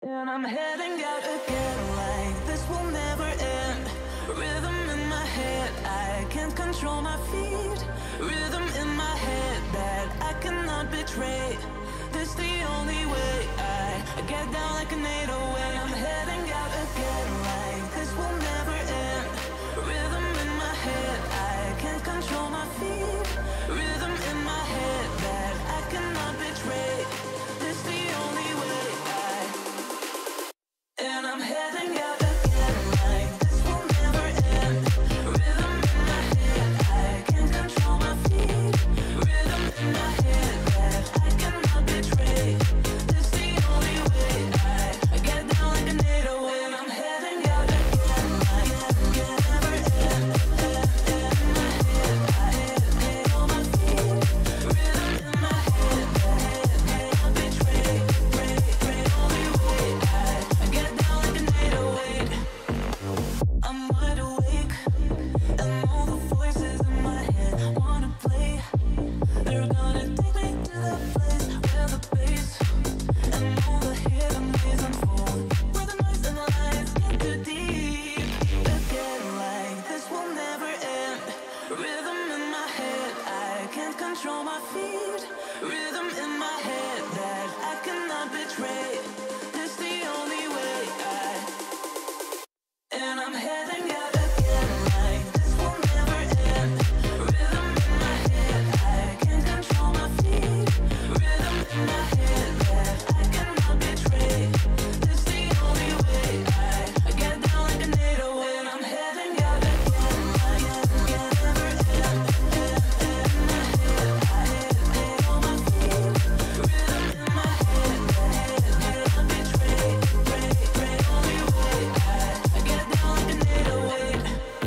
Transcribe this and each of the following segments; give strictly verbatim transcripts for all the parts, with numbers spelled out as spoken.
And I'm heading out again like this will never end. Rhythm in my head, I can't control my feet. Rhythm in my head that I cannot betray. This the only way I, I get down like an eight oh eight. I'm heading out again like this will never end. Rhythm in my head, I can't control my feet. Rhythm in my head that I cannot betray. This the only way I, and I'm heading out again like this will never end. Rhythm in my head, I can't control my feet. Rhythm in my head that I cannot betray. This the only way I, I get down like an eight oh eight. I'm heading out again like this will never end. In my head, I can't control my feet. Rhythm in my head that I cannot betray. Pray, pray, only way I, I get down like an eight oh eight. I'm wide awake, and all the voices in my head wanna play. They're gonna take me to the place where the bass and all the hidden ways unfold, where the noise and the lights get too deep. Again, like this will never end. Rhythm in my head, I can't control my feet. Rhythm in my head that I cannot betray. This the only way I, and I'm heading out again like this will never end. Rhythm in my head, I can't control my feet. Rhythm in my head that I cannot betray. This the only way I, I get down like an eight oh eight. I'm heading out again like this will never end. In my head, I can't control my feet. Rhythm in my head that I cannot betray. Pray, pray, only way I, I get down like an eight oh eight.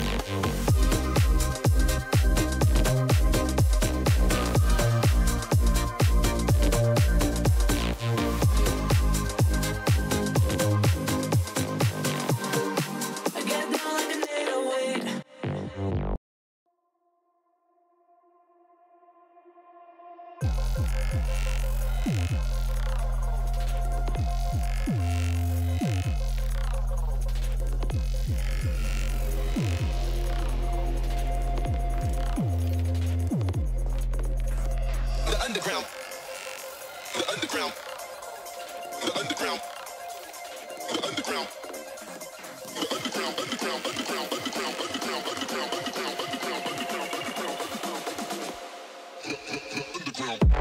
I get down like an eight oh eight. The underground, the underground, the underground, the underground, the underground, underground, underground, underground, underground, underground, underground, underground, underground, underground, underground.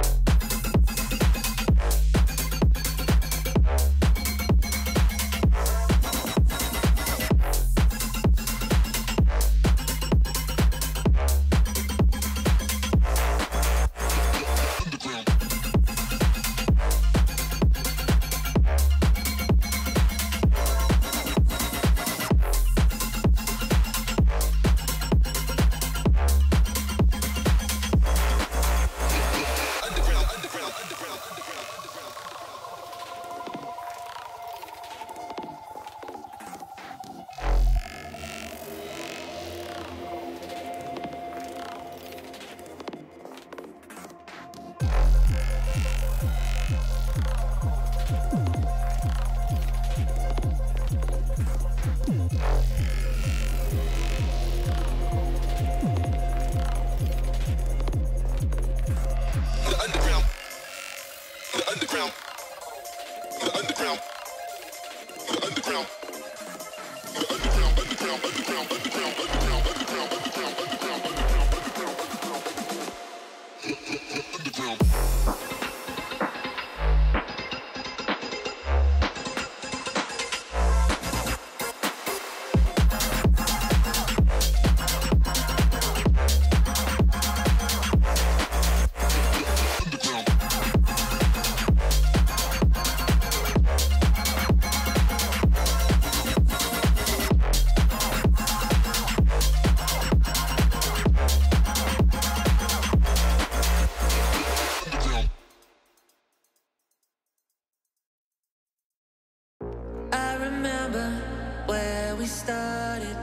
I remember where we started.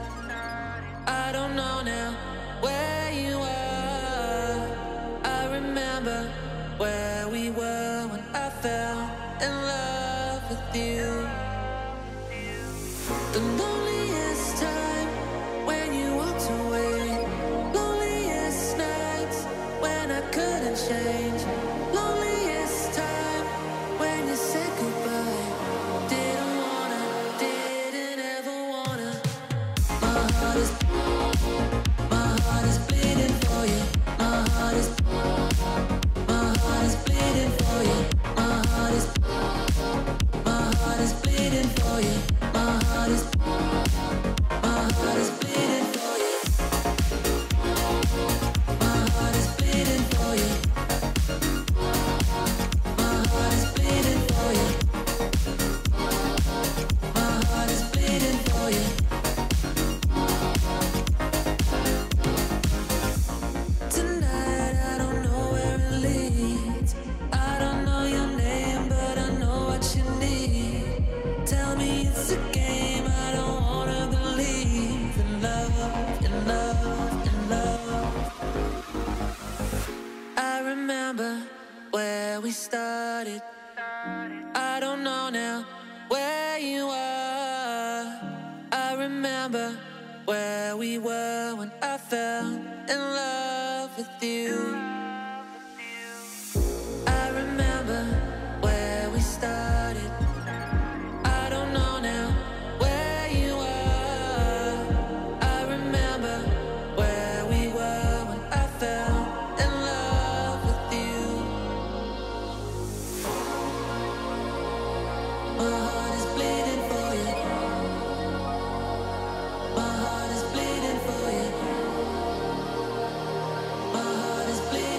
I don't know now where you are. I remember where we were when I fell in love with you. remember where we were when I fell in love with you. I remember where we started. I don't know now where you are. I remember where we were when I fell in love with you. My heart is bleeding for you. My heart is bleeding for you. My heart is bleeding.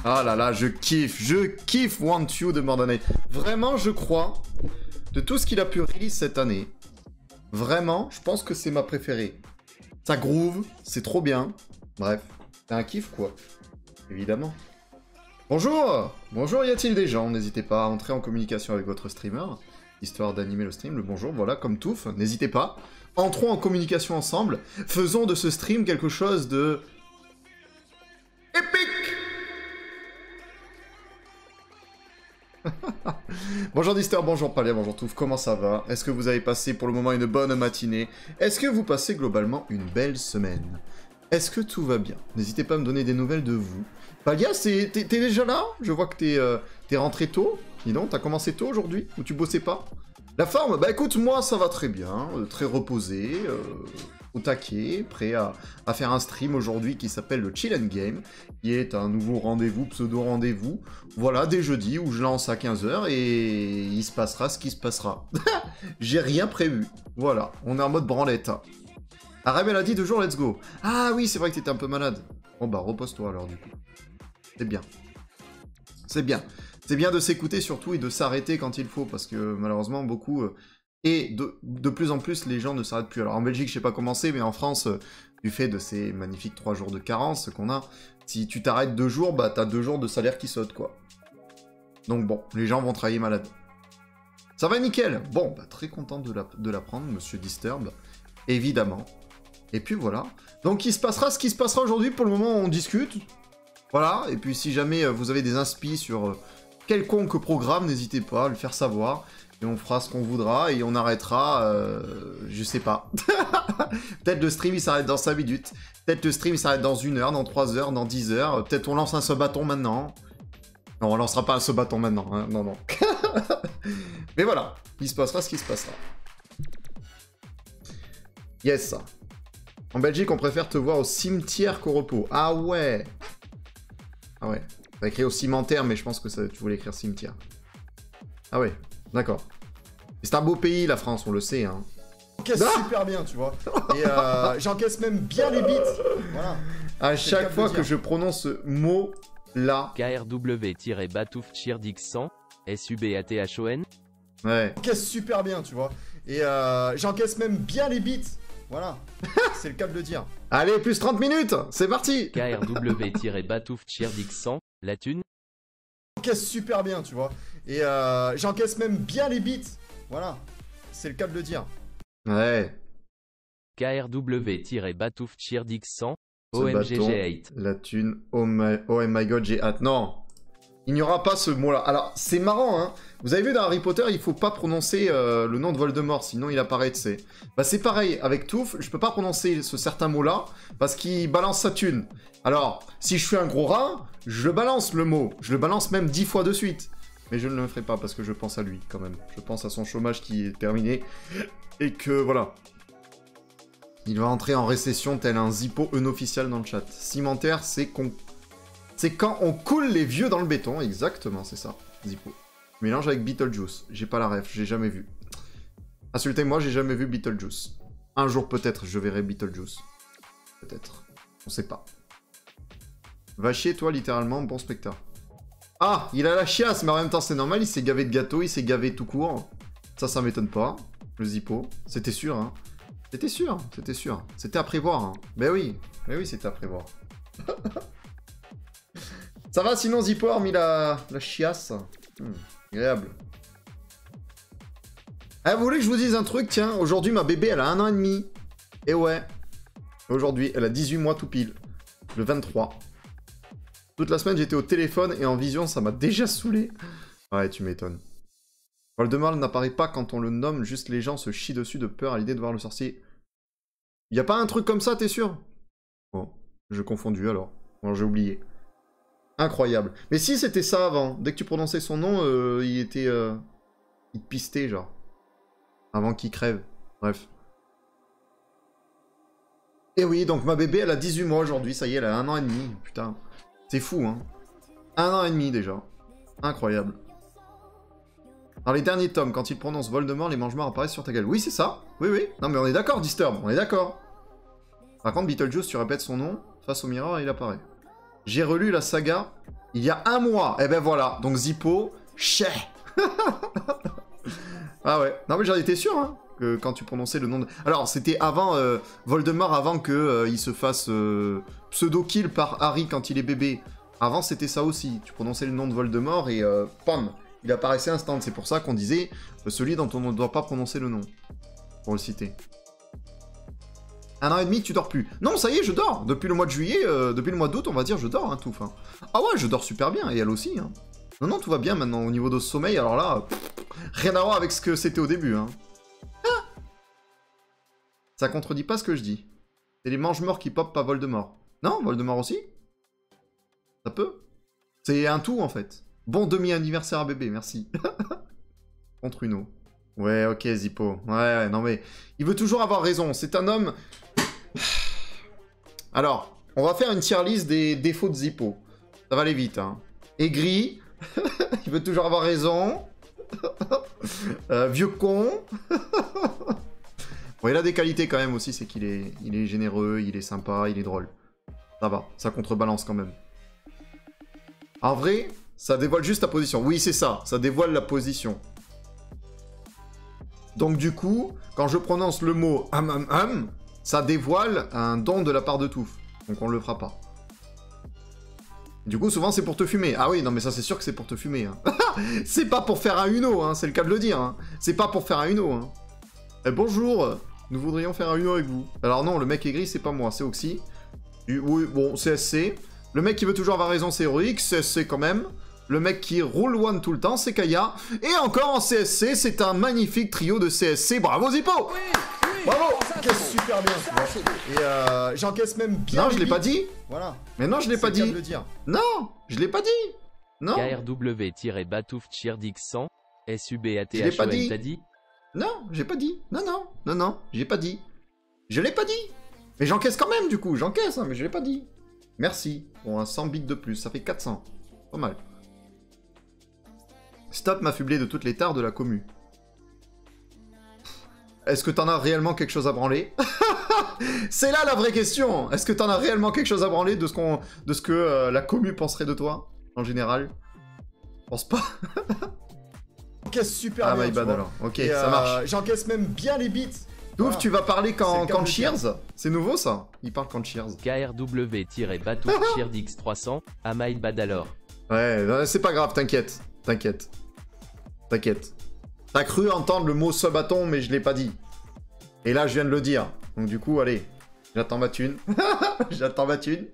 Ah là là, je kiffe, je kiffe Want You de Mordanaï. Vraiment, je crois, de tout ce qu'il a pu release cette année, vraiment, je pense que c'est ma préférée. Ça groove, c'est trop bien. Bref, c'est un kiff quoi, évidemment. Bonjour! Bonjour, y a-t-il des gens? N'hésitez pas à entrer en communication avec votre streamer, histoire d'animer le stream. Le bonjour, voilà, comme Touf, n'hésitez pas. Entrons en communication ensemble, faisons de ce stream quelque chose de... épique! Bonjour Dister, bonjour Palais, bonjour Touf, comment ça va? Est-ce que vous avez passé pour le moment une bonne matinée? Est-ce que vous passez globalement une belle semaine? Est-ce que tout va bien? N'hésitez pas à me donner des nouvelles de vous. Palia, t'es déjà là? Je vois que t'es euh, rentré tôt. Dis donc, t'as commencé tôt aujourd'hui? Ou tu bossais pas? La forme? Bah écoute, moi ça va très bien, euh, très reposé, euh, au taquet, prêt à, à faire un stream aujourd'hui qui s'appelle le Chill and Game, qui est un nouveau rendez-vous, pseudo-rendez-vous, voilà, des jeudis où je lance à quinze heures et il se passera ce qui se passera. J'ai rien prévu, voilà, on est en mode branlette. Arem, elle a dit deux jours, let's go. Ah oui, c'est vrai que t'étais un peu malade. Bon bah repose-toi alors du coup. C'est bien. C'est bien. C'est bien de s'écouter surtout et de s'arrêter quand il faut, parce que malheureusement, beaucoup... Euh, et de, de plus en plus, les gens ne s'arrêtent plus. Alors en Belgique, je sais pas comment c'est, mais en France, euh, du fait de ces magnifiques trois jours de carence qu'on a, si tu t'arrêtes deux jours, bah t'as deux jours de salaire qui sautent, quoi. Donc bon, les gens vont travailler malades. Ça va nickel. Bon, bah très content de l'apprendre, monsieur Disturb, évidemment. Et puis voilà. Donc il se passera ce qui se passera aujourd'hui. Pour le moment, on discute. Voilà. Et puis si jamais vous avez des inspi sur quelconque programme, n'hésitez pas à le faire savoir. Et on fera ce qu'on voudra et on arrêtera, euh, je sais pas. Peut-être le stream il s'arrête dans cinq minutes. Peut-être le stream il s'arrête dans une heure, dans trois heures, dans dix heures. Peut-être on lance un sub-bâton maintenant. Non, on lancera pas un sub-bâton maintenant. Hein. Non, non. Mais voilà. Il se passera ce qui se passera. Yes. En Belgique, on préfère te voir au cimetière qu'au repos. Ah ouais. Ah ouais. T'as écrit au cimetière, mais je pense que ça, tu voulais écrire cimetière. Ah ouais, d'accord. C'est un beau pays, la France, on le sait. Hein. J'encaisse ah super bien, tu vois. Et euh, j'encaisse même bien les bits. Voilà. À chaque fois que je prononce ce mot-là. K R W-Batouf Chirdix cent, S U B A T H O N. Ouais. J'encaisse super bien, tu vois. Et euh, j'encaisse même bien les bits. Voilà, c'est le cas de le dire. Allez, plus trente minutes, c'est parti. K R W-Batouf Chirdix cent, la thune. J'encaisse super bien, tu vois. Et euh, j'encaisse même bien les bits. Voilà, c'est le cas de le dire. Ouais. K R W-Batouf Chirdix cent, O M G G huit. La thune, oh my, oh my god, j'ai hâte. Non, il n'y aura pas ce mot-là. Alors, c'est marrant, hein. Vous avez vu dans Harry Potter, il faut pas prononcer euh, le nom de Voldemort, sinon il apparaît, tu sais. Bah c'est pareil, avec Touf, je peux pas prononcer ce certain mot-là, parce qu'il balance sa thune. Alors, si je suis un gros rat, je balance le mot. Je le balance même dix fois de suite. Mais je ne le ferai pas, parce que je pense à lui, quand même. Je pense à son chômage qui est terminé. Et que, voilà. Il va entrer en récession tel un zippo unofficiel dans le chat. Cimentaire, c'est con... C'est quand on coule les vieux dans le béton, exactement, c'est ça, Zippo. Mélange avec Beetlejuice, j'ai pas la ref, j'ai jamais vu. Insultez-moi, j'ai jamais vu Beetlejuice. Un jour peut-être, je verrai Beetlejuice. Peut-être, on sait pas. Va chier toi, littéralement, bon spectacle. Ah, il a la chiasse, mais en même temps c'est normal, il s'est gavé de gâteau, il s'est gavé tout court. Ça, ça m'étonne pas, le Zippo. C'était sûr, hein. C'était sûr, c'était sûr. C'était à prévoir, hein. Ben oui, ben oui, c'était à prévoir. Ça va sinon Zippo, hormis la, la chiasse. Hmm, agréable. Ah, vous voulez que je vous dise un truc? Tiens, aujourd'hui ma bébé elle a un an et demi. Et ouais. Aujourd'hui, elle a dix-huit mois tout pile. Le vingt-trois. Toute la semaine j'étais au téléphone et en vision, ça m'a déjà saoulé. Ouais, tu m'étonnes. Voldemort n'apparaît pas quand on le nomme, juste les gens se chient dessus de peur à l'idée de voir le sorcier. Y a pas un truc comme ça, t'es sûr? Bon, j'ai confondu alors. Bon, j'ai oublié. Incroyable. Mais si c'était ça avant, dès que tu prononçais son nom, euh, il était... Euh... Il te pistait, genre. Avant qu'il crève. Bref. Et oui, donc ma bébé, elle a dix-huit mois aujourd'hui, ça y est, elle a un an et demi. Putain. C'est fou, hein. Un an et demi, déjà. Incroyable. Dans les derniers tomes, quand il prononce Voldemort, les mange-morts apparaissent sur ta gueule. Oui, c'est ça. Oui, oui. Non, mais on est d'accord, Disturb. On est d'accord. Par contre, Beetlejuice, tu répètes son nom, face au miroir, et il apparaît. J'ai relu la saga, Il y a un mois. Eh ben voilà. Donc Zippo, chais. Ah ouais. Non mais j'en étais sûr, hein, que quand tu prononçais le nom de... Alors, c'était avant euh, Voldemort, avant que euh, il se fasse euh, pseudo-kill par Harry quand il est bébé. Avant, c'était ça aussi. Tu prononçais le nom de Voldemort et euh, pam, il apparaissait instant. C'est pour ça qu'on disait euh, celui dont on ne doit pas prononcer le nom. Pour le citer. Un an et demi, tu dors plus. Non, ça y est, je dors. Depuis le mois de juillet, euh, depuis le mois d'août, on va dire, je dors, hein, tout. Hein. Ah ouais, je dors super bien, et elle aussi. Hein. Non, non, tout va bien maintenant au niveau de ce sommeil. Alors là, pff, rien à voir avec ce que c'était au début. Hein. Ah, ça contredit pas ce que je dis. C'est les mange-morts qui pop, pas Voldemort. Non, Voldemort aussi. Ça peut. C'est un tout, en fait. Bon demi-anniversaire à bébé, merci. Contre Uno. Ouais, ok, Zippo. Ouais, ouais, non mais... Il veut toujours avoir raison. C'est un homme... Alors, on va faire une tier list des défauts de Zippo. Ça va aller vite, hein. Aigri. Il veut toujours avoir raison. euh, vieux con. Bon, il a des qualités quand même aussi, c'est qu'il est... Il est généreux, il est sympa, il est drôle. Ça va, ça contrebalance quand même. En vrai, ça dévoile juste ta position. Oui, c'est ça, ça dévoile la position. Donc du coup, quand je prononce le mot hum hum hum, ça dévoile un don de la part de Touf. Donc on le fera pas. Du coup, souvent c'est pour te fumer. Ah oui, non mais ça c'est sûr que c'est pour te fumer. Hein. C'est pas pour faire un Uno, hein, c'est le cas de le dire. Hein. C'est pas pour faire un Uno. Hein. Eh, bonjour, nous voudrions faire un Uno avec vous. Alors non, le mec aigri, c'est pas moi, c'est Oxy. Oui, bon, C S C. Le mec qui veut toujours avoir raison, c'est Heroic, C S C quand même. Le mec qui roule one tout le temps, c'est Kaya. Et encore en C S C, c'est un magnifique trio de C S C. Bravo Zippo. Oui, oui, bravo. J'encaisse super bien. Tu vois. Et euh, j'encaisse même bien. Non, je l'ai pas dit. Voilà. Mais non, je l'ai pas dit. Le dire. Non, je l'ai pas dit. Non. K R W-Batouf Cheerdix cent. S U B A T Je l'ai H pas O dit. N, t'as dit? Non, j'ai pas dit. Non, non, non, non, j'ai pas dit. Je l'ai pas dit. Mais j'encaisse quand même, du coup. J'encaisse, hein, mais je l'ai pas dit. Merci. Bon, un cent bits de plus, ça fait quatre cents. Pas mal. Stop m'affubler de toutes les tares de la commu. Est-ce que t'en as réellement quelque chose à branler? C'est là la vraie question. Est-ce que t'en as réellement quelque chose à branler de ce, qu'on, de ce que euh, la commu penserait de toi, en général? Je pense pas. J'encaisse super ah, bien. Ah my bad alors. Ok, Et ça euh, marche. J'encaisse même bien les beats. Ouf, Voilà. tu vas parler quand, C'est quand comme Cheers? C'est nouveau ça? Il parle quand Cheers. K R W-Batouf Cheerdix trois cents. Amaï Badalor. Ouais, c'est pas grave, t'inquiète. T'inquiète. T'inquiète. T'as cru entendre le mot subaton, mais je l'ai pas dit. Et là, je viens de le dire. Donc du coup, allez. J'attends ma thune. J'attends ma thune.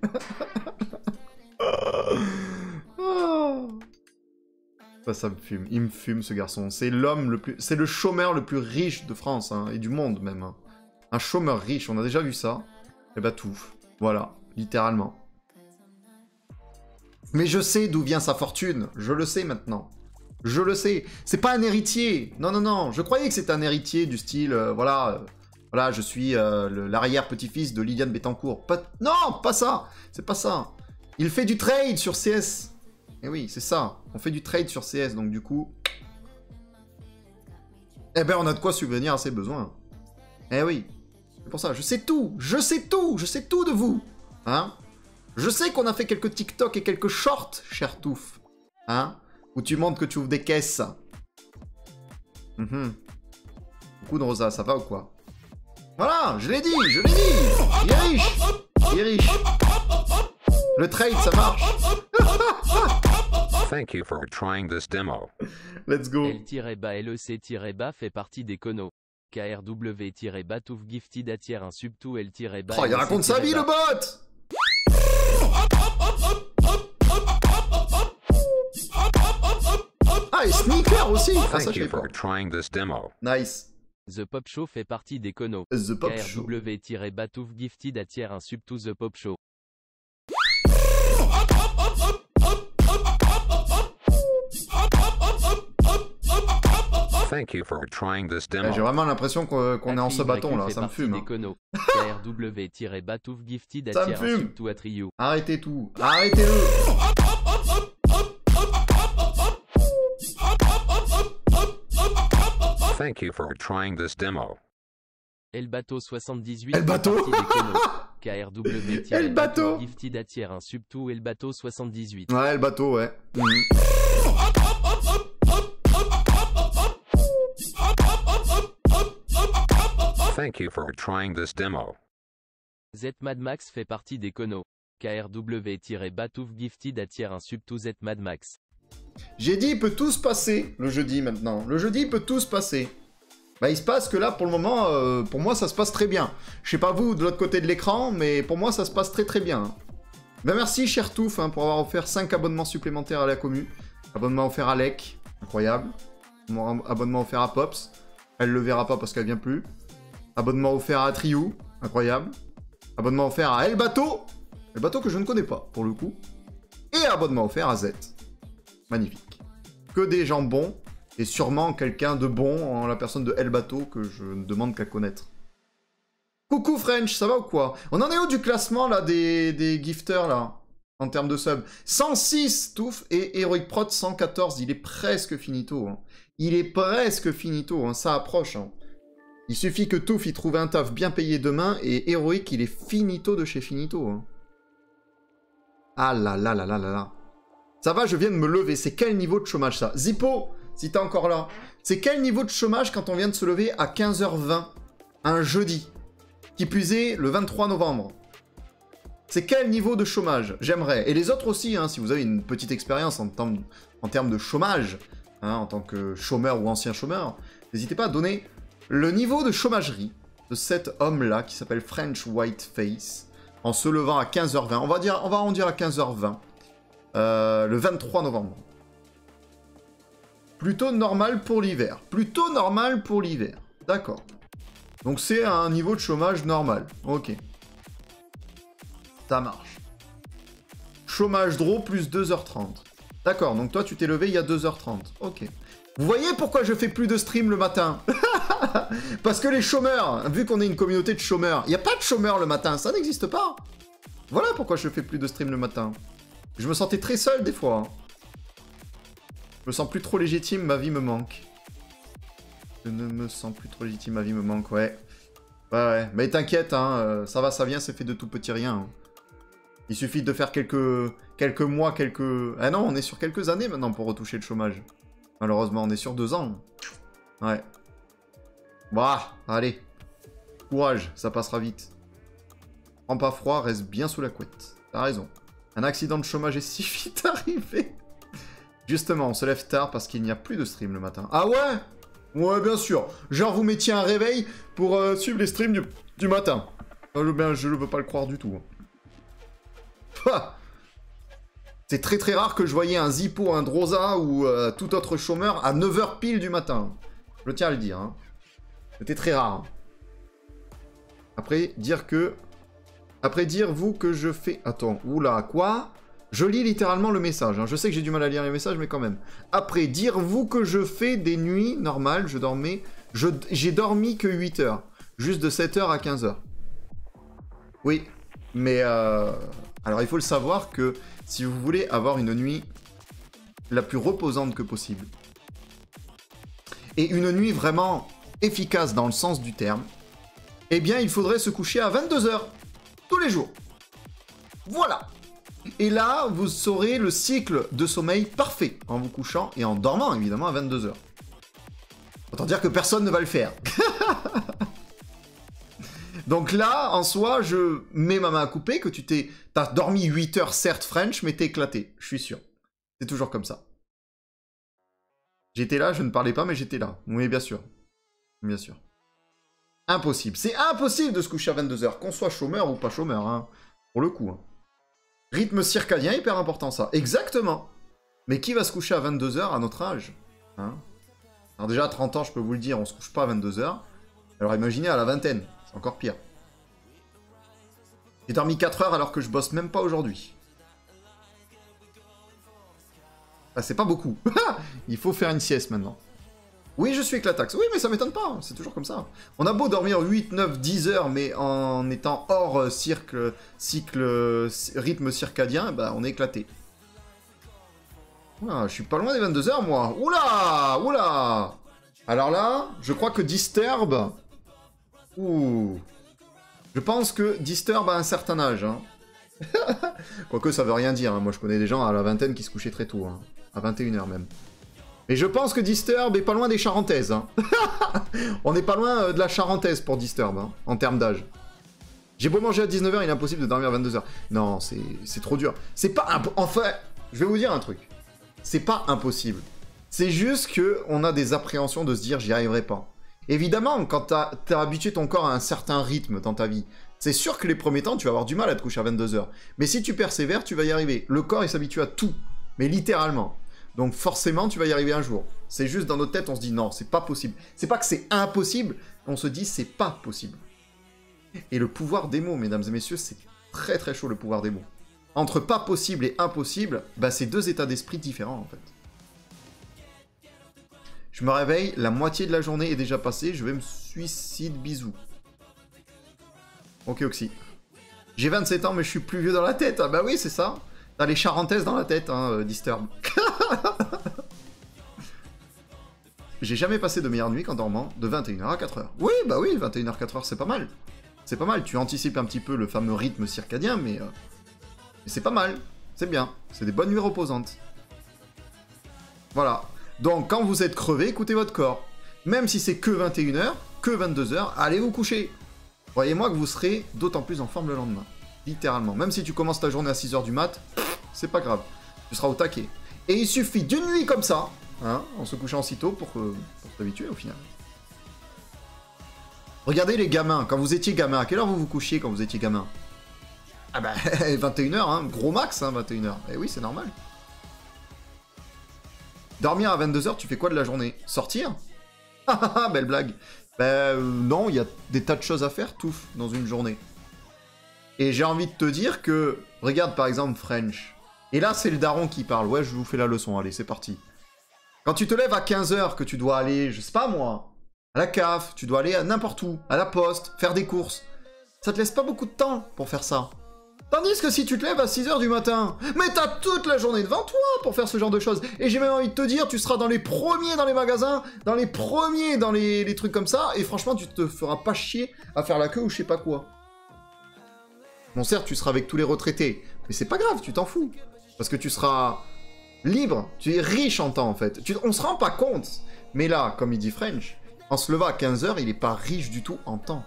Ça, ça me fume. Il me fume, ce garçon. C'est l'homme le plus... C'est le chômeur le plus riche de France, hein, et du monde, même. Hein. Un chômeur riche, on a déjà vu ça. Et bah, tout. Voilà. Littéralement. Mais je sais d'où vient sa fortune. Je le sais maintenant. Je le sais. C'est pas un héritier. Non, non, non. Je croyais que c'était un héritier du style... Euh, voilà... Euh, voilà, je suis euh, le, l'arrière-petit-fils de Liliane Bettencourt. Pas... Non, pas ça. C'est pas ça. Il fait du trade sur C S. Eh oui, c'est ça. On fait du trade sur C S, donc du coup... Eh ben, on a de quoi subvenir à ses besoins. Eh oui. C'est pour ça, je sais tout. Je sais tout. Je sais tout de vous. Hein? Je sais qu'on a fait quelques TikTok et quelques shorts, cher Touf. Hein? Où tu montres que tu ouvres des caisses. Mm-hmm. Beaucoup de rosa, ça va ou quoi? Voilà, je l'ai dit, je l'ai dit. Il est riche. Il est riche. Le trade, ça marche. Thank you for trying this demo. Let's go. L-bas L E C-bas fait partie des conos. K R W-Batouf Gifted attire un subtout L-bas. Oh, il raconte sa vie, le bot. Ah, et Sneaker aussi. Ah, ça, Thank je you sais pas. for trying this demo. Nice. The Pop Show fait partie des conos. The Pop K R Show. W-Batouf Gifted attire un subtout The Pop Show. Thank you for trying this Eh, demo. J'ai vraiment l'impression qu'on qu'on est en Atri ce bâton Y là, fait ça me partie fume. des hein. conos. K R W-Batouf Gifted Ça me attire un fume. subtout Atrio. Arrêtez tout. Arrêtez-le. Thank you for trying this demo. El Bateau soixante-dix-huit El fait Bateau. partie des conos. K R W Et le bateau. Gifted attire un subtou et le bateau soixante-dix-huit. Ouais, le bateau, ouais. Mhm. Thank you for trying this demo. Z Mad Max fait partie des conos. K R W-Batouf Gifted attire un subtou Z Mad Max. J'ai dit, il peut tout se passer, le jeudi, maintenant. Le jeudi, il peut tout se passer. Bah, il se passe que là, pour le moment, euh, pour moi, ça se passe très bien. Je sais pas vous, de l'autre côté de l'écran, mais pour moi, ça se passe très très bien. Bah, merci, cher Touf, hein, pour avoir offert cinq abonnements supplémentaires à la commu. Abonnement offert à Lek, incroyable. Abonnement offert à Pops. Elle le verra pas parce qu'elle vient plus. Abonnement offert à Triou, incroyable. Abonnement offert à El Bateau. El Bateau que je ne connais pas, pour le coup. Et abonnement offert à Z. Magnifique. Que des gens bons, et sûrement quelqu'un de bon en la personne de El Bateau que je ne demande qu'à connaître. Coucou French, ça va ou quoi? On en est où du classement là des, des gifters là? En termes de subs. cent six Touf et Heroic Prot cent quatorze, il est presque finito. Hein. Il est presque finito, hein. Ça approche. Hein. Il suffit que Touf il trouve un taf bien payé demain et Heroic il est finito de chez finito. Hein. Ah là là là là là là. Ça va, je viens de me lever. C'est quel niveau de chômage, ça? Zippo, si t'es encore là. C'est quel niveau de chômage quand on vient de se lever à quinze heures vingt, un jeudi? Qui plus est, le vingt-trois novembre. C'est quel niveau de chômage? J'aimerais. Et les autres aussi, hein, si vous avez une petite expérience en, en termes de chômage, hein, en tant que chômeur ou ancien chômeur, n'hésitez pas à donner le niveau de chômagerie de cet homme-là, qui s'appelle French Whiteface, en se levant à quinze heures vingt. On va, dire, on va arrondir à quinze heures vingt. Euh, le vingt-trois novembre. Plutôt normal pour l'hiver. Plutôt normal pour l'hiver. D'accord. Donc c'est un niveau de chômage normal. Ok. Ça marche. Chômage draw plus deux heures trente. D'accord, donc toi tu t'es levé il y a deux heures trente. Ok. Vous voyez pourquoi je fais plus de stream le matin? Parce que les chômeurs, vu qu'on est une communauté de chômeurs, il n'y a pas de chômeurs le matin, ça n'existe pas. Voilà pourquoi je fais plus de stream le matin. Je me sentais très seul des fois. Hein. Je me sens plus trop légitime, ma vie me manque. Je ne me sens plus trop légitime, ma vie me manque, ouais. Ouais, ouais. Mais t'inquiète, hein, euh, ça va, ça vient, c'est fait de tout petit rien. Hein. Il suffit de faire quelques, quelques mois, quelques... Ah non, on est sur quelques années maintenant pour retoucher le chômage. Malheureusement, on est sur deux ans. Ouais. Bah, allez. Courage, ça passera vite. Prends pas froid, reste bien sous la couette. T'as raison. Un accident de chômage est si vite arrivé. Justement, on se lève tard parce qu'il n'y a plus de stream le matin. Ah ouais? Ouais, bien sûr. Genre, vous mettiez un réveil pour euh, suivre les streams du, du matin. Euh, ben, je ne veux pas le croire du tout. C'est très très rare que je voyais un Zippo, un Droza ou euh, tout autre chômeur à neuf heures pile du matin. Je tiens à le dire. Hein. C'était très rare. Après, dire que... Après, dire vous que je fais... Attends, oula, quoi? Je lis littéralement le message. Hein. Je sais que j'ai du mal à lire les messages, mais quand même. Après, dire vous que je fais des nuits normales, je dormais... Je... J'ai dormi que huit heures. Juste de sept heures à quinze heures. Oui, mais... Euh... Alors, il faut le savoir que si vous voulez avoir une nuit la plus reposante que possible, et une nuit vraiment efficace dans le sens du terme, eh bien, il faudrait se coucher à vingt-deux heures. Tous les jours. Voilà. Et là, vous saurez le cycle de sommeil parfait en vous couchant et en dormant, évidemment, à vingt-deux heures. Autant dire que personne ne va le faire. Donc là, en soi, je mets ma main à couper, que tu t'es... T'as dormi huit heures, certes, French, mais t'es éclaté. Je suis sûr. C'est toujours comme ça. J'étais là, je ne parlais pas, mais j'étais là. Oui, bien sûr. Bien sûr. Impossible. C'est impossible de se coucher à vingt-deux heures, qu'on soit chômeur ou pas chômeur, hein. Pour le coup. Hein. Rythme circadien, hyper important, ça. Exactement. Mais qui va se coucher à vingt-deux heures à notre âge, hein? Alors déjà, à trente ans, je peux vous le dire, on se couche pas à vingt-deux heures. Alors imaginez à la vingtaine. C'est encore pire. J'ai dormi quatre heures alors que je bosse même pas aujourd'hui. Ah, c'est pas beaucoup. Il faut faire une sieste maintenant. Oui, je suis éclataxe. Oui, mais ça m'étonne pas. C'est toujours comme ça. On a beau dormir huit, neuf, dix heures, mais en étant hors cycle, cycle rythme circadien, bah, on est éclaté. Ah, je suis pas loin des vingt-deux heures, moi. Oula, oula. Alors là, je crois que Disturb... Ouh. Je pense que Disturb a un certain âge. Hein. Quoique ça veut rien dire. Hein. Moi, je connais des gens à la vingtaine qui se couchaient très tôt. Hein. À vingt et une heures même. Mais je pense que Disturb est pas loin des Charentaises. Hein. On n'est pas loin de la Charentaise pour Disturb, hein, en termes d'âge. J'ai beau manger à dix-neuf heures, il est impossible de dormir à vingt-deux heures. Non, c'est trop dur. C'est pas impossible. Enfin, je vais vous dire un truc. C'est pas impossible. C'est juste qu'on a des appréhensions de se dire j'y arriverai pas. Évidemment, quand t'as as habitué ton corps à un certain rythme dans ta vie, c'est sûr que les premiers temps, tu vas avoir du mal à te coucher à vingt-deux heures. Mais si tu persévères, tu vas y arriver. Le corps, il s'habitue à tout. Mais littéralement. Donc forcément, tu vas y arriver un jour. C'est juste dans notre tête, on se dit non, c'est pas possible. C'est pas que c'est impossible, on se dit c'est pas possible. Et le pouvoir des mots, mesdames et messieurs, c'est très très chaud le pouvoir des mots. Entre pas possible et impossible, bah c'est deux états d'esprit différents en fait. Je me réveille, la moitié de la journée est déjà passée, je vais me suicider, bisous. Ok, Oxy. J'ai vingt-sept ans, mais je suis plus vieux dans la tête. Ah bah oui, c'est ça. T'as les Charentaises dans la tête, hein, euh, Disturb. J'ai jamais passé de meilleure nuit qu'en dormant de vingt et une heures à quatre heures. Oui, bah oui, vingt et une heures à quatre heures, c'est pas mal. C'est pas mal, tu anticipes un petit peu le fameux rythme circadien, mais, euh, mais c'est pas mal. C'est bien, c'est des bonnes nuits reposantes. Voilà. Donc, quand vous êtes crevé, écoutez votre corps. Même si c'est que vingt et une heures, que vingt-deux heures, allez vous coucher. Croyez-moi que vous serez d'autant plus en forme le lendemain. Littéralement. Même si tu commences ta journée à six heures du mat, c'est pas grave. Tu seras au taquet. Et il suffit d'une nuit comme ça, hein, en se couchant si tôt pour, euh, pour t'habituer au final. Regardez les gamins, quand vous étiez gamin, à quelle heure vous vous couchiez quand vous étiez gamin? Ah bah, vingt et une heures, hein, gros max, hein, vingt et une heures. Eh oui, c'est normal. Dormir à vingt-deux heures, tu fais quoi de la journée? Sortir? Ah, belle blague. Ben euh, non, il y a des tas de choses à faire, tout, dans une journée. Et j'ai envie de te dire que, regarde par exemple French. Et là, c'est le daron qui parle. Ouais, je vous fais la leçon, allez, c'est parti. Quand tu te lèves à quinze heures, que tu dois aller, je sais pas moi, à la C A F, tu dois aller à n'importe où, à la poste, faire des courses. Ça te laisse pas beaucoup de temps pour faire ça. Tandis que si tu te lèves à six heures du matin, mais t'as toute la journée devant toi pour faire ce genre de choses. Et j'ai même envie de te dire, tu seras dans les premiers dans les magasins, dans les premiers dans les, les trucs comme ça, et franchement, tu te feras pas chier à faire la queue ou je sais pas quoi. Bon, certes, tu seras avec tous les retraités, mais c'est pas grave, tu t'en fous. Parce que tu seras libre, tu es riche en temps en fait. Tu, on se rend pas compte. Mais là, comme il dit French, en se levant à quinze heures, il est pas riche du tout en temps.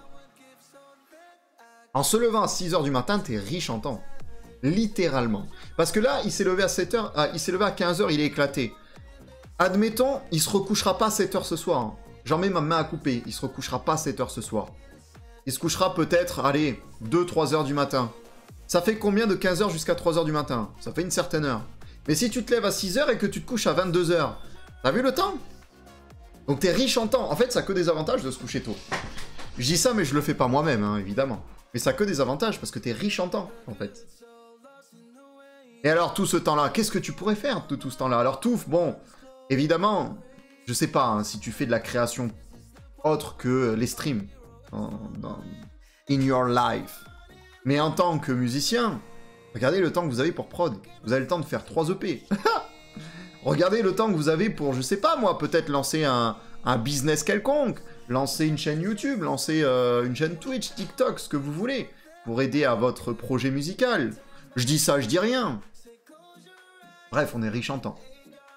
En se levant à six heures du matin, t'es riche en temps. Littéralement. Parce que là, il s'est levé à sept heures, ah, il s'est levé à quinze heures, il est éclaté. Admettons, il se recouchera pas à sept heures ce soir. Hein. J'en mets ma main à couper, il se recouchera pas à sept heures ce soir. Il se couchera peut-être, allez, deux trois heures du matin. Ça fait combien de quinze heures jusqu'à trois heures du matin? Ça fait une certaine heure. Mais si tu te lèves à six heures et que tu te couches à vingt-deux heures, t'as vu le temps? Donc t'es riche en temps. En fait, ça a que des avantages de se coucher tôt. Je dis ça, mais je le fais pas moi-même, hein, évidemment. Mais ça a que des avantages, parce que t'es riche en temps, en fait. Et alors, tout ce temps-là, qu'est-ce que tu pourrais faire de tout ce temps-là? Alors, tout, bon, évidemment, je sais pas, hein, si tu fais de la création autre que les streams, dans, dans, in your life. Mais en tant que musicien, regardez le temps que vous avez pour prod. Vous avez le temps de faire trois E P. Regardez le temps que vous avez pour, je sais pas moi, peut-être lancer un, un business quelconque, lancer une chaîne YouTube, lancer euh, une chaîne Twitch, TikTok, ce que vous voulez, pour aider à votre projet musical. Je dis ça, je dis rien. Bref, on est riche en temps.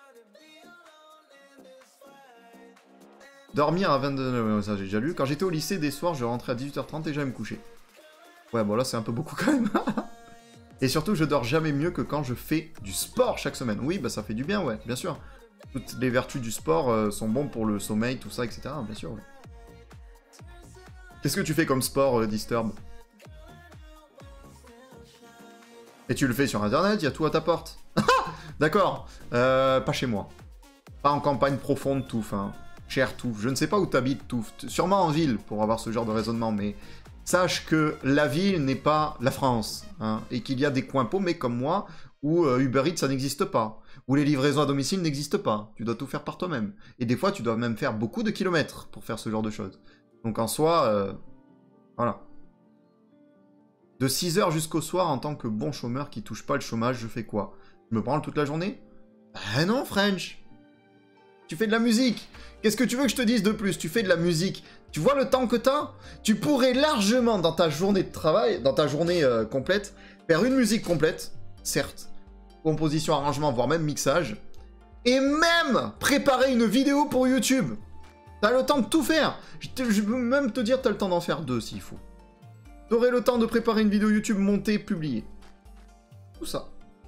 Dormir à vingt-deux... Ça, j'ai déjà lu. Quand j'étais au lycée, des soirs, je rentrais à dix-huit heures trente et j'allais me coucher. Ouais, bon là, c'est un peu beaucoup quand même. Et surtout, je dors jamais mieux que quand je fais du sport chaque semaine. Oui, bah ça fait du bien, ouais, bien sûr. Toutes les vertus du sport euh, sont bonnes pour le sommeil, tout ça, et cetera. Bien sûr, ouais. Qu'est-ce que tu fais comme sport, euh, Disturb? Et tu le fais sur Internet, il y a tout à ta porte. D'accord, euh, pas chez moi. Pas en campagne profonde, Touf, hein. Cher Touf. Je ne sais pas où t'habites, Touf. Sûrement en ville, pour avoir ce genre de raisonnement, mais... Sache que la ville n'est pas la France, hein, et qu'il y a des coins paumés comme moi, où euh, Uber Eats, ça n'existe pas, où les livraisons à domicile n'existent pas. Tu dois tout faire par toi-même. Et des fois, tu dois même faire beaucoup de kilomètres pour faire ce genre de choses. Donc en soi, euh, voilà. De six heures jusqu'au soir, en tant que bon chômeur qui touche pas le chômage, je fais quoi? Je me branle toute la journée? Ben non, French. Tu fais de la musique. Qu'est-ce que tu veux que je te dise de plus? Tu fais de la musique. Tu vois le temps que t'as? Tu pourrais largement, dans ta journée de travail, dans ta journée euh, complète, faire une musique complète, certes, composition, arrangement, voire même mixage, et même préparer une vidéo pour YouTube. T'as le temps de tout faire. Je, te, je peux même te dire, t'as le temps d'en faire deux s'il faut. T'aurais le temps de préparer une vidéo YouTube montée, publiée. Tout ça.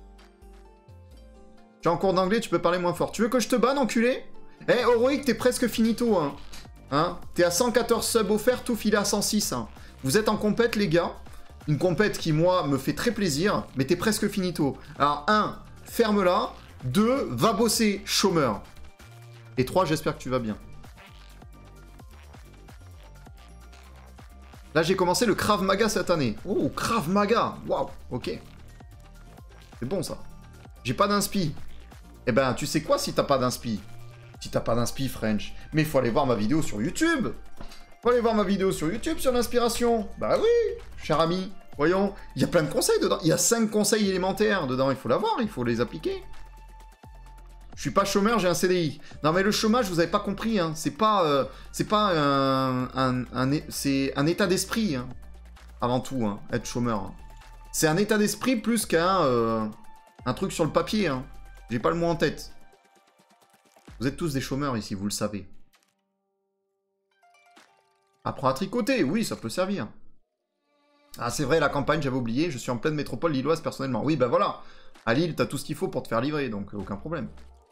Tu es en cours d'anglais, tu peux parler moins fort. Tu veux que je te banne, enculé? Eh, hey, Heroic, t'es presque finito, hein. Hein, t'es à cent quatorze subs offerts, tout filé à cent six. Hein. Vous êtes en compète, les gars. Une compète qui, moi, me fait très plaisir, mais t'es presque finito. Alors, un, ferme-la. deux, va bosser, chômeur. Et trois, j'espère que tu vas bien. Là, j'ai commencé le Krav Maga cette année. Oh, Krav Maga. Waouh, ok. C'est bon, ça. J'ai pas d'inspi. Eh ben, tu sais quoi si t'as pas d'inspi? Si t'as pas d'inspi, French. Mais il faut aller voir ma vidéo sur YouTube. Faut aller voir ma vidéo sur YouTube sur l'inspiration. Bah oui, cher ami. Voyons, il y a plein de conseils dedans. Il y a cinq conseils élémentaires dedans. Il faut l'avoir, il faut les appliquer. Je suis pas chômeur, j'ai un C D I. Non mais le chômage, vous avez pas compris, hein. C'est pas, euh, c'est pas un, un, un, c'est un état d'esprit, hein. Avant tout, hein, être chômeur. Hein. C'est un état d'esprit plus qu'un euh, un truc sur le papier. Hein. J'ai pas le mot en tête. Vous êtes tous des chômeurs ici, vous le savez. Apprends à tricoter, oui, ça peut servir. Ah, c'est vrai, la campagne, j'avais oublié, je suis en pleine métropole lilloise personnellement. Oui, ben voilà. À Lille, t'as tout ce qu'il faut pour te faire livrer, donc aucun problème.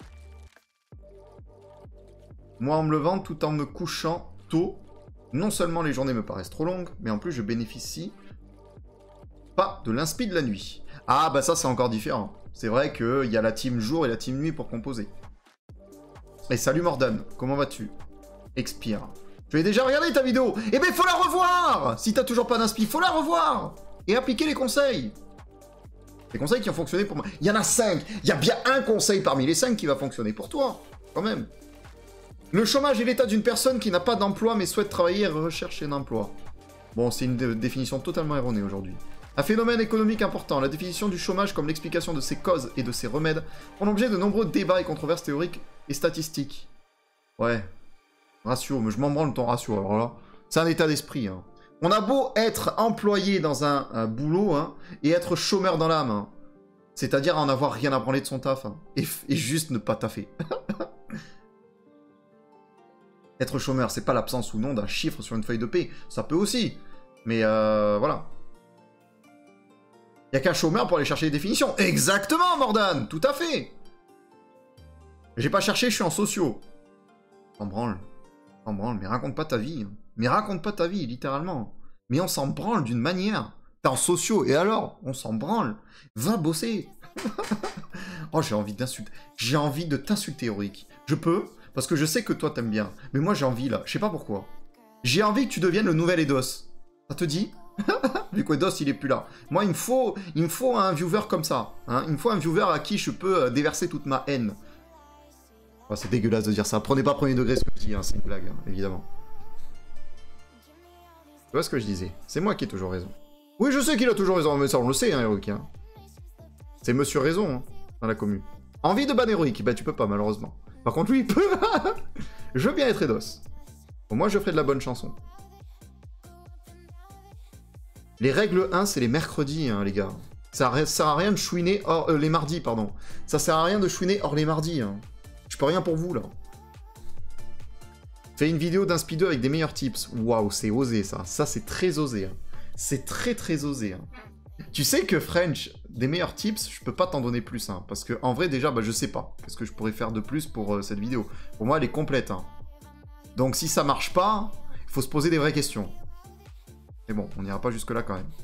Moi, en me levant, tout en me couchant tôt, non seulement les journées me paraissent trop longues, mais en plus, je bénéficie pas de l'inspi de la nuit. Ah, bah ça, c'est encore différent. C'est vrai qu'il y a la team jour et la team nuit pour composer. Et salut Mordan, comment vas-tu? Expire. Je l'ai déjà regardé ta vidéo. Eh ben, faut la revoir. Si t'as toujours pas d'inspi, faut la revoir. Et appliquer les conseils. Les conseils qui ont fonctionné pour moi. Il y en a cinq. Il y a bien un conseil parmi les cinq qui va fonctionner pour toi. Quand même. Le chômage est l'état d'une personne qui n'a pas d'emploi mais souhaite travailler et rechercher un emploi. Bon, c'est une dé- définition totalement erronée aujourd'hui. Un phénomène économique important. La définition du chômage comme l'explication de ses causes et de ses remèdes font l'objet de nombreux débats et controverses théoriques et statistiques. Ouais. Ratio, mais je m'en branle ton ratio, alors là. C'est un état d'esprit, hein. On a beau être employé dans un, un boulot, hein, et être chômeur dans l'âme. Hein. C'est-à-dire en avoir rien à branler de son taf. Hein, et, et juste ne pas taffer. Être chômeur, c'est pas l'absence ou non d'un chiffre sur une feuille de paie. Ça peut aussi. Mais euh, voilà. Il n'y a qu'un chômeur pour aller chercher les définitions. Exactement, Mordan. Tout à fait. J'ai pas cherché, je suis en sociaux. T'en branle. T'en branle, mais raconte pas ta vie. Hein. Mais raconte pas ta vie, littéralement. Mais on s'en branle d'une manière. T'es en sociaux, et alors? On s'en branle. Va bosser. Oh, j'ai envie d'insulter. J'ai envie de t'insulter, Heroic. Je peux, parce que je sais que toi t'aimes bien. Mais moi j'ai envie, là. Je sais pas pourquoi. J'ai envie que tu deviennes le nouvel Eidos. Ça te dit? Vu qu'Eidos, il est plus là. Moi, il me faut, il me faut un viewer comme ça. Hein. Il me faut un viewer à qui je peux euh, déverser toute ma haine. Oh, c'est dégueulasse de dire ça. Prenez pas premier degré ce que je dis, hein. C'est une blague, hein, évidemment. Tu vois ce que je disais? C'est moi qui ai toujours raison. Oui, je sais qu'il a toujours raison, mais ça on le sait, hein, Heroic. Hein. C'est Monsieur Raison, hein, dans la commune. Envie de ban Heroic? Bah tu peux pas, malheureusement. Par contre, lui, il peut. Je veux bien être Eidos. Bon, moi, je ferai de la bonne chanson. Les règles un, c'est les mercredis, hein, les gars. Ça sert à rien de chouiner hors... Euh, les mardis, pardon. Ça sert à rien de chouiner hors les mardis. Hein. Je peux rien pour vous, là. Fais une vidéo d'un speedeux avec des meilleurs tips. Waouh, c'est osé, ça. Ça, c'est très osé. Hein. C'est très, très osé. Hein. Tu sais que French, des meilleurs tips, je peux pas t'en donner plus. Hein, parce que, en vrai, déjà, bah, je sais pas. Qu'est-ce que je pourrais faire de plus pour euh, cette vidéo? Pour moi, elle est complète. Hein. Donc, si ça marche pas, il faut se poser des vraies questions. Mais bon, on n'ira pas jusque-là quand même.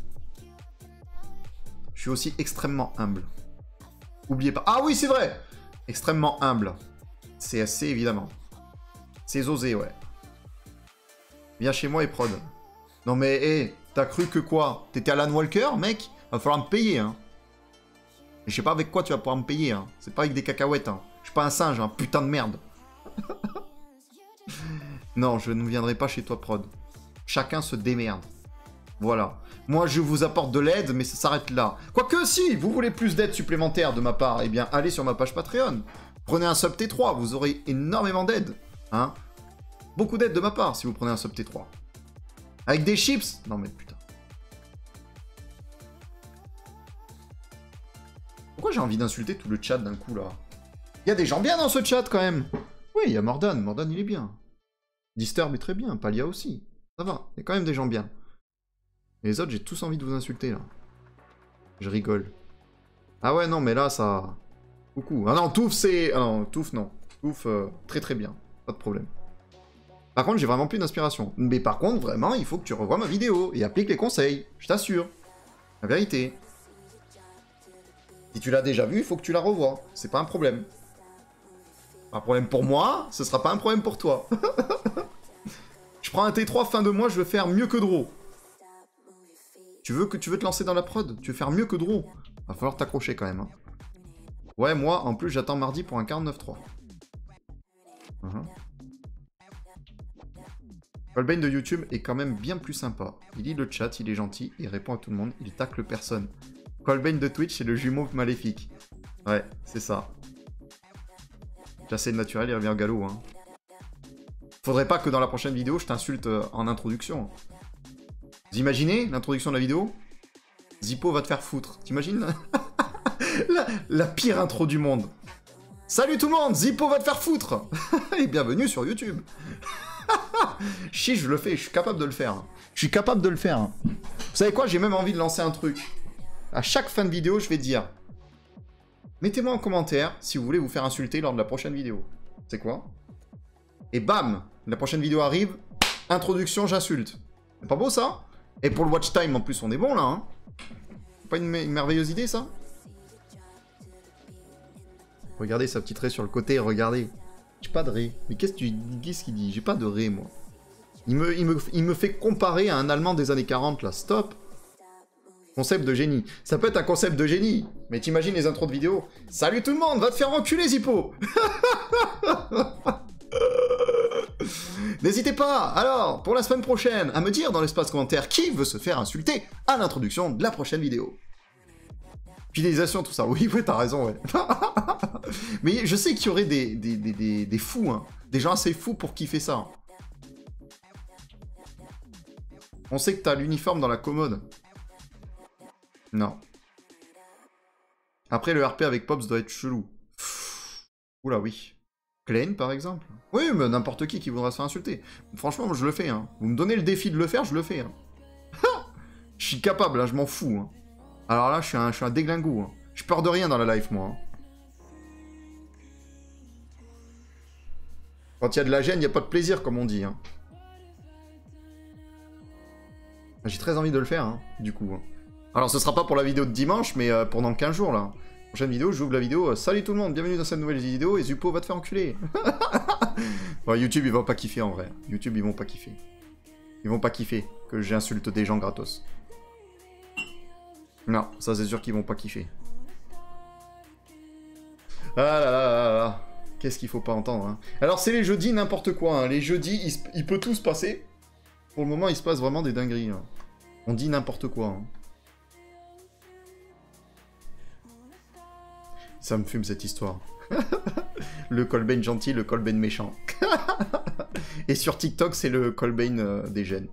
Je suis aussi extrêmement humble. Oubliez pas. Ah oui, c'est vrai! Extrêmement humble. C'est assez évidemment. C'est osé, ouais. Viens chez moi et prod. Non mais, hé, hey, t'as cru que quoi? T'étais Alan Walker, mec? Va falloir me payer, hein. Et je sais pas avec quoi tu vas pouvoir me payer, hein. C'est pas avec des cacahuètes, hein. Je suis pas un singe, hein. Putain de merde. Non, je ne viendrai pas chez toi, prod. Chacun se démerde. Voilà. Moi, je vous apporte de l'aide, mais ça s'arrête là. Quoique, si vous voulez plus d'aide supplémentaire de ma part, eh bien, allez sur ma page Patreon. Prenez un sub T trois, vous aurez énormément d'aide. Hein. Beaucoup d'aide de ma part si vous prenez un sub T trois. Avec des chips? Non mais putain. Pourquoi j'ai envie d'insulter tout le chat d'un coup là? Il y a des gens bien dans ce chat quand même. Oui, il y a Mordan. Mordan il est bien. Disturb est très bien. Palia aussi. Ça va. Il y a quand même des gens bien. Et les autres, j'ai tous envie de vous insulter là. Je rigole. Ah ouais, non, mais là ça... Coucou. Ah non, Touf c'est... Ah non, Touf non. Touf, euh, très très bien. Pas de problème. Par contre, j'ai vraiment plus d'inspiration. Mais par contre, vraiment, il faut que tu revoies ma vidéo et appliques les conseils. Je t'assure. La vérité. Si tu l'as déjà vue, il faut que tu la revoies. C'est pas un problème. Pas un problème pour moi, ce sera pas un problème pour toi. Je prends un T trois fin de mois, je veux faire mieux que Draw. Tu veux que tu veux te lancer dans la prod? Tu veux faire mieux que Draw? Va falloir t'accrocher quand même. Hein. Ouais, moi, en plus, j'attends mardi pour un quarante-neuf trois. Uh-huh. Colbane de YouTube est quand même bien plus sympa. Il lit le chat, il est gentil, il répond à tout le monde, il tacle personne. Colbane de Twitch, c'est le jumeau maléfique. Ouais, c'est ça. Chassé de naturel, il revient au galop. Hein. Faudrait pas que dans la prochaine vidéo, je t'insulte en introduction. Vous imaginez l'introduction de la vidéo? Zippo va te faire foutre. T'imagines la, la pire intro du monde. Salut tout le monde, Zippo va te faire foutre. Et bienvenue sur YouTube. Chiche, je le fais, je suis capable de le faire. Je suis capable de le faire. Vous savez quoi, j'ai même envie de lancer un truc. À chaque fin de vidéo, je vais dire... Mettez-moi en commentaire si vous voulez vous faire insulter lors de la prochaine vidéo. C'est quoi? Et bam, la prochaine vidéo arrive. Introduction, j'insulte. C'est pas beau ça? Et pour le watch time en plus, on est bon là. Hein, pas une, une merveilleuse idée ça? Regardez sa petite raie sur le côté, regardez. J'ai pas de raie. Mais qu'est-ce qu'il qu'est-ce qu'il dit? J'ai pas de raie moi. Il me, il, me, il me fait comparer à un Allemand des années quarante là. Stop. Concept de génie. Ça peut être un concept de génie. Mais t'imagines les intros de vidéo? Salut tout le monde, va te faire enculer Zippo. N'hésitez pas, alors, pour la semaine prochaine, à me dire dans l'espace commentaire qui veut se faire insulter à l'introduction de la prochaine vidéo. Fidélisation, tout ça. Oui, ouais, t'as raison, ouais. Mais je sais qu'il y aurait des, des, des, des, des fous, hein. Des gens assez fous pour kiffer ça. On sait que t'as l'uniforme dans la commode. Non. Après, le R P avec Pops doit être chelou. Oula, oui. Klein, par exemple. Oui, mais n'importe qui qui voudra se faire insulter. Franchement, je le fais. Hein. Vous me donnez le défi de le faire, je le fais. Hein. Je suis capable, là, je m'en fous. Hein. Alors là, je suis un, je suis un déglingo. Hein. Je peur de rien dans la life, moi. Hein. Quand il y a de la gêne, il n'y a pas de plaisir, comme on dit. Hein. J'ai très envie de le faire, hein, du coup. Hein. Alors, ce sera pas pour la vidéo de dimanche, mais euh, pendant quinze jours, là. Prochaine vidéo, j'ouvre la vidéo. Euh, Salut tout le monde, bienvenue dans cette nouvelle vidéo, et Zippo va te faire enculer. Bon, YouTube, ils vont pas kiffer, en vrai. YouTube, ils vont pas kiffer. Ils vont pas kiffer que j'insulte des gens gratos. Non, ça, c'est sûr qu'ils vont pas kiffer. Ah là là là là là. Qu'est-ce qu'il faut pas entendre, hein. Alors, c'est les jeudis, n'importe quoi. Hein. Les jeudis, il, se... il peut tout se passer. Pour le moment, il se passe vraiment des dingueries. Hein. On dit n'importe quoi. Hein. Ça me fume cette histoire. Le Colbane gentil, le Colbane méchant. Et sur TikTok, c'est le Colbane euh, des gènes.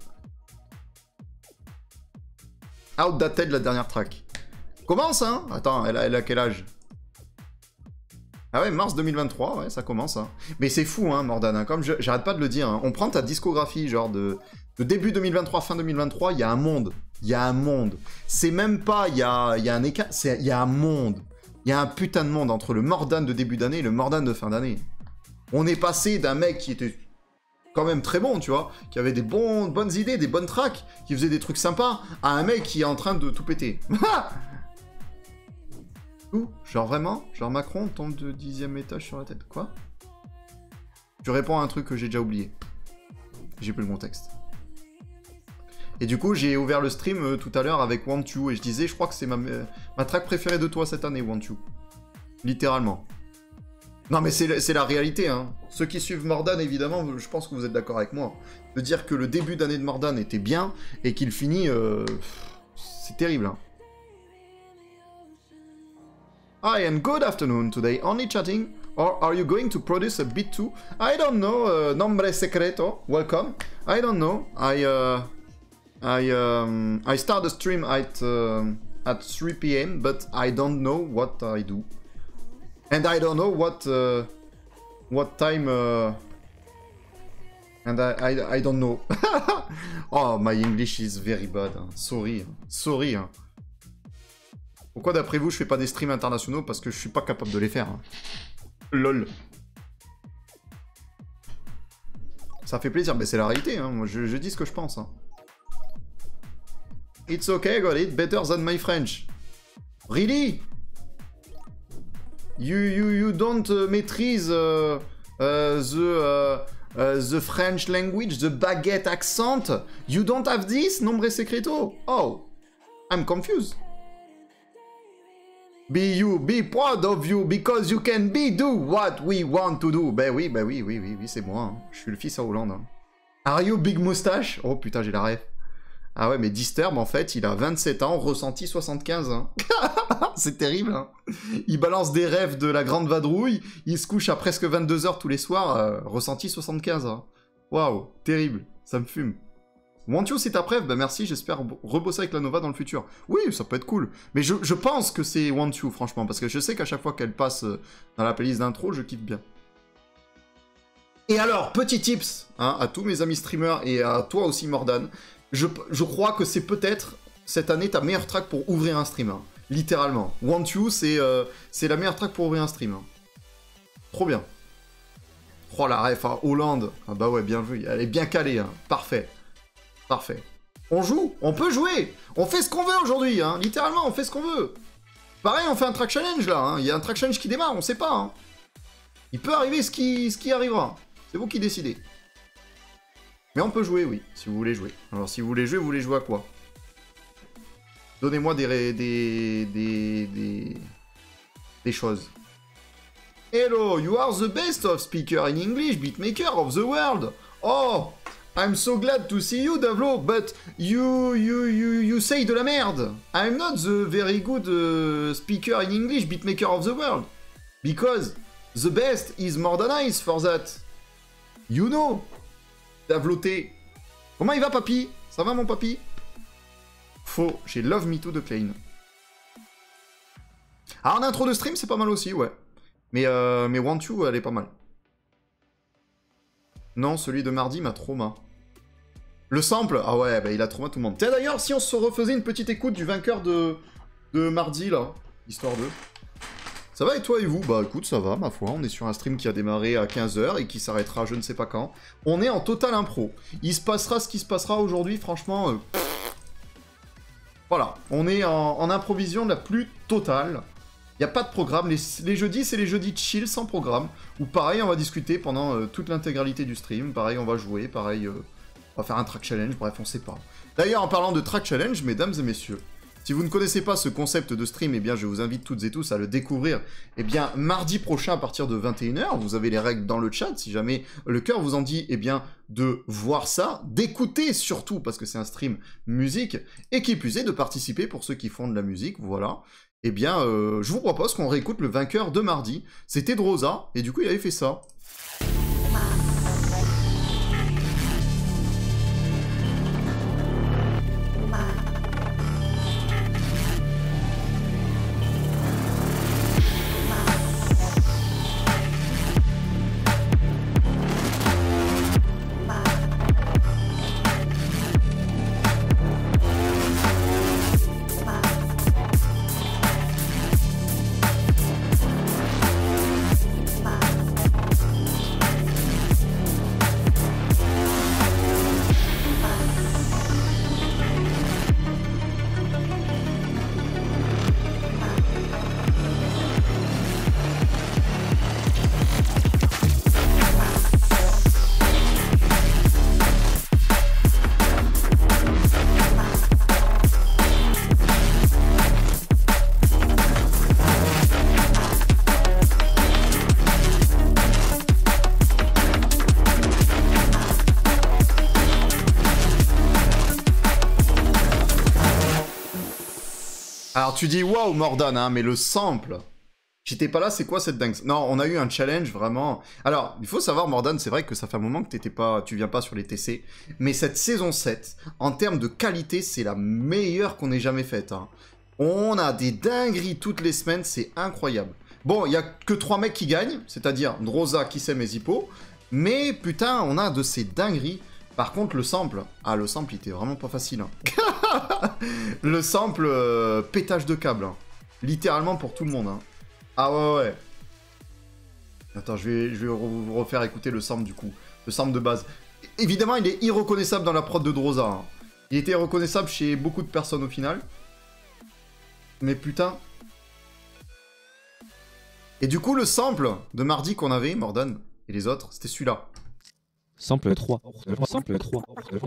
Outdated, la dernière track. Commence, hein? Attends, elle a, elle a quel âge? Ah ouais, mars deux mille vingt-trois, ouais, ça commence. Hein. Mais c'est fou, hein, Mordan. Hein, comme j'arrête pas de le dire. Hein. On prend ta discographie, genre de, de début deux mille vingt-trois, fin deux mille vingt-trois, il y a un monde. Il y a un monde. C'est même pas, il y a, y a un écart, il y a un monde. Il y a un putain de monde entre le Mordan de début d'année et le Mordan de fin d'année. On est passé d'un mec qui était quand même très bon, tu vois, qui avait des bons, bonnes idées, des bonnes tracks, qui faisait des trucs sympas, à un mec qui est en train de tout péter. Ouh, genre vraiment? Genre Macron tombe de dixième étage sur la tête. Quoi? Tu réponds à un truc que j'ai déjà oublié. J'ai plus le contexte. Et du coup, j'ai ouvert le stream euh, tout à l'heure avec Want You, et je disais, je crois que c'est ma, euh, ma track préférée de toi cette année, Want You. Littéralement. Non mais c'est la réalité, hein. Ceux qui suivent Mordan, évidemment, je pense que vous êtes d'accord avec moi. De dire que le début d'année de Mordan était bien, et qu'il finit... Euh, c'est terrible, hein. Hi and good afternoon, today only chatting Or are you going to produce a beat too? I don't know. Uh, nombre secreto. Welcome. I don't know. I uh, I um, I start the stream at um at three p m but I don't know what I do, and I don't know what uh, what time. Uh, and I I, I don't know. Oh, my English is very bad. Sorry, sorry. Pourquoi d'après vous je fais pas des streams internationaux? Parce que je suis pas capable de les faire. Lol. Ça fait plaisir, mais c'est la réalité, hein. Moi je, je dis ce que je pense. Hein. It's okay, got it. Better than my French. Really? You you you don't uh, maîtrise uh, uh, the uh, uh, the French language, the baguette accent. You don't have this, nombre secreto. Oh, I'm confused. Be you, be proud of you, because you can be do what we want to do. Ben oui, ben oui, oui, oui, oui, c'est moi. Hein. Je suis le fils à Hollande. Hein. Are you big moustache? Oh putain, j'ai la ref. Ah ouais, mais Disturb, en fait, il a vingt-sept ans, ressenti soixante-quinze. Hein. C'est terrible. Hein. Il balance des rêves de la grande vadrouille, il se couche à presque vingt-deux heures tous les soirs, euh, ressenti soixante-quinze. Hein. Waouh, terrible, ça me fume. Want You, c'est ta préf? Bah merci, j'espère rebosser avec la Nova dans le futur. Oui, ça peut être cool. Mais je, je pense que c'est Want You, franchement, parce que je sais qu'à chaque fois qu'elle passe dans la playlist d'intro, je kiffe bien. Et alors, petit tips hein, à tous mes amis streamers et à toi aussi, Mordan. Je, je crois que c'est peut-être, cette année, ta meilleure track pour ouvrir un stream. Hein. Littéralement. Want You, c'est euh, c'est la meilleure track pour ouvrir un stream. Hein. Trop bien. Oh, la ref, hein, Hollande. Ah bah ouais, bien vu. Elle est bien calée. Hein. Parfait. Parfait. On joue, on peut jouer, on fait ce qu'on veut aujourd'hui, hein. Littéralement, on fait ce qu'on veut. Pareil, on fait un track challenge là, hein. Il y a un track challenge qui démarre, on sait pas. Hein. Il peut arriver ce qui, ce qui arrivera, c'est vous qui décidez. Mais on peut jouer, oui, si vous voulez jouer. Alors, si vous voulez jouer, vous voulez jouer à quoi? Donnez-moi des, des, des, des, des choses. Hello, you are the best of speaker in English, beatmaker of the world. Oh, I'm so glad to see you, Davlo, but you, you, you, you say de la merde. I'm not the very good uh, speaker in English, beatmaker of the world. Because the best is more than nice for that. You know, Davloté. Comment il va, papy? Ça va, mon papy? Faux, j'ai Love Me Too de Klein. Ah, en intro de stream, c'est pas mal aussi, ouais. Mais, euh, mais Want You, elle est pas mal. Non, celui de mardi m'a trauma. Le sample? Ah ouais, bah il a trauma tout le monde. Tiens, d'ailleurs, si on se refaisait une petite écoute du vainqueur de, de mardi, là, histoire de... Ça va et toi et vous? Bah écoute, ça va, ma foi. On est sur un stream qui a démarré à quinze heures et qui s'arrêtera je ne sais pas quand. On est en total impro. Il se passera ce qui se passera aujourd'hui, franchement... Euh... Voilà, on est en, en improvision la plus totale. Il n'y a pas de programme, les, les jeudis, c'est les jeudis chill, sans programme. Ou pareil, on va discuter pendant euh, toute l'intégralité du stream. Pareil, on va jouer, pareil, euh, on va faire un track challenge, bref, on sait pas. D'ailleurs, en parlant de track challenge, mesdames et messieurs, si vous ne connaissez pas ce concept de stream, eh bien, je vous invite toutes et tous à le découvrir. Eh bien, mardi prochain, à partir de vingt et une heures, vous avez les règles dans le chat, si jamais le cœur vous en dit, eh bien, de voir ça, d'écouter surtout, parce que c'est un stream musique, et qui plus est, de participer pour ceux qui font de la musique, voilà. Eh bien, euh, je vous propose qu'on réécoute le vainqueur de mardi. C'était Drosa, et du coup, il avait fait ça. Alors tu dis waouh Mordan, hein, mais le sample, J'étais pas là, c'est quoi cette dingue? Non, on a eu un challenge vraiment. Alors, il faut savoir, Mordan, c'est vrai que ça fait un moment que t'étais pas, tu viens pas sur les T C, mais cette saison sept, en termes de qualité, c'est la meilleure qu'on ait jamais faite. Hein. On a des dingueries toutes les semaines, c'est incroyable. Bon, il y a que trois mecs qui gagnent, c'est-à-dire Droza, Kissem et Zippo, mais putain, on a de ces dingueries. Par contre, le sample, ah, le sample, il était vraiment pas facile. Hein. Le sample, euh, pétage de câble, hein. Littéralement pour tout le monde. Hein. Ah ouais, ouais. Attends, je vais, je vais vous refaire écouter le sample du coup. Le sample de base. Évidemment, il est irreconnaissable dans la prod de Droza. Hein. Il était reconnaissable chez beaucoup de personnes au final. Mais putain. Et du coup, le sample de mardi qu'on avait, Mordan et les autres, c'était celui-là. Sample trois. Sample trois.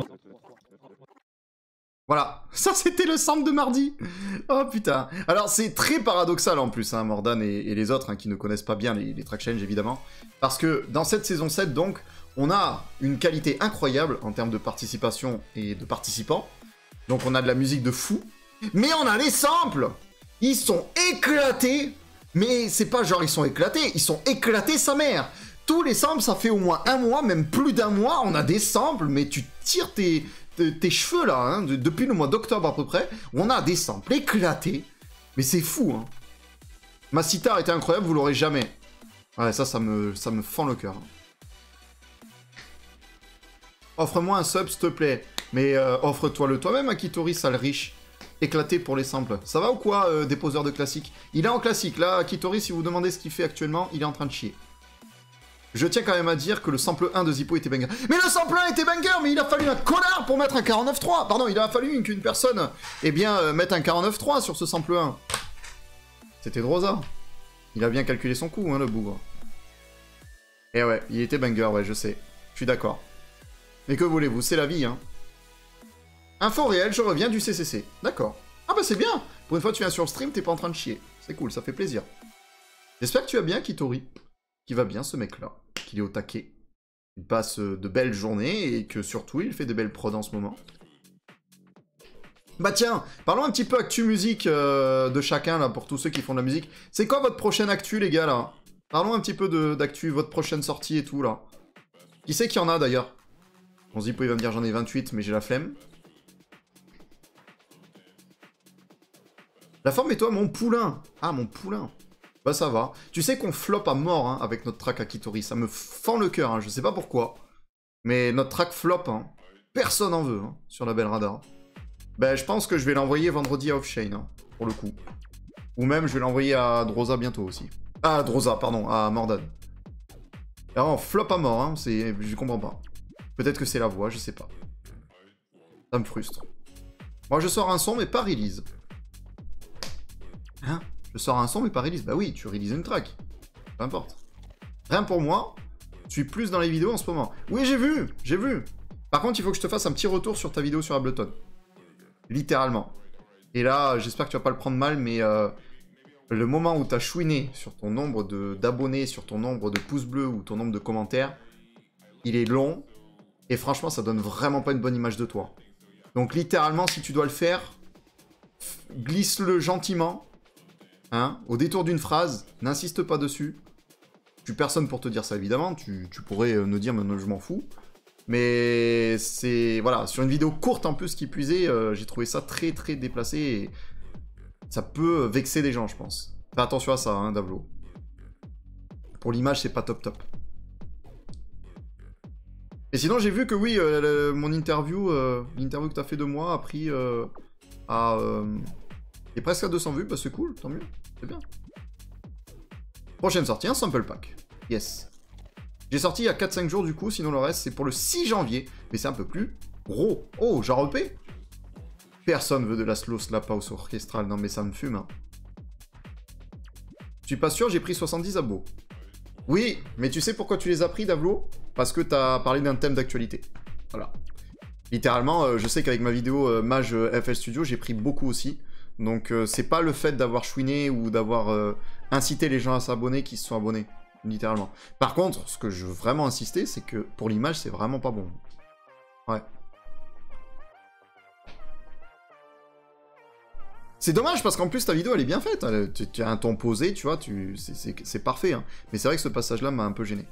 Voilà, ça c'était le sample de mardi. Oh putain. Alors c'est très paradoxal en plus, hein, Mordan et, et les autres hein, qui ne connaissent pas bien les, les track change évidemment. Parce que dans cette saison sept donc, on a une qualité incroyable en termes de participation et de participants. Donc on a de la musique de fou. Mais on a les samples. Ils sont éclatés. Mais c'est pas genre ils sont éclatés, ils sont éclatés sa mère. Tous les samples, ça fait au moins un mois, même plus d'un mois, on a des samples, mais tu tires tes... tes cheveux là, hein, de, depuis le mois d'octobre à peu près, on a des samples éclatés, mais c'est fou, hein. Ma sitar était incroyable, vous l'aurez jamais. Ouais, ça, ça me, ça me fend le cœur. Offre-moi un sub, s'il te plaît. Mais euh, offre-toi-le toi-même, Akitori, sale riche. Éclaté pour les samples. Ça va ou quoi, euh, déposeur de classique? Il est en classique, là, Akitori, si vous demandez ce qu'il fait actuellement, il est en train de chier. Je tiens quand même à dire que le sample un de Zippo était banger. Mais le sample un était banger, mais il a fallu un connard pour mettre un quarante-neuf trois. Pardon, il a fallu qu'une personne, eh bien, euh, mette un quarante-neuf trois sur ce sample un. C'était Droza. Il a bien calculé son coup, hein, le bougre. Et ouais, il était banger, ouais, je sais. Je suis d'accord. Mais que voulez-vous, c'est la vie, hein. Info réelle, je reviens du C C C. D'accord. Ah bah c'est bien. Pour une fois, tu viens sur le stream, t'es pas en train de chier. C'est cool, ça fait plaisir. J'espère que tu vas bien, Kitori. Qui va bien, ce mec-là. Qu'il est au taquet. Il passe de belles journées et que surtout, il fait de belles prods en ce moment. Bah tiens, parlons un petit peu actu musique euh, de chacun, là, pour tous ceux qui font de la musique. C'est quoi votre prochaine actu, les gars, là? Parlons un petit peu d'actu, votre prochaine sortie et tout, là. Qui c'est qu'il y en a, d'ailleurs? Bon, Zippo, il va me dire j'en ai vingt-huit, mais j'ai la flemme. La forme et toi, mon poulain. Ah, mon poulain. Bah ça va. Tu sais qu'on flop à mort hein, avec notre track Akitori. Ça me fend le cœur, hein, je sais pas pourquoi. Mais notre track flop, hein. Personne en veut hein, sur la belle radar. Ben je pense que je vais l'envoyer vendredi à Offchain, hein, pour le coup. Ou même je vais l'envoyer à Droza bientôt aussi. Ah, Droza, pardon, à Mordan. Alors on flop à mort, hein, c'est... je comprends pas. Peut-être que c'est la voix, je sais pas. Ça me frustre. Moi je sors un son mais pas release. Hein? Je sors un son mais pas release. Bah oui, tu releases une track. Peu importe. Rien pour moi. Je suis plus dans les vidéos en ce moment. Oui, j'ai vu, j'ai vu. Par contre, il faut que je te fasse un petit retour sur ta vidéo sur Ableton. Littéralement. Et là, j'espère que tu vas pas le prendre mal, mais euh, le moment où tu as chouiné sur ton nombre d'abonnés, sur ton nombre de pouces bleus ou ton nombre de commentaires, il est long. Et franchement, ça donne vraiment pas une bonne image de toi. Donc littéralement, si tu dois le faire, glisse-le gentiment. Hein, au détour d'une phrase, n'insiste pas dessus. Je suis personne pour te dire ça, évidemment. Tu, tu pourrais me dire, mais je m'en fous. Mais c'est... Voilà, sur une vidéo courte en plus qui puisait, euh, j'ai trouvé ça très très déplacé. Et ça peut vexer des gens, je pense. Fais attention à ça, hein, Davlo. Pour l'image, c'est pas top top. Et sinon, j'ai vu que oui, euh, le, mon interview, euh, l'interview que tu as fait de moi a pris euh, à... Euh, et presque à deux cents vues, bah c'est cool, tant mieux, c'est bien. Prochaine sortie, un sample pack. Yes. J'ai sorti il y a quatre cinq jours du coup, sinon le reste c'est pour le six janvier, mais c'est un peu plus gros. Oh, j'ai repé. Personne veut de la slow slap house orchestrale, non mais ça me fume. Hein. Je suis pas sûr, j'ai pris soixante-dix abos. Oui, mais tu sais pourquoi tu les as pris, Davlo? Parce que t'as parlé d'un thème d'actualité. Voilà. Littéralement, euh, je sais qu'avec ma vidéo euh, Mage euh, F L Studio, j'ai pris beaucoup aussi. Donc euh, c'est pas le fait d'avoir chouiné ou d'avoir euh, incité les gens à s'abonner qui se sont abonnés, littéralement. Par contre, ce que je veux vraiment insister, c'est que pour l'image, c'est vraiment pas bon. Ouais. C'est dommage parce qu'en plus ta vidéo elle est bien faite. Elle- Tu, tu as un ton posé, tu vois, tu, c'est- c'est c'est parfait. Hein. Mais c'est vrai que ce passage-là m'a un peu gêné.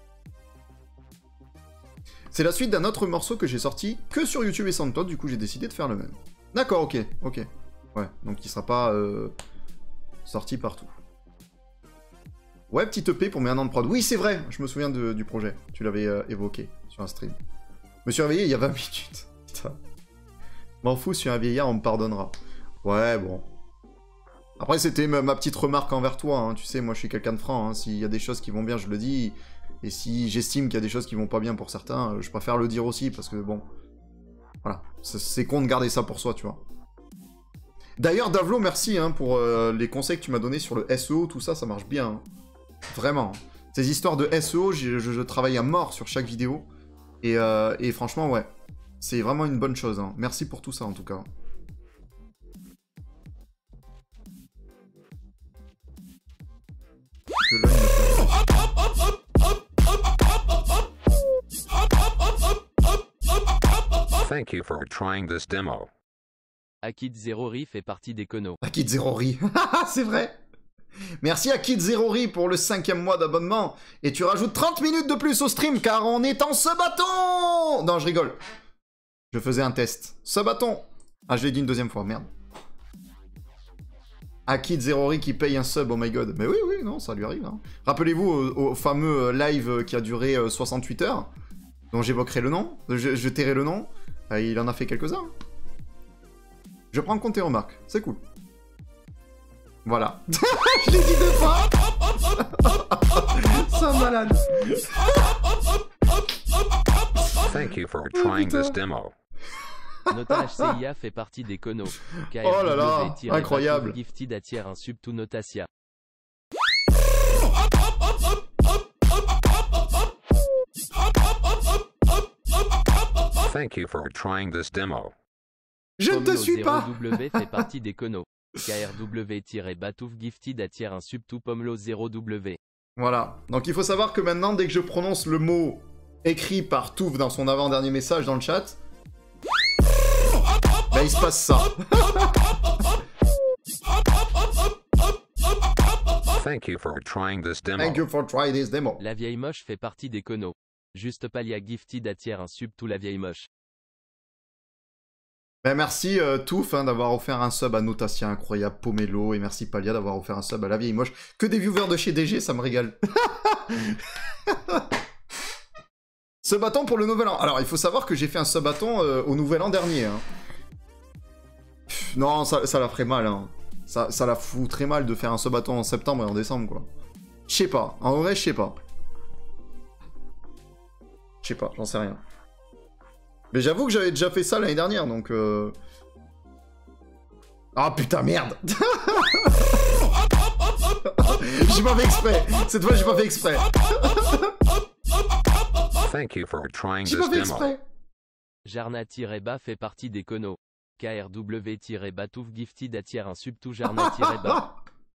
C'est la suite d'un autre morceau que j'ai sorti que sur YouTube et SoundCloud, du coup j'ai décidé de faire le même. D'accord, ok, ok. Ouais, donc il sera pas euh, sorti partout. Ouais, petite E P pour mes un an de prod. Oui, c'est vrai, je me souviens de- du projet. Tu l'avais euh, évoqué sur un stream. Je me suis réveillé il y a vingt minutes. Putain. M'en fous, je suis un vieillard, on me pardonnera. Ouais, bon. Après, c'était ma, ma petite remarque envers toi. Hein. Tu sais, moi, je suis quelqu'un de franc. Hein. S'il y a des choses qui vont bien, je le dis. Et si j'estime qu'il y a des choses qui vont pas bien pour certains, euh, je préfère le dire aussi, parce que, bon... Voilà. C'est- C'est con de garder ça pour soi, tu vois. D'ailleurs, Davlo, merci hein, pour euh, les conseils que tu m'as donnés sur le S E O, tout ça, ça marche bien. Hein. Vraiment. Ces histoires de S E O, je, je- je travaille à mort sur chaque vidéo. Et, euh, et franchement, ouais. C'est vraiment une bonne chose. Hein. Merci pour tout ça, en tout cas. Que là, il me fait- Thank you for trying this demo. Akid Zerori fait partie des conos. Akid Zerori. C'est vrai. Merci Akid Zerori pour le cinquième mois d'abonnement. Et tu rajoutes trente minutes de plus au stream car on est en Sabaton. Non, je rigole. Je faisais un test. Sabaton. Ah, je l'ai dit une deuxième fois, merde. Akid Zerori qui paye un sub, oh my god. Mais oui, oui, non, ça lui arrive. Hein. Rappelez-vous au, au fameux euh, live qui a duré euh, soixante-huit heures, dont j'évoquerai le nom, je, je tairai le nom. Euh, il en a fait quelques-uns. Je prends compte et remarque, c'est cool. Voilà. Je l'ai dit deux fois. C'est un malade. Thank you for trying this demo. Nota H C I A fait partie des conos. Oh là là, incroyable. Gifted attire un sub to Notasia. Thank you for trying this demo. Je ne te suis pas. W fait partie des conos. K R W-Batouf Gifted attire un sub to Pomelo zéro W. Voilà. Donc il faut savoir que maintenant, dès que je prononce le mot écrit par Touf dans son avant-dernier message dans le chat, bah il se passe ça. Thank you for trying this demo. Thank you for trying this demo. La vieille moche fait partie des conos. Juste Palia Gifted attire un sub to la vieille moche. Ben merci euh, Touf hein, d'avoir offert un sub à Notasia incroyable, Pomelo, et merci Palia d'avoir offert un sub à la vieille moche. Que des viewers de chez D G, ça me régale. Ce bâton pour le nouvel an. Alors il faut savoir que j'ai fait un sub bâton euh, au nouvel an dernier. Hein. Pff, non, ça, ça la ferait mal. Hein. Ça, ça la fout très mal de faire un sub bâton en septembre et en décembre quoi. Je sais pas, en vrai je sais pas. Je sais pas, j'en sais rien. Mais j'avoue que j'avais déjà fait ça l'année dernière, donc... Euh... Ah putain, merde. J'ai pas fait exprès. Cette fois, j'ai pas fait exprès. Thank you for trying J'ai this pas fait demo. exprès. Jarna-Bas fait partie des conos. K R W-Batouf Gifted attire un sub to Jarna-Bas.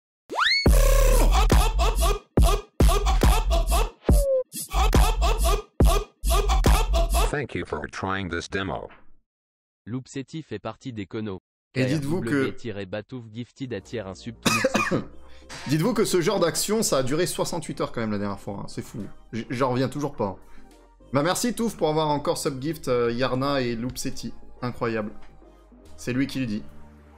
Thank you for trying this demo. Loupseti fait partie des conos. Et dites-vous que... Batouf Gifted attire un sub to Loupseti. Dites-vous que ce genre d'action, ça a duré soixante-huit heures quand même la dernière fois. Hein. C'est fou. J- J'en reviens toujours pas. Bah merci Touf pour avoir encore subgift euh, Yarna et Loupseti. Incroyable. C'est lui qui le dit.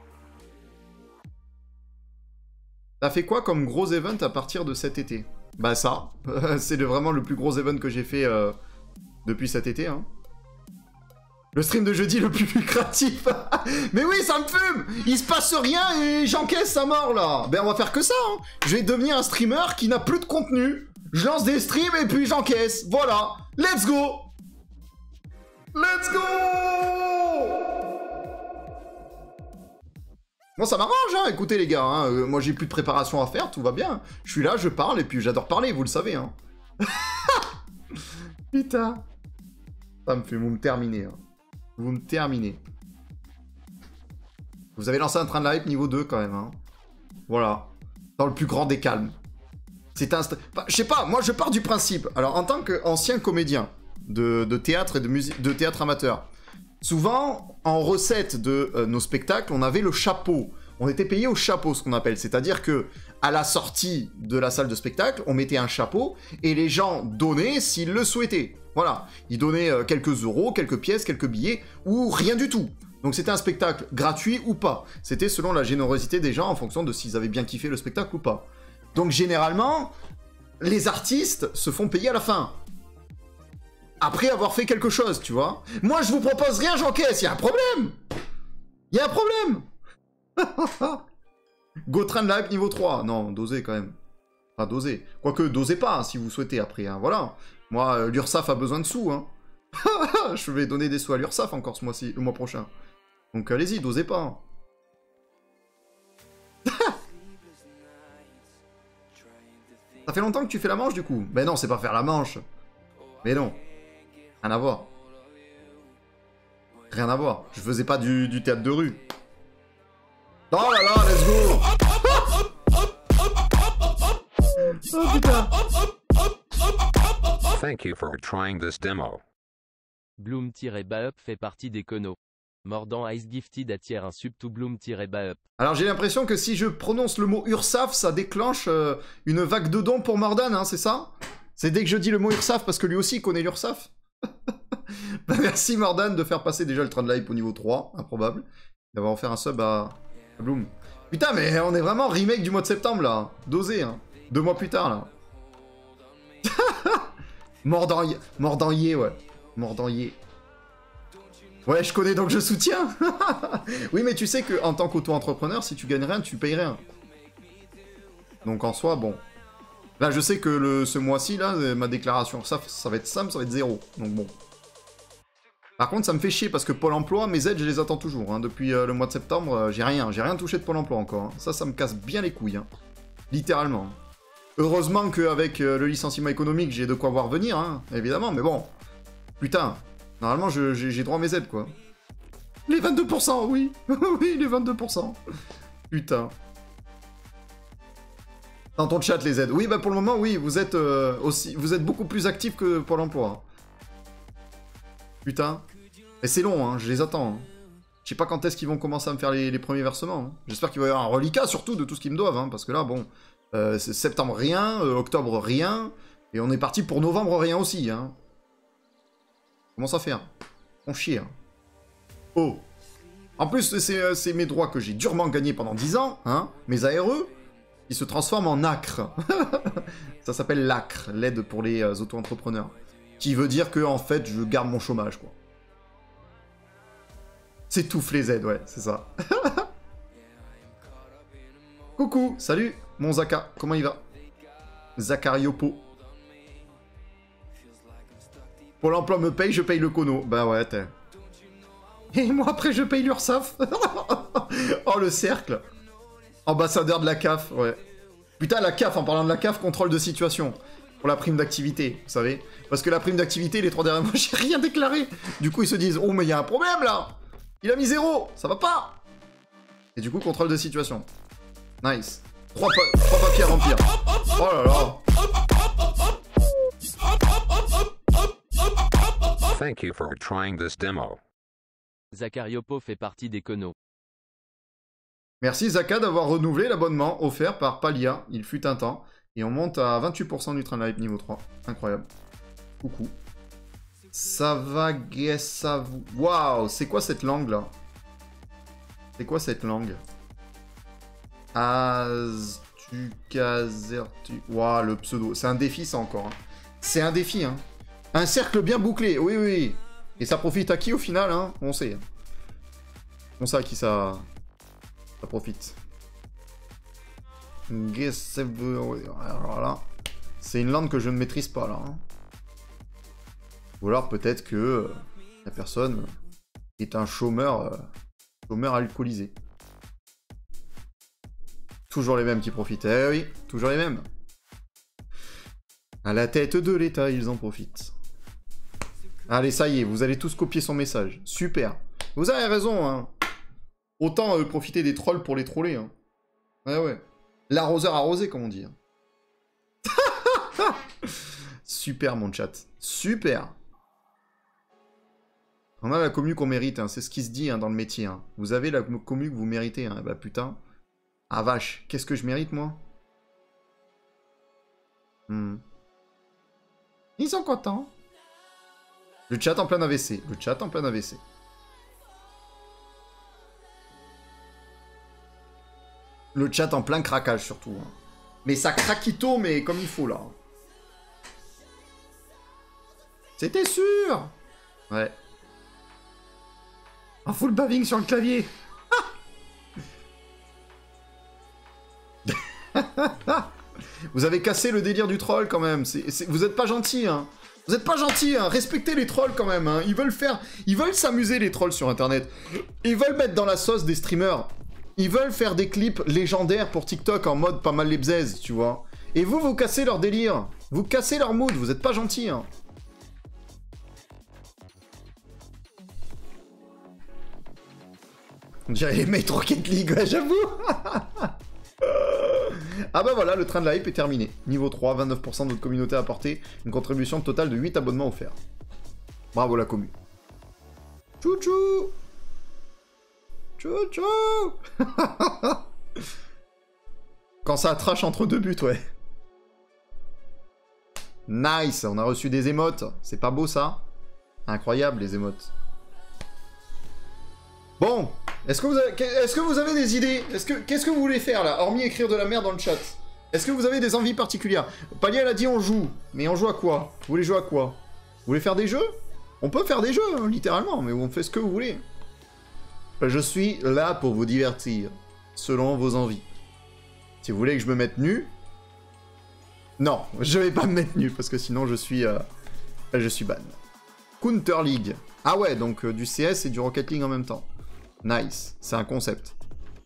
T'as fait quoi comme gros event à partir de cet été? Bah ça. C'est le- vraiment le plus gros event que j'ai fait euh, depuis cet été. Hein. Le stream de jeudi le plus lucratif. Mais oui, ça me fume. Il se passe rien et j'encaisse à mort là. Ben on va faire que ça. Hein. Je vais devenir un streamer qui n'a plus de contenu. Je lance des streams et puis j'encaisse. Voilà. Let's go. Let's go. Bon, ça m'arrange, hein. Écoutez les gars. Hein. Euh, moi j'ai plus de préparation à faire, tout va bien. Je suis là, je parle et puis j'adore parler, vous le savez. Hein. Putain. Ça me fait, vous me terminez. Hein. Vous me terminez. Vous avez lancé un train de la hype niveau deux quand même. Hein. Voilà. Dans le plus grand des calmes. C'est un... Bah, je sais pas, moi je pars du principe. Alors en tant qu'ancien comédien de, de théâtre et de, musique, de théâtre amateur, souvent en recette de euh, nos spectacles, on avait le chapeau. On était payé au chapeau, ce qu'on appelle. C'est-à-dire que à la sortie de la salle de spectacle, on mettait un chapeau et les gens donnaient s'ils le souhaitaient. Voilà. Ils donnaient euh, quelques euros, quelques pièces, quelques billets ou rien du tout. Donc c'était un spectacle gratuit ou pas. C'était selon la générosité des gens en fonction de s'ils avaient bien kiffé le spectacle ou pas. Donc généralement, les artistes se font payer à la fin. Après avoir fait quelque chose, tu vois. Moi, je vous propose rien, j'encaisse. Il y a un problème. Il y a un problème. Go Train de la hype niveau trois. Non, dosez quand même. Enfin, dosez. Quoique, dosez pas, hein, si vous souhaitez après. Hein. Voilà. Moi, euh, l'URSSAF a besoin de sous. Hein. Je vais donner des sous à l'URSSAF encore ce mois-ci, le mois prochain. Donc allez-y, dosez pas. Ça fait longtemps que tu fais la manche, du coup? Ben non, c'est pas faire la manche. Mais non. Rien à voir. Rien à voir. Je faisais pas du, du théâtre de rue. Oh là là, let's go. Oh putain. Thank you for trying this demo. Bloom-Up fait partie des conos. Mordant Ice Gifted attire un sub to Bloom-Up. Alors j'ai l'impression que si je prononce le mot URSAF, ça déclenche euh, une vague de dons pour Mordan, hein, c'est ça? C'est dès que je dis le mot URSAF parce que lui aussi connaît l'URSAF. Bah, merci Mordan de faire passer déjà le train de la hype au niveau trois, improbable. D'avoir offert un sub à, à Bloom. Putain mais on est vraiment remake du mois de septembre là. Dosé, hein. Deux mois plus tard là. Mordan, Mordan Yé, ouais. Mordan Yé. Ouais, je connais donc je soutiens. Oui, mais tu sais qu'en tant qu'auto-entrepreneur, si tu gagnes rien, tu payes rien. Donc en soi, bon. Là, je sais que le, ce mois-ci, là, ma déclaration, ça, ça va être simple, ça va être zéro. Donc bon. Par contre, ça me fait chier parce que Pôle emploi, mes aides, je les attends toujours. Hein. Depuis euh, le mois de septembre, euh, j'ai rien. J'ai rien touché de Pôle emploi encore. Hein. Ça, ça me casse bien les couilles. Hein. Littéralement. Heureusement qu'avec euh, le licenciement économique, j'ai de quoi voir venir, hein, évidemment. Mais bon. Putain. Normalement, j'ai droit à mes aides, quoi. Les vingt-deux pour cent, oui. Oui, les vingt-deux pour cent. Putain. Dans ton chat, les aides. Oui, bah pour le moment, oui, vous êtes, euh, aussi, vous êtes beaucoup plus actifs que Pôle emploi. Putain. Et c'est long, hein, je les attends. Hein. Je sais pas quand est-ce qu'ils vont commencer à me faire les, les premiers versements. Hein. J'espère qu'il va y avoir un reliquat, surtout, de tout ce qu'ils me doivent. Hein, parce que là, bon, euh, c'est septembre, rien. Euh, octobre, rien. Et on est parti pour novembre, rien aussi. Hein. Comment ça faire? On chie. Hein. Oh. En plus, c'est mes droits que j'ai durement gagnés pendant dix ans, hein, mes A R E, qui se transforment en A C R. Ça s'appelle l'A C R, l'aide pour les euh, auto-entrepreneurs. Qui veut dire que, en fait, je garde mon chômage, quoi. C'est tout les aides, ouais, c'est ça. Coucou, salut, mon Zaka, comment il va? Zakariopo. Pôle emploi me paye, je paye le cono. Bah ouais, t'es... Et moi, après, je paye l'URSSAF. Oh, le cercle. Ambassadeur de la C A F, ouais. Putain, la C A F, en parlant de la C A F, contrôle de situation. Pour la prime d'activité, vous savez. Parce que la prime d'activité, les trois derniers mois, j'ai rien déclaré. Du coup, ils se disent, oh, mais il y a un problème, là. Il a mis zéro, ça va pas. Et du coup, contrôle de situation. Nice. Trois, pa trois papiers à remplir. Oh là là. Thank you for trying this demo. Zakariopo fait partie des conos. Merci Zaka d'avoir renouvelé l'abonnement offert par Palia. Il fut un temps. Et on monte à vingt-huit pour cent du train de la hype niveau trois. Incroyable. Coucou. Ça va, guess, ça vous... Waouh, c'est quoi cette langue là? C'est quoi cette langue? Aztukazertu... Waouh, le pseudo. C'est un défi ça encore. Hein. C'est un défi, hein. Un cercle bien bouclé, oui, oui. Et ça profite à qui au final, hein? On sait. On sait à qui ça... ça profite. Alors là, c'est une langue que je ne maîtrise pas, là. Hein. Ou alors peut-être que euh, la personne est un chômeur, euh, chômeur alcoolisé. Toujours les mêmes qui profitent. Eh oui, toujours les mêmes. À la tête de l'État, ils en profitent. Allez, ça y est, vous allez tous copier son message. Super. Vous avez raison, hein. Autant euh, profiter des trolls pour les troller, hein. Ouais, ouais. L'arroseur arrosé, comme on dit. Hein. Super, mon chat. Super. On a la commu qu'on mérite, hein. C'est ce qui se dit hein, dans le métier. Hein. Vous avez la commu que vous méritez. Hein. Bah putain. Ah vache, qu'est-ce que je mérite, moi? Hmm. Ils sont contents. Le chat en plein A V C. Le chat en plein A V C. Le chat en plein craquage, surtout. Hein. Mais ça craquito, mais comme il faut, là. C'était sûr. Ouais. Un full baving sur le clavier. Vous avez cassé le délire du troll, quand même. C'est, c'est... Vous êtes pas gentil, hein. Vous êtes pas gentil, hein. Respectez les trolls, quand même. Hein. Ils veulent faire... Ils veulent s'amuser, les trolls, sur Internet. Ils veulent mettre dans la sauce des streamers. Ils veulent faire des clips légendaires pour TikTok en mode pas mal les bzaises, tu vois. Et vous, vous cassez leur délire. Vous cassez leur mood. Vous êtes pas gentil, hein. On dirait les maîtres Rocket League, ouais, j'avoue. Ah bah voilà, le train de la hype est terminé. Niveau trois, vingt-neuf pour cent de notre communauté a apporté une contribution totale de huit abonnements offerts. Bravo la commu. Chouchou. Chouchou. Quand ça trash entre deux buts, ouais. Nice, on a reçu des émotes. C'est pas beau ça? Incroyable les émotes. Bon, est-ce que vous avez, est-ce que vous avez des idées? Est-ce que, qu'est-ce que vous voulez faire là, hormis écrire de la merde dans le chat? Est-ce que vous avez des envies particulières? Paliel a dit on joue, mais on joue à quoi? Vous voulez jouer à quoi? Vous voulez faire des jeux? On peut faire des jeux, hein, littéralement, mais on fait ce que vous voulez. Je suis là pour vous divertir, selon vos envies. Si vous voulez que je me mette nu... Non, je vais pas me mettre nu, parce que sinon je suis... Euh... Je suis ban. Counter League. Ah ouais, donc euh, du C S et du Rocket League en même temps. Nice, c'est un concept.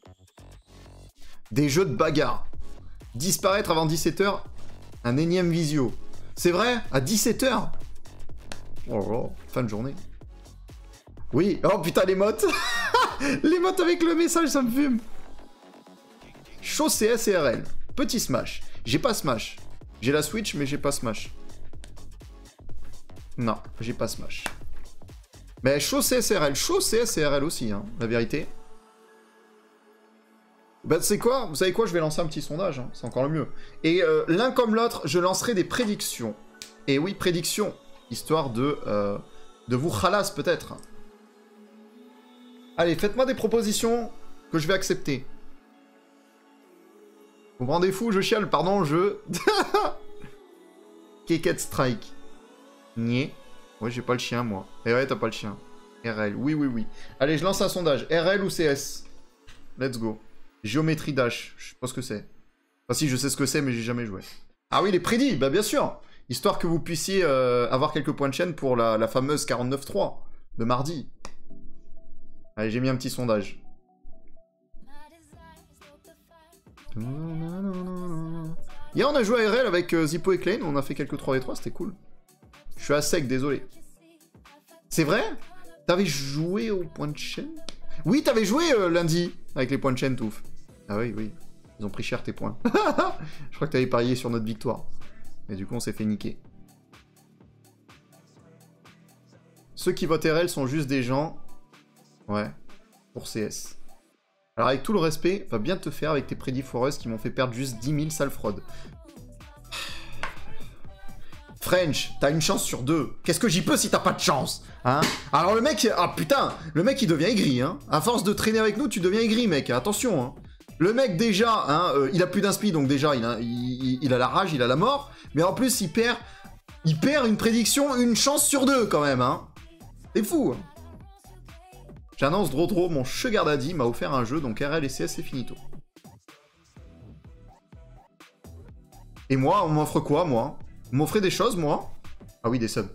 Des jeux de bagarre. Disparaître avant dix-sept heures, un énième visio. C'est vrai? À dix-sept heures? Oh là là, fin de journée. Oui, oh putain les mottes. Les mottes avec le message, ça me fume. Chaud C S et R L. Petit Smash. J'ai pas Smash. J'ai la Switch, mais j'ai pas Smash. Non, j'ai pas Smash. Mais chaud C S R L, chaud C S et R L aussi, hein, la vérité. Bah c'est quoi? Vous savez quoi? Je vais lancer un petit sondage, hein, c'est encore le mieux. Et euh, l'un comme l'autre, je lancerai des prédictions. Et oui, prédictions, histoire de, euh, de vous ralasse peut-être. Allez, faites-moi des propositions que je vais accepter. Vous me rendez fou, je chiale, pardon, je... Keket Strike. Niais. Ouais, j'ai pas le chien, moi. Et ouais, t'as pas le chien. R L, oui, oui, oui. Allez, je lance un sondage. R L ou C S? Let's go. Géométrie Dash, je sais pas ce que c'est. Enfin si, je sais ce que c'est, mais j'ai jamais joué. Ah oui, les prédits, bah bien sûr. Histoire que vous puissiez euh, avoir quelques points de chaîne pour la, la fameuse quarante-neuf trois de mardi. Allez, j'ai mis un petit sondage. Hier, on a joué à R L avec euh, Zippo et Klein, on a fait quelques trois v trois, c'était cool. Je suis à sec, désolé. C'est vrai? T'avais joué au point de chaîne? Oui, t'avais joué euh, lundi avec les points de chaîne, Touf. Ah oui, oui. Ils ont pris cher tes points. Je crois que t'avais parié sur notre victoire. Mais du coup, on s'est fait niquer. Ceux qui votent R L sont juste des gens... Ouais. Pour C S. Alors, avec tout le respect, va bien te faire avec tes prédits foireuses qui m'ont fait perdre juste dix mille sales fraudes. French, t'as une chance sur deux. Qu'est-ce que j'y peux si t'as pas de chance, hein? Alors le mec, ah putain, le mec il devient aigri, hein. À force de traîner avec nous, tu deviens aigri, mec. Attention, hein. Le mec déjà, hein, euh, il a plus d'inspi, donc déjà il a, il, il a la rage, il a la mort. Mais en plus il perd, il perd une prédiction, une chance sur deux quand même, hein. C'est fou. Hein. J'annonce Dro Dro, mon sugar daddy m'a offert un jeu, donc R L et C S c'est finito. Et moi, on m'offre quoi, moi? Vous m'offrez des choses, moi? Ah oui, des subs.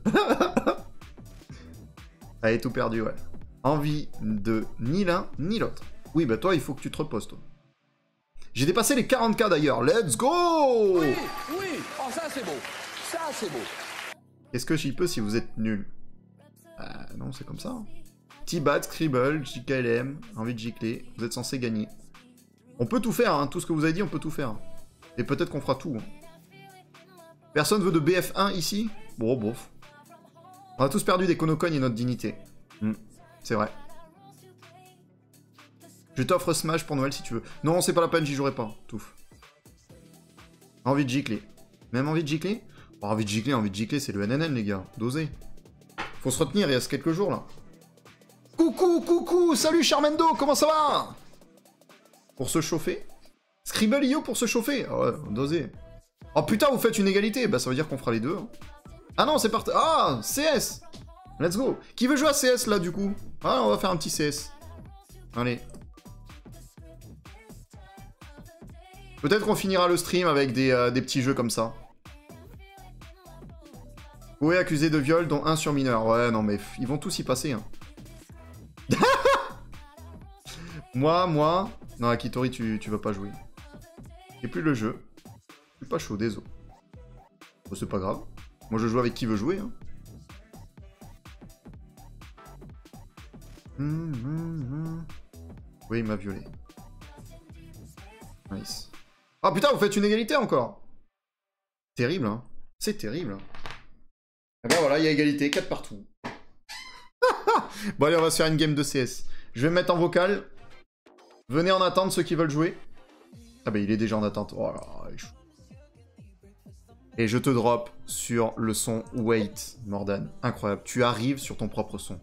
Allez, tout perdu, ouais. Envie de ni l'un, ni l'autre. Oui, bah toi, il faut que tu te reposes, toi. J'ai dépassé les quarante K, d'ailleurs. Let's go! Oui, oui. Oh, ça, c'est beau. Ça, c'est beau. Est-ce que j'y peux si vous êtes nul? euh, Non, c'est comme ça. Hein. T-Bat, Scribble, J K L M, envie de gicler. Vous êtes censé gagner. On peut tout faire, hein. Tout ce que vous avez dit, on peut tout faire. Et peut-être qu'on fera tout, hein. Personne veut de B F un ici? Bon, bof. On a tous perdu des Konocoin et notre dignité. Hmm, c'est vrai. Je t'offre Smash pour Noël si tu veux. Non, c'est pas la peine, j'y jouerai pas. Touf. Envie de gicler. Même envie de gicler oh, Envie de gicler, envie de gicler, c'est le N N N, les gars. Dosez. Faut se retenir, il reste quelques jours, là. Coucou, coucou, salut Charmendo, comment ça va? Pour se chauffer. Scribble.io pour se chauffer. Ah ouais, dosez. Oh putain, vous faites une égalité. Bah ça veut dire qu'on fera les deux. Hein. Ah non, c'est parti. Ah, C S. Let's go. Qui veut jouer à C S, là, du coup? Ah, on va faire un petit C S. Allez. Peut-être qu'on finira le stream avec des, euh, des petits jeux comme ça. Oui, accusé de viol, dont un sur mineur. Ouais, non, mais ils vont tous y passer. Hein. moi, moi... Non, Akitori, tu, tu vas pas jouer. Et plus le jeu. Je suis pas chaud, désolé. Bon, c'est pas grave. Moi, je joue avec qui veut jouer. Hein. Hum, hum, hum. Oui, il m'a violé. Nice. Ah putain, vous faites une égalité encore. Terrible, hein. C'est terrible. Et ben voilà, il y a égalité, quatre partout. Bon allez, on va se faire une game de C S. Je vais me mettre en vocal. Venez en attente ceux qui veulent jouer. Ah bah il est déjà en attente. Oh là là, il est chaud. Et je te drop sur le son Wait, Mordan. Incroyable. Tu arrives sur ton propre son.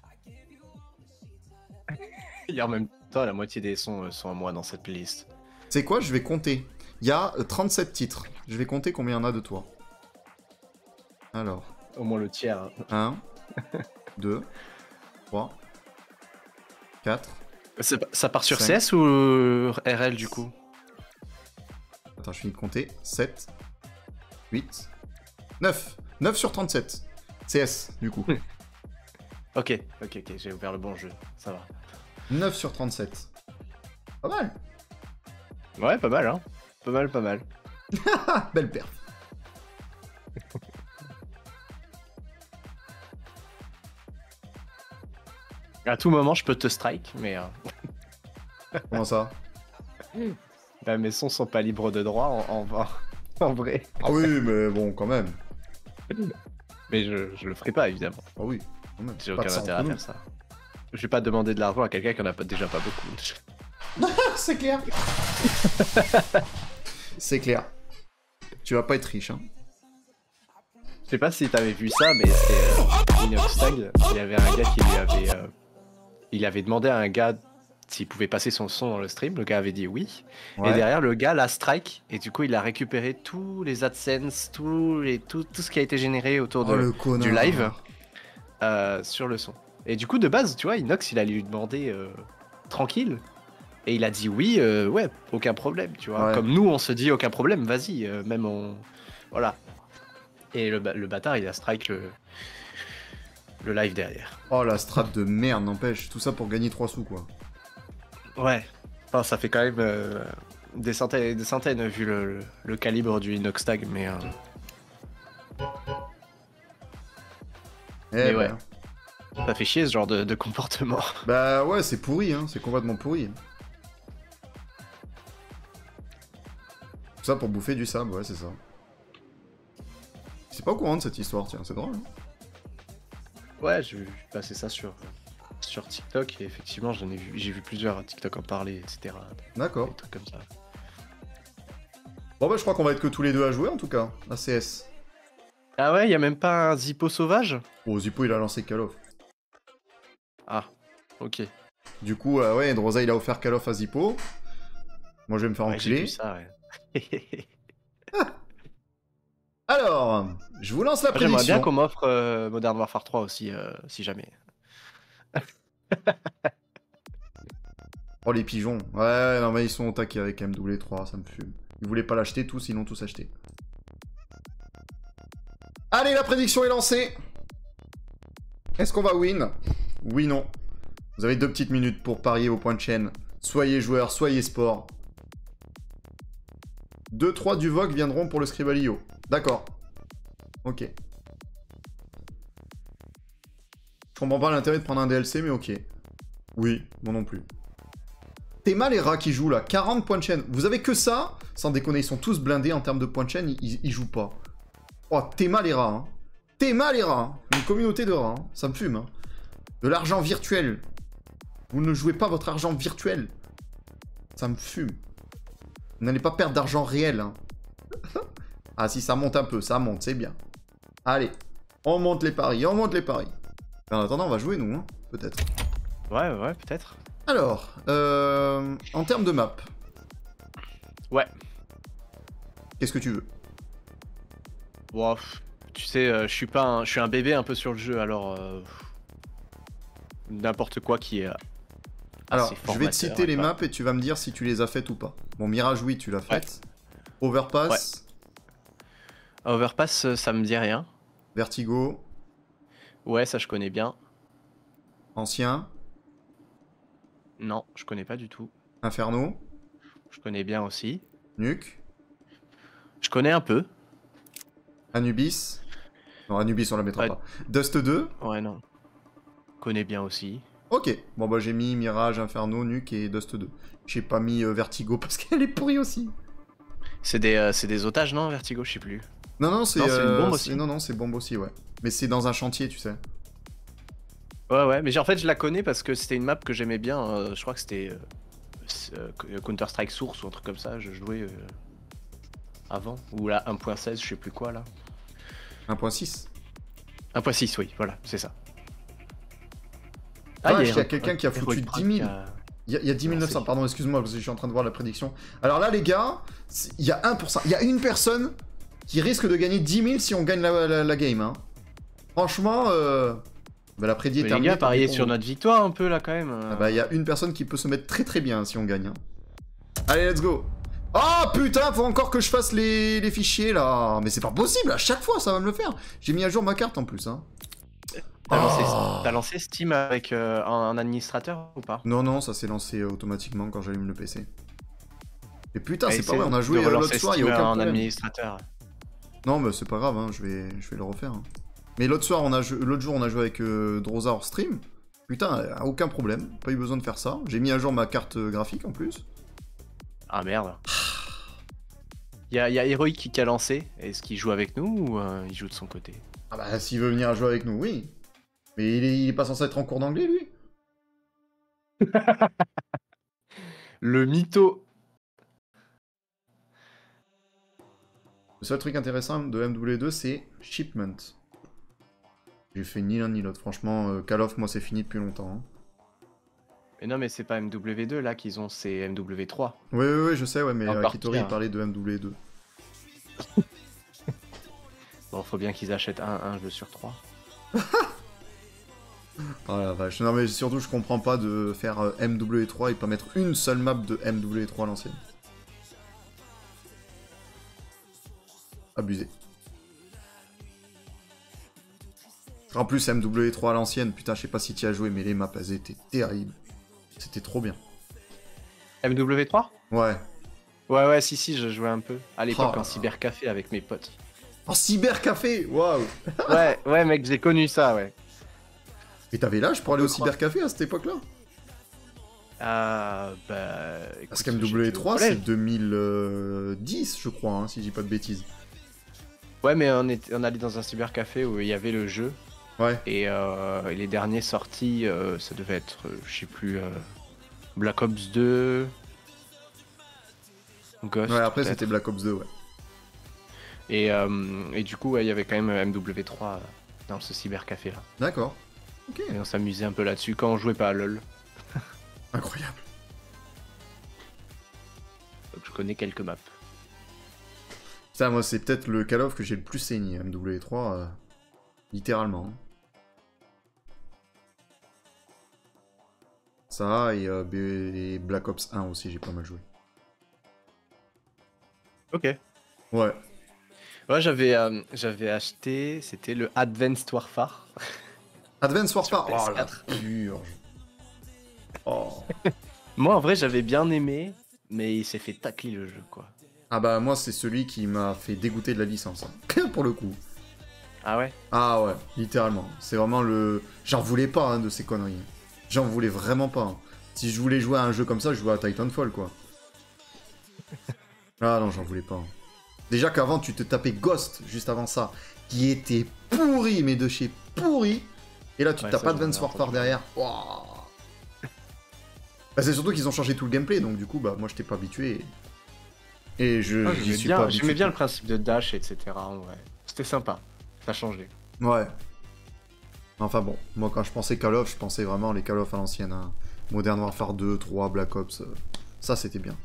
Et en même temps, la moitié des sons sont à moi dans cette playlist. C'est quoi? Je vais compter. Il y a trente-sept titres. Je vais compter combien il y en a de toi. Alors. Au moins le tiers. un, deux, trois, quatre. Ça part sur cinq. C S ou R L du coup? Attends, je finis de compter. sept, huit, neuf. neuf sur trente-sept. C S, du coup. ok, ok, ok, j'ai ouvert le bon jeu. Ça va. neuf sur trente-sept. Pas mal. Ouais, pas mal, hein. Pas mal, pas mal. Belle perf. À tout moment, je peux te strike, mais... Euh... Comment ça? Bah, mes sons sont pas libres de droit, en, en, en vrai. Ah oui, mais bon, quand même. Mais je, je le ferai pas, évidemment. Ah oui, quand même. J'ai aucun intérêt à faire ça. Je vais pas demander de l'argent à quelqu'un qui en a pas, déjà pas beaucoup. C'est clair. C'est clair. Tu vas pas être riche, hein. Je sais pas si t'avais vu ça, mais c'était euh, Inoxtag. Il y avait un gars qui lui avait... Euh, il avait demandé à un gars s'il pouvait passer son son dans le stream. Le gars avait dit oui. Ouais. Et derrière, le gars l'a strike. Et du coup, il a récupéré tous les AdSense, tous les, tout, tout ce qui a été généré autour de, oh, du live euh, sur le son. Et du coup, de base, tu vois, Inox, il allait lui demander euh, tranquille. Et il a dit oui, euh, ouais, aucun problème, tu vois. Ouais. Comme nous, on se dit aucun problème, vas-y, euh, même on... Voilà. Et le, le bâtard, il a strike le, le live derrière. Oh, la strat de merde, n'empêche. Tout ça pour gagner trois sous, quoi. Ouais. Enfin, ça fait quand même euh, des centaines, des centaines vu le, le, le calibre du Inoxtag, mais... Euh... Eh mais ben. ouais. Ça fait chier ce genre de, de comportement. Bah ouais, c'est pourri, hein. C'est complètement pourri. Tout ça pour bouffer du sable, ouais, c'est ça. C'est pas au courant de cette histoire, tiens, c'est drôle. Hein. Ouais, j'ai vu passer ça sur, sur TikTok et effectivement, j'en ai vu, j'ai vu plusieurs TikTok en parler, et cetera. D'accord. Des trucs comme ça. Bon bah je crois qu'on va être que tous les deux à jouer en tout cas, à C S. Ah ouais, y a même pas un Zippo sauvage? Oh, Zippo il a lancé Call of. Ah, ok. Du coup, euh, ouais, Droza il a offert Call of à Zippo. Moi je vais me faire ouais, enculer. J'ai vu ça, ouais. Alors, je vous lance la prédiction. J'aimerais bien qu'on m'offre euh, Modern Warfare trois aussi, euh, si jamais. Oh les pigeons. Ouais, non mais ils sont au taquet avec M W trois, ça me fume. Ils voulaient pas l'acheter tous, ils l'ont tous acheté. Allez, la prédiction est lancée. Est-ce qu'on va win? Oui, non. Vous avez deux petites minutes pour parier au point de chaîne. Soyez joueurs, soyez sport. deux trois du V O G viendront pour le Scribble.io. D'accord. Ok. Je comprends pas l'intérêt de prendre un D L C, mais ok. Oui, moi non plus. T'es mal les rats qui jouent là, quarante points de chaîne. Vous avez que ça? Sans déconner, ils sont tous blindés en termes de points de chaîne, ils, ils jouent pas. Oh, t'es mal les rats, hein. T'es mal les rats, hein. Une communauté de rats, hein. Ça me fume, hein. De l'argent virtuel. Vous ne jouez pas votre argent virtuel. Ça me fume. N'allez pas perdre d'argent réel. Hein. Ah si, ça monte un peu, ça monte, c'est bien. Allez, on monte les paris, on monte les paris. En attendant, on va jouer nous, hein, peut-être. Ouais, ouais, peut-être. Alors, euh, en termes de map. Ouais. Qu'est-ce que tu veux? Bon, tu sais, euh, je suis pas, un, je suis un bébé un peu sur le jeu, alors euh, n'importe quoi qui est. Alors, je vais te citer les maps et tu vas me dire si tu les as faites ou pas. Bon, Mirage, oui, tu l'as faite. Ouais. Overpass. Ouais. Overpass, ça me dit rien. Vertigo. Ouais, ça je connais bien. Ancien. Non, je connais pas du tout. Inferno. Je connais bien aussi. Nuke. Je connais un peu. Anubis. Non, Anubis, on la mettra ouais. pas. Dust deux. Ouais, non. Je connais bien aussi. Ok. Bon, bah, j'ai mis Mirage, Inferno, Nuke et Dust deux. J'ai pas mis euh, Vertigo parce qu'elle est pourrie aussi. C'est des, euh, c'est des otages, non, Vertigo? Je sais plus. Non, non, c'est euh, une bombe aussi. Non, non, c'est bombe aussi, ouais. Mais c'est dans un chantier, tu sais. Ouais, ouais, mais en fait, je la connais parce que c'était une map que j'aimais bien. Euh, je crois que c'était euh, euh, Counter-Strike Source ou un truc comme ça. Je jouais euh, avant. Ou là, un point seize, je sais plus quoi, là. un point six. un point six, oui, voilà, c'est ça. Ah, il y a, a quelqu'un qui a foutu dix mille. A... Il y a, il y a dix mille neuf cents, pardon, excuse-moi, parce que je suis en train de voir la prédiction. Alors là, les gars, il y a un pour cent. Il y a une personne qui risque de gagner dix mille si on gagne la, la, la game. Hein. Franchement, euh... bah, la prédit est terminée. Les gars, pariez sur notre victoire un peu, là, quand même. Ah bah, il y a une personne qui peut se mettre très très bien si on gagne. Hein. Allez, let's go. Oh putain, faut encore que je fasse les, les fichiers, là. Mais c'est pas possible, à chaque fois, ça va me le faire. J'ai mis à jour ma carte, en plus, hein. T'as lancé, oh. lancé Steam avec euh, un, un administrateur ou pas? Non, non, ça s'est lancé euh, automatiquement quand j'allume le P C. Et putain, c'est pas vrai, on a joué l'autre soir, il y a aucun un problème. Administrateur. Non, mais c'est pas grave, hein, je, vais, je vais le refaire. Hein. Mais l'autre soir, on a l'autre jour, on a joué avec euh, Droza hors stream. Putain, aucun problème, pas eu besoin de faire ça. J'ai mis à jour ma carte graphique en plus. Ah merde. Il y a, y a Heroic qui a lancé. Est-ce qu'il joue avec nous ou euh, il joue de son côté? Ah bah, s'il veut venir jouer avec nous, oui. Mais il est, il est pas censé être en cours d'anglais, lui. Le mytho. Le seul truc intéressant de M W deux, c'est Shipment. J'ai fait ni l'un ni l'autre. Franchement, euh, Call of, moi, c'est fini depuis longtemps. Hein. Mais non, mais c'est pas M W deux là qu'ils ont, c'est M W trois. Oui, oui, oui, je sais, ouais, mais euh, Kitori, hein. il parlait de M W deux. Bon, faut bien qu'ils achètent un, un jeu sur trois. Oh la vache. Non, mais surtout, je comprends pas de faire euh, M W trois et pas mettre une seule map de M W trois à l'ancienne. Abusé. En plus, M W trois à l'ancienne, putain, je sais pas si tu y as joué, mais les maps, elles étaient terribles. C'était trop bien. M W trois? Ouais. Ouais, ouais, si, si, je jouais un peu. À l'époque, Oh. en cybercafé avec mes potes. En cybercafé. Waouh. Ouais, ouais, mec, j'ai connu ça, ouais. Et t'avais l'âge pour aller au cybercafé à cette époque-là? Ah, bah... écoute, Parce qu'M W trois, c'est deux mille dix, je crois, hein, si je dis pas de bêtises. Ouais, mais on, est, on allait dans un cybercafé où il y avait le jeu. Ouais. Et, euh, et les derniers sortis, euh, ça devait être, euh, je sais plus, euh, Black Ops deux... Ghost, Ouais, après c'était Black Ops deux, ouais. Et, euh, et du coup, ouais, il y avait quand même M W trois dans ce cybercafé là. D'accord. Ok. Et on s'amusait un peu là-dessus quand on jouait pas à LoL. Incroyable. Donc je connais quelques maps. Ça, moi, c'est peut-être le Call of que j'ai le plus saigné, M W trois, euh, littéralement. Ça, et, euh, B- et Black Ops un aussi, j'ai pas mal joué. Ok. Ouais. Ouais, j'avais euh, j'avais acheté, c'était le Advanced Warfare. Advance Warfare, Sur oh la P S quatre. purge. Oh. Moi, en vrai, j'avais bien aimé, mais il s'est fait tacler le jeu, quoi. Ah bah, moi, c'est celui qui m'a fait dégoûter de la licence, hein. Pour le coup. Ah ouais? Ah ouais, littéralement. C'est vraiment le... J'en voulais pas, hein, de ces conneries. J'en voulais vraiment pas. Hein. Si je voulais jouer à un jeu comme ça, je jouais à Titanfall, quoi. Ah non, j'en voulais pas. Hein. Déjà qu'avant, tu te tapais Ghost, juste avant ça, qui était pourri, mais de chez pourri. Et là, tu Ouais, te tapes ça, Advance j'en ai Warfare entendu. derrière. Wow. Bah, c'est surtout qu'ils ont changé tout le gameplay, donc du coup, bah moi, j'étais pas habitué. Et, et je Ah, j'y J'aimais suis bien, pas habitué. j'aimais bien le principe de dash, et cetera. Ouais. C'était sympa. Ça a changé. Ouais. Enfin bon, moi quand je pensais Call of, je pensais vraiment les Call of à l'ancienne. Hein. Modern Warfare deux, trois, Black Ops. euh, Ça, c'était bien.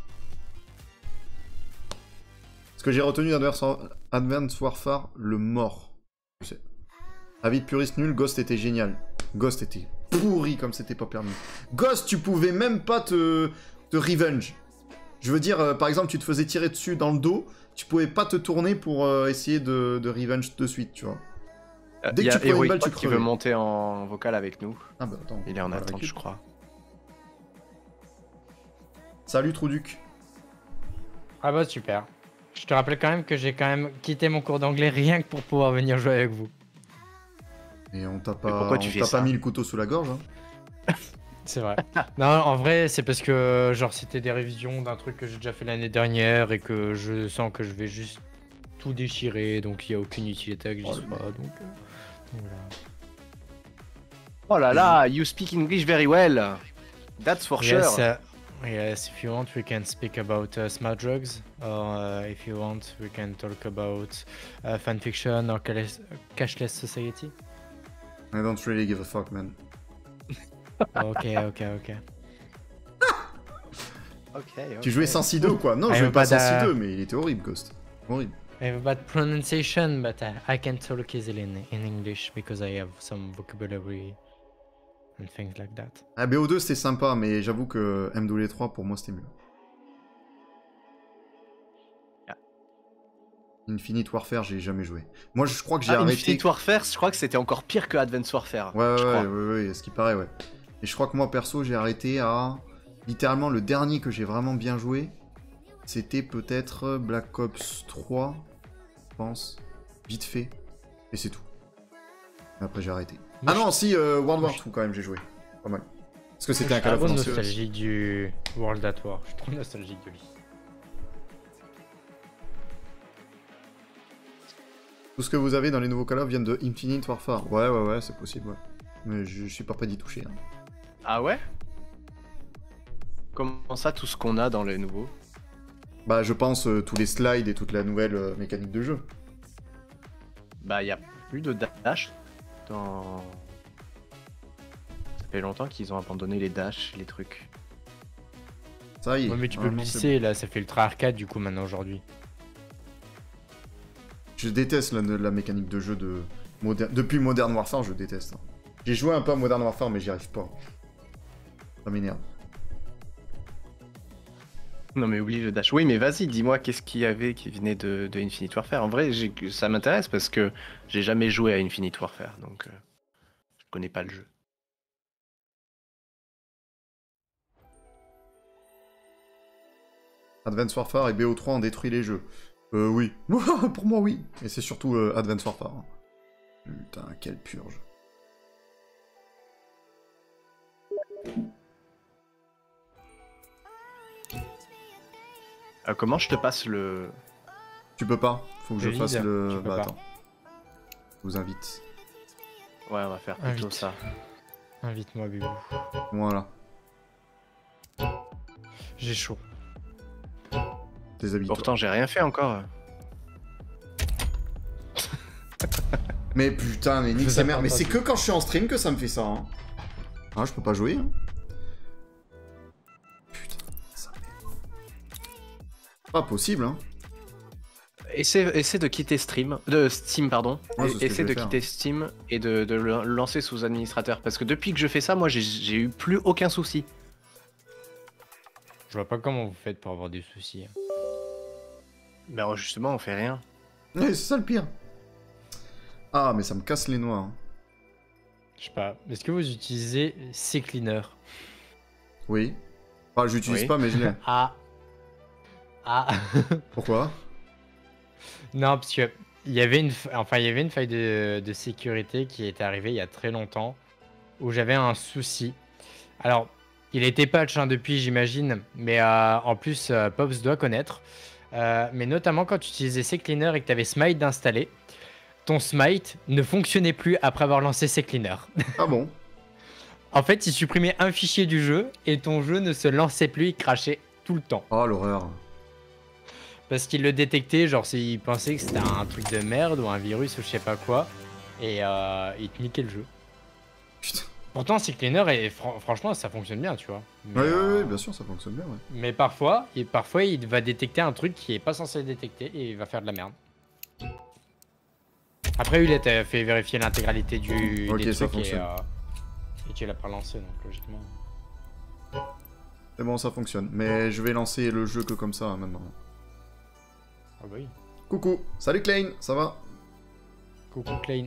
Ce que j'ai retenu d'Advanced Warfare, le mort. Je sais. Avis de puriste nul, Ghost était génial. Ghost était pourri comme c'était pas permis. Ghost, tu pouvais même pas te, te revenge. Je veux dire, euh, par exemple, tu te faisais tirer dessus dans le dos, tu pouvais pas te tourner pour euh, essayer de, de revenge de suite, tu vois. Dès Il que y tu a prenais une Heroic balle, tu Pod qui crevais. veut monter en vocal avec nous. Ah bah attends. Il est en on va le attente, récup. je crois. Salut Trouduc. Ah bah super. Je te rappelle quand même que j'ai quand même quitté mon cours d'anglais rien que pour pouvoir venir jouer avec vous. Et on t'a Mais pas, pourquoi on tu fais t'a ça pas mis le couteau sous la gorge, hein. C'est vrai. Non, en vrai, c'est parce que genre c'était des révisions d'un truc que j'ai déjà fait l'année dernière et que je sens que je vais juste tout déchirer, donc il n'y a aucune utilité à que j'y Oh, sois. Donc, euh, donc voilà. Oh là là, you speak English very well. That's for Yes, sure. uh, yes, if you want, we can speak about uh, smart drugs, or uh, if you want, we can talk about uh, fanfiction or cashless, cashless society. I don't really give a fuck, man. Ok, ok, ok. Ok, Tu jouais Sensi deux ou quoi? Non, je I jouais have pas bad, Sensi uh, deux, mais il était horrible, Ghost. Horrible. I have a bad pronunciation, but uh, I can talk easily in, in English because I have some vocabulary and things like that. Ah, B O deux c'était sympa, mais j'avoue que M W trois pour moi c'était mieux. Ah. Infinite Warfare, j'ai jamais joué. Moi je crois que j'ai Ah, arrêté. Infinite Warfare, je crois que c'était encore pire que Advanced Warfare. Ouais, ouais, je ouais, crois. ouais, ouais, ce qui paraît, ouais. Et je crois que moi perso, j'ai arrêté à. Littéralement, le dernier que j'ai vraiment bien joué, c'était peut-être Black Ops trois, je pense. Vite fait. Et c'est tout. Et après, j'ai arrêté. Moi, Ah non, je- si, euh, World War je- deux quand même, j'ai joué. Pas mal. Parce que c'était Je un suis Call of trop Duty. nostalgique du World at War. Je suis trop nostalgique de lui. Tout ce que vous avez dans les nouveaux Call of viennent de Infinite Warfare. Ouais, ouais, ouais, c'est possible, ouais. Mais je, je suis pas prêt d'y toucher. Hein. Ah ouais? Comment ça, tout ce qu'on a dans les nouveaux? Bah, je pense euh, tous les slides et toute la nouvelle euh, mécanique de jeu. Bah, y a plus de dash dans. Ça fait longtemps qu'ils ont abandonné les dash, les trucs. Ça y est. Ouais, mais tu peux normalement, c'est glisser, là, ça fait ultra arcade du coup maintenant aujourd'hui. Je déteste la, la mécanique de jeu de Moder- depuis Modern Warfare, je déteste. hein. J'ai joué un peu à Modern Warfare, mais j'y arrive pas. Ça m'énerve. Non mais oublie le dash. Oui mais vas-y, dis-moi qu'est-ce qu'il y avait qui venait de, de Infinite Warfare. En vrai, j'ai- ça m'intéresse parce que j'ai jamais joué à Infinite Warfare, donc euh, je connais pas le jeu. Advance Warfare et B O trois ont détruit les jeux. Euh, oui. Pour moi, oui. Et c'est surtout euh, Advance Warfare. hein. Putain, quelle purge. Euh, comment je te passe le... Tu peux pas. Faut que je Le fasse lead, le... tu peux Bah pas. attends. Je vous invite. Ouais, on va faire plutôt Invite. ça. Invite-moi, Bibou. Voilà. J'ai chaud. Déshabille-toi. Pourtant, j'ai rien fait encore. Mais putain, mais nique vous sa ai mère. pas Mais c'est entendu. que quand je suis en stream que ça me fait ça. Hein. Ah, je peux pas jouer. Hein. Putain, ça m'énerve. Pas possible, hein. Essaie, essaie de quitter Stream, de Steam, pardon. Ouais, c'est ce que essaie je vais de faire. quitter Steam et de, de le lancer sous administrateur. Parce que depuis que je fais ça, moi, j'ai- j'ai eu plus aucun souci. Je vois pas comment vous faites pour avoir des soucis. hein. Ben justement, on fait rien. Ouais, c'est ça le pire. Ah, mais ça me casse les noix. hein. Je sais pas. Est-ce que vous utilisez CCleaner? Oui. Enfin, j'utilise Oui. pas, mais je l'ai. Ah. Ah. Pourquoi? Non, parce que il y avait une, fa- enfin, il y avait une faille de, de sécurité qui était arrivée il y a très longtemps où j'avais un souci. Alors, il a été patch hein, depuis, j'imagine, mais euh, en plus, euh, Pops doit connaître. Euh, mais notamment quand tu utilisais CCleaner et que tu avais Smite d'installer, ton Smite ne fonctionnait plus après avoir lancé CCleaner. Ah bon? En fait, il supprimait un fichier du jeu et ton jeu ne se lançait plus, il crachait tout le temps. Oh l'horreur. Parce qu'il le détectait, genre il pensait que c'était un truc de merde ou un virus ou je sais pas quoi. Et euh, il te niquait le jeu. Putain. Pourtant, CCleaner, et fr franchement, ça fonctionne bien, tu vois. Mais, Oui, euh, oui, oui, bien sûr, ça fonctionne bien, ouais. Mais parfois, et parfois, il va détecter un truc qui est pas censé détecter et il va faire de la merde. Après, Hulette a fait vérifier l'intégralité du Ok, des ça trucs et, fonctionne. euh, et tu l'as pas lancé, donc logiquement. C'est bon, ça fonctionne. Mais je vais lancer le jeu que comme ça, maintenant. Ah bah oui. Coucou. Salut Klein, ça va? Coucou Klein.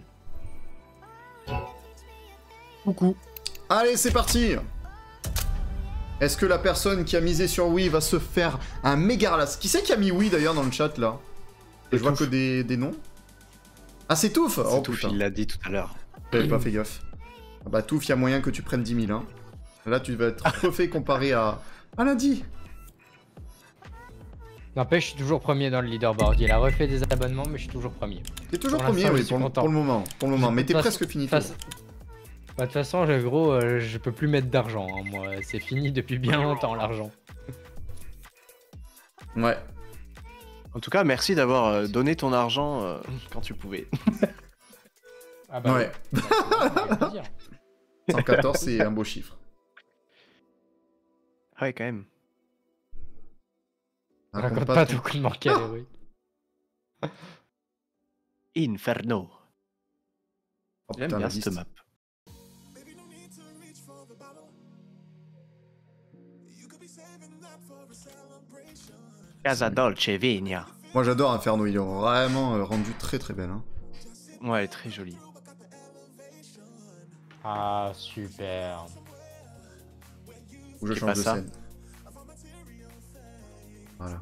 Coucou. Allez, c'est parti. Est-ce que la personne qui a misé sur Wii va se faire un méga ralasse? Qui c'est qui a mis Wii d'ailleurs dans le chat là? Et je vois que des, des noms. Ah, c'est Touf. Oh Touf, putain. il l'a dit tout à l'heure. J'avais pas fait gaffe. Ah bah Touf, il y a moyen que tu prennes dix mille. Hein. Là, tu vas être refait comparé à... à lundi. N'empêche, je suis toujours premier dans le leaderboard. Il a refait des abonnements, mais je suis toujours premier. T'es toujours Pour premier, l'instant, oui, je suis pour, le- content. pour le moment. Pour le moment. Mais t'es De toute presque façon- fini. de toute façon- Bah, de toute façon, je- gros, euh, je peux plus mettre d'argent. Hein, moi, c'est fini depuis bien longtemps l'argent. Ouais. En tout cas, merci d'avoir euh, donné ton argent euh, quand tu pouvais. Ah bah Ouais. oui. Bah, c'est- avec plaisir. cent quatorze, c'est un beau chiffre. Ouais, quand même. Raconte pas tout coup de manquer à l'héroïque. Inferno. Oh, J'aime putain, bien la cette liste. map. Casa Dolce Venia. Moi, j'adore Inferno. Il est vraiment euh, rendu très très belle. Hein. Ouais, elle est très jolie. Ah, super. Où je C'est change pas de ça. scène. Voilà.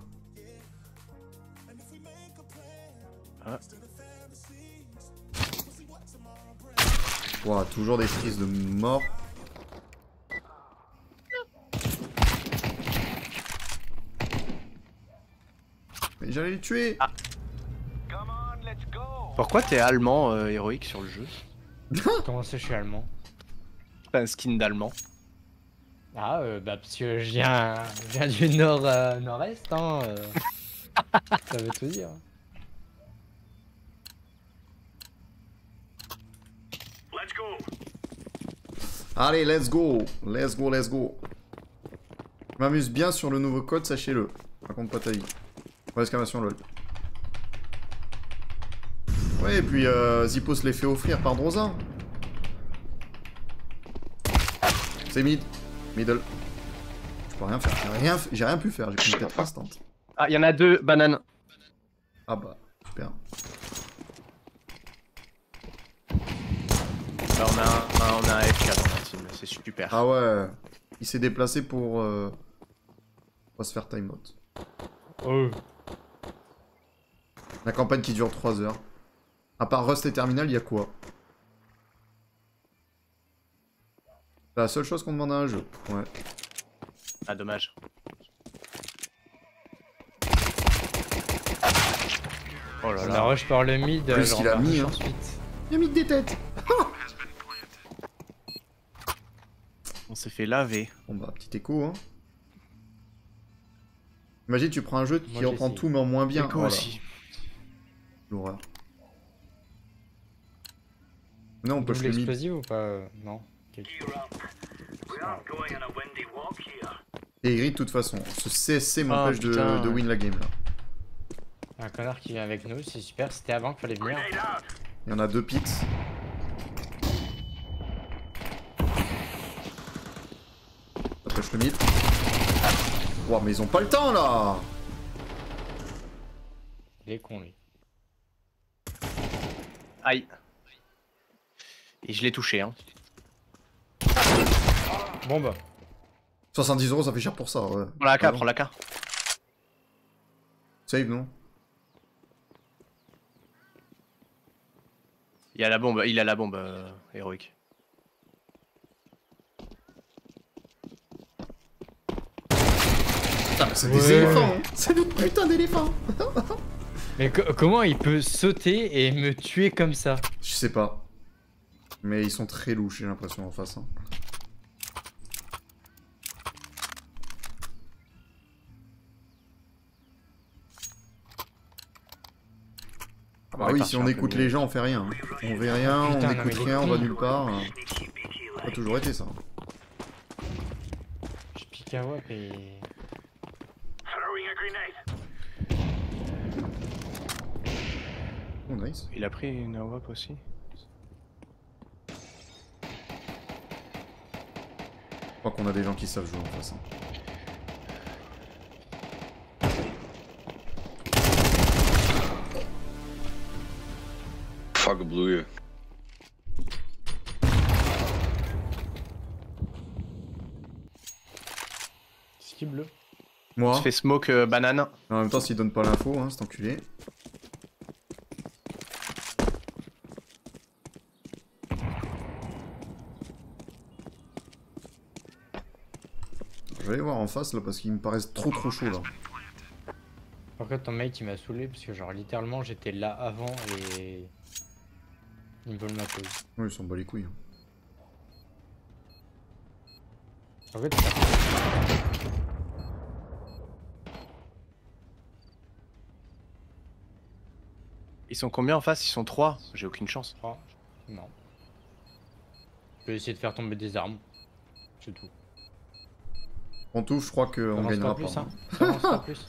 Ah. Ouah, toujours des crises de mort. Mais j'allais le tuer. Ah. Pourquoi t'es allemand euh, héroïque sur le jeu? Comment ça, je suis allemand? T'as un skin d'allemand. Ah, euh, bah, parce que je viens, je viens du nord, euh, nord-est, hein. euh. Ça veut tout dire. Allez, let's go. Let's go, let's go. Je m'amuse bien sur le nouveau code, sachez-le. Raconte pas ta vie. Point d'exclamation lol. Ouais, et puis euh, Zippo se les fait offrir par Drozin. C'est mid. Middle. Je peux rien faire. J'ai rien, j'ai rien pu faire, j'ai pris une tête instant. Ah, il y en a deux, banane. Ah bah, super. Bah, on a un, un- on a un F quatre dans la team, c'est super. Ah ouais. Il s'est déplacé pour... Euh... pour se faire time out. Oh. La campagne qui dure trois heures. À part Rust et Terminal, il y a quoi? C'est la seule chose qu'on demande à un jeu. Ouais. Ah, dommage. Oh là On a là. rush par le mid. Plus genre, qu'il a on va mis, rush hein. ensuite. Il a mis des têtes. On s'est fait laver. Bon bah, petit écho, hein. Imagine, tu prends un jeu qui Moi, j'ai reprend essayé. tout mais en moins bien. Écho Voilà. aussi. L'horreur. Non, on peut Double le mid. explosive ou pas? euh, Non. Ok. Et gris de toute façon. Ce C S C m'empêche Oh, de, putain. de win la game là. Un connard qui vient avec nous, c'est super. C'était avant qu'il fallait venir. Il y en a deux pits. Ça pêche le mid. Wow, mais ils ont pas le temps là. Il est con lui. Aïe. Et je l'ai touché, hein. Bon bah. soixante-dix euros, ça fait cher pour ça. Ouais. Prends la K, Ah bon. prends la K. Save, non? Il a la bombe, il a la bombe euh, héroïque. Putain, c'est Ouais. des éléphants. Hein. C'est des putains d'éléphants. Mais co- comment il peut sauter et me tuer comme ça? Je sais pas. Mais ils sont très louches, j'ai l'impression, en face. Hein. Ah oui, si on écoute les gens, on fait rien. On fait rien, Putain, on non, écoute mais rien, on va les nulle part. Ça a toujours été ça. Je pique à wap et... Oh nice. Il a pris une A W A P aussi. Je crois qu'on a des gens qui savent jouer en face. Hein. Fuck blue you. C'est qui bleu? Moi. On se fait smoke euh, banane. En même temps, s'il donne pas l'info, hein, cet enculé. Je vais aller voir en face là parce qu'ils me paraissent trop trop chauds là. Par contre, ton mate il m'a saoulé parce que, genre, littéralement j'étais là avant et. Ils me volent ma pause. Oui, ils s'en bat les couilles. Hein. En fait, ça... Ils sont combien en face? Ils sont trois. J'ai aucune chance. trois. Non. Je vais essayer de faire tomber des armes. C'est tout. En tout, je crois qu'on gagnera plus, pas. hein. Ça avance pas plus.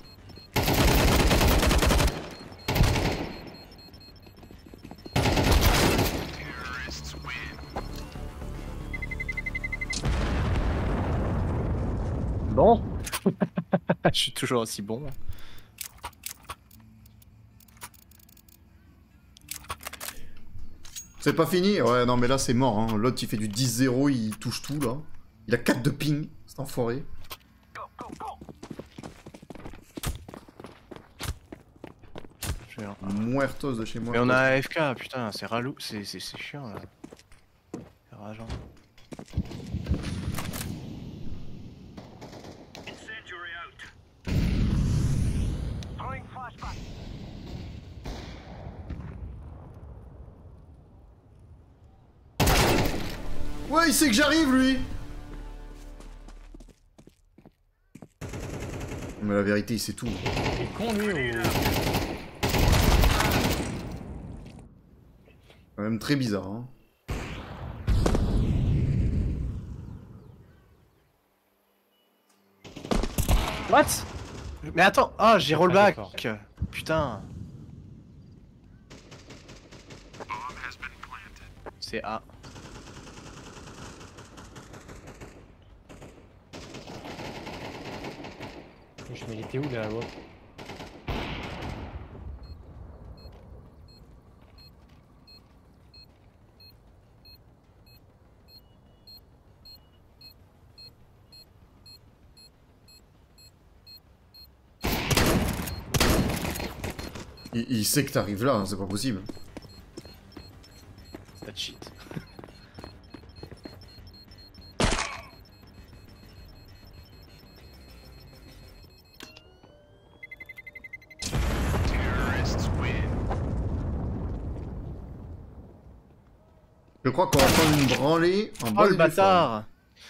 Bon. Je suis toujours aussi bon. C'est pas fini? Ouais, non, mais là c'est mort. Hein. L'autre il fait du dix zéro, il touche tout là. Il a quatre de ping, cet enfoiré. Muertos de chez moi. Mais on a A F K, putain, c'est ralou, c'est chiant là. C'est rageant. Ouais, il sait que j'arrive lui. Mais la vérité, il sait tout. Il est con lui ou... Quand même très bizarre, hein. What? Mais attends, ah j'ai rollback. Putain. C'est A. Mais il était où là, ouais. Il, il sait que t'arrives là, hein, c'est pas possible. Ça cheat. Je crois qu'on va prendre une branlée en bas. Oh le bâtard.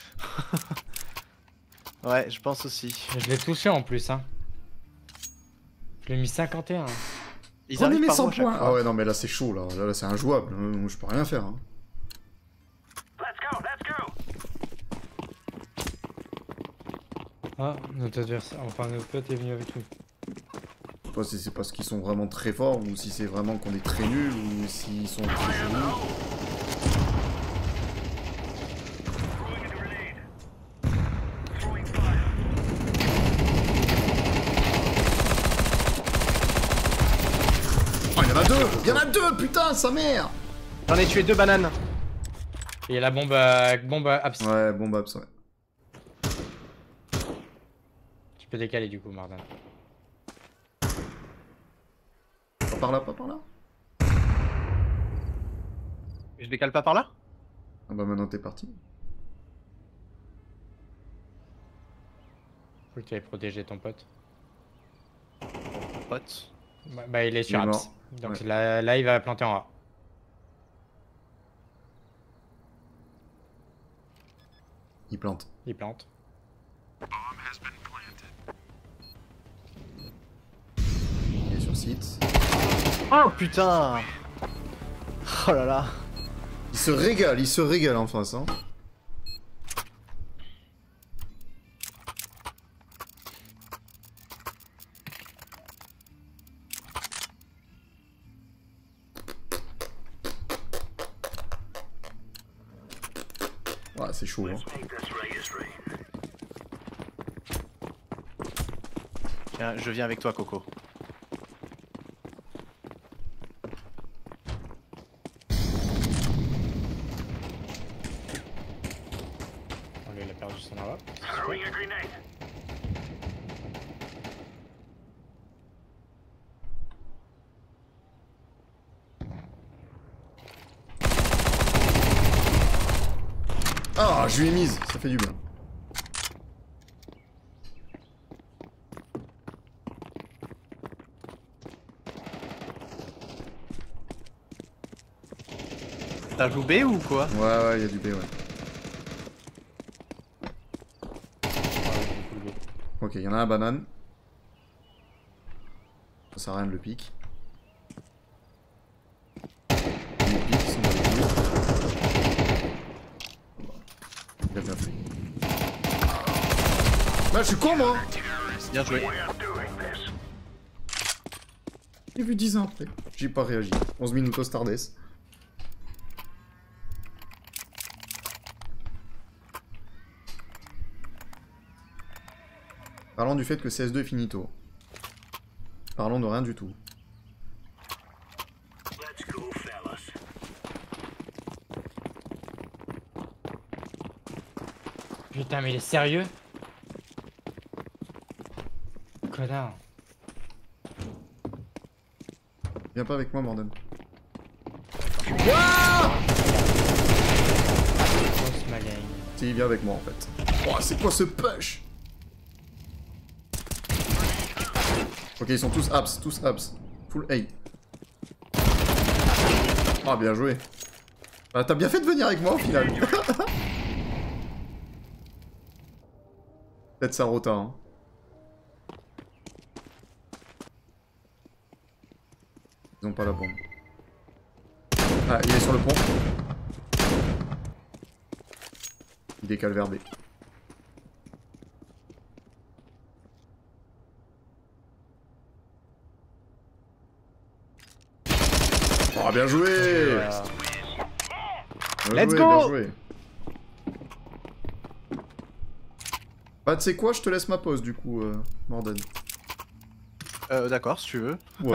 Ouais, je pense aussi. Je l'ai touché en plus, hein. Je l'ai mis cinquante et un. Ils Prenez arrivent mes par cent où à chaque points. fois. Ah ouais, non, mais là c'est chaud, là, là, là c'est injouable. Hein. Je peux rien faire. Hein. Ah, notre adversaire, enfin notre pote est venu avec nous. Je sais pas si c'est parce qu'ils sont vraiment très forts ou si c'est vraiment qu'on est très nuls ou s'ils sont très chelous. Oh, il y en a deux! Il y en a deux, putain, sa mère! J'en ai tué deux bananes. Et la bombe à... bombe à abs. Ouais, bombe abs, ouais. Tu peux décaler du coup, Martin. Pas par là, pas par là. Je décale pas par là? Ah bah maintenant t'es parti. Faut que tu ailles protéger ton pote. Pote. Bah, bah il est sur Il est abs. mort. Donc Ouais. là, là il va planter en A. Il plante. Il plante. Il est sur site. Oh putain. Oh là là. Il se régale, il se régale en face, hein. Ouais, c'est chaud, hein. Tiens, je viens avec toi, Coco. Oh, lui, il a perdu son arbre. Ah, je lui ai mise, ça fait du bien. T'as joué B ou quoi? Ouais, ouais, il y a du B, ouais. Ok, il y en a un banane. Ça sert à rien de le pique. Il pique, ils sont dans les couilles. Il a bien fait. Bah, je suis con, moi! Bien joué. J'ai vu dix ans après. J'ai pas réagi. onze minutes au Stardust. Parlons du fait que C S deux est finito. Parlons de rien du tout. Putain, mais il est sérieux? Connard. Viens pas avec moi, Morden. Grosse malaise. Si, il vient avec moi en fait. Oh, c'est quoi ce push? Ok, ils sont tous abs, tous abs. Full A. Ah, bien joué. Ah, t'as bien fait de venir avec moi au final. Peut-être ça rota, hein. Ils ont pas la bombe. Ah, il est sur le pont. Il décale vers B. Oh, bien joué! Euh... Bien Let's joué, go! bien joué. Bah, tu sais quoi, je te laisse ma pause du coup, euh, Morden. Euh, d'accord, si tu veux. Ouais.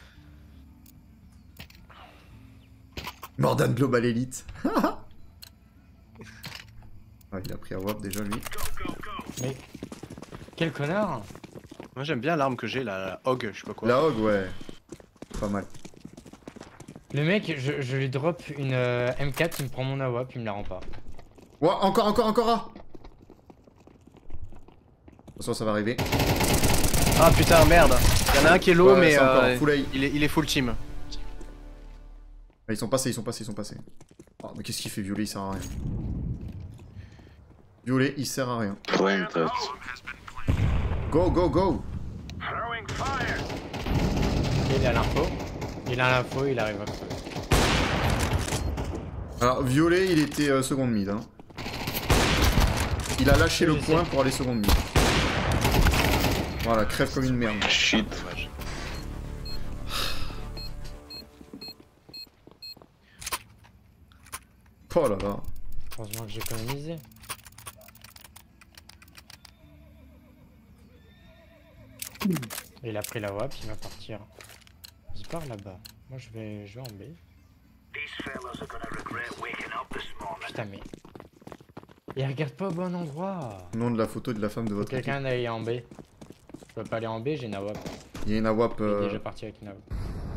Morden Global Elite. Ah, il a pris à W A P déjà lui. Mais... Quel connard! Moi j'aime bien l'arme que j'ai, la, la Hog, je sais pas quoi. La Hog, ouais. Pas mal. Le mec, je, je lui drop une euh, M quatre, il me prend mon A W A P, il me la rend pas. Ouais, encore, encore, encore A. Attention, ça va arriver. Ah putain, merde. Il y en a un qui est low, Ouais, mais c'est encore euh, full A. il, est, il est full team. Ah, ils sont passés, ils sont passés, ils sont passés. Oh, mais qu'est-ce qu'il fait, Violet, il sert à rien. Violet, il sert à rien. Go, go, go. Il a l'info. Il a l'info, il arrive à crever. Alors, Violet, il était euh, seconde mid. Hein. Il a lâché Oui, le je point sais. pour aller seconde mid. Voilà, crève comme une merde. Shit. Oh là là. Heureusement que j'ai économisé. Il a pris la W A P, il va partir. Il part là-bas. Moi je vais, je vais en B. Putain mais... Il regarde pas au bon endroit. Nom de la photo de la femme de votre équipe. Quelqu'un d'aller en B. Je peux pas aller en B, j'ai une A W A P. Il y a une A W A P. Il est Euh... déjà parti avec une A W A P.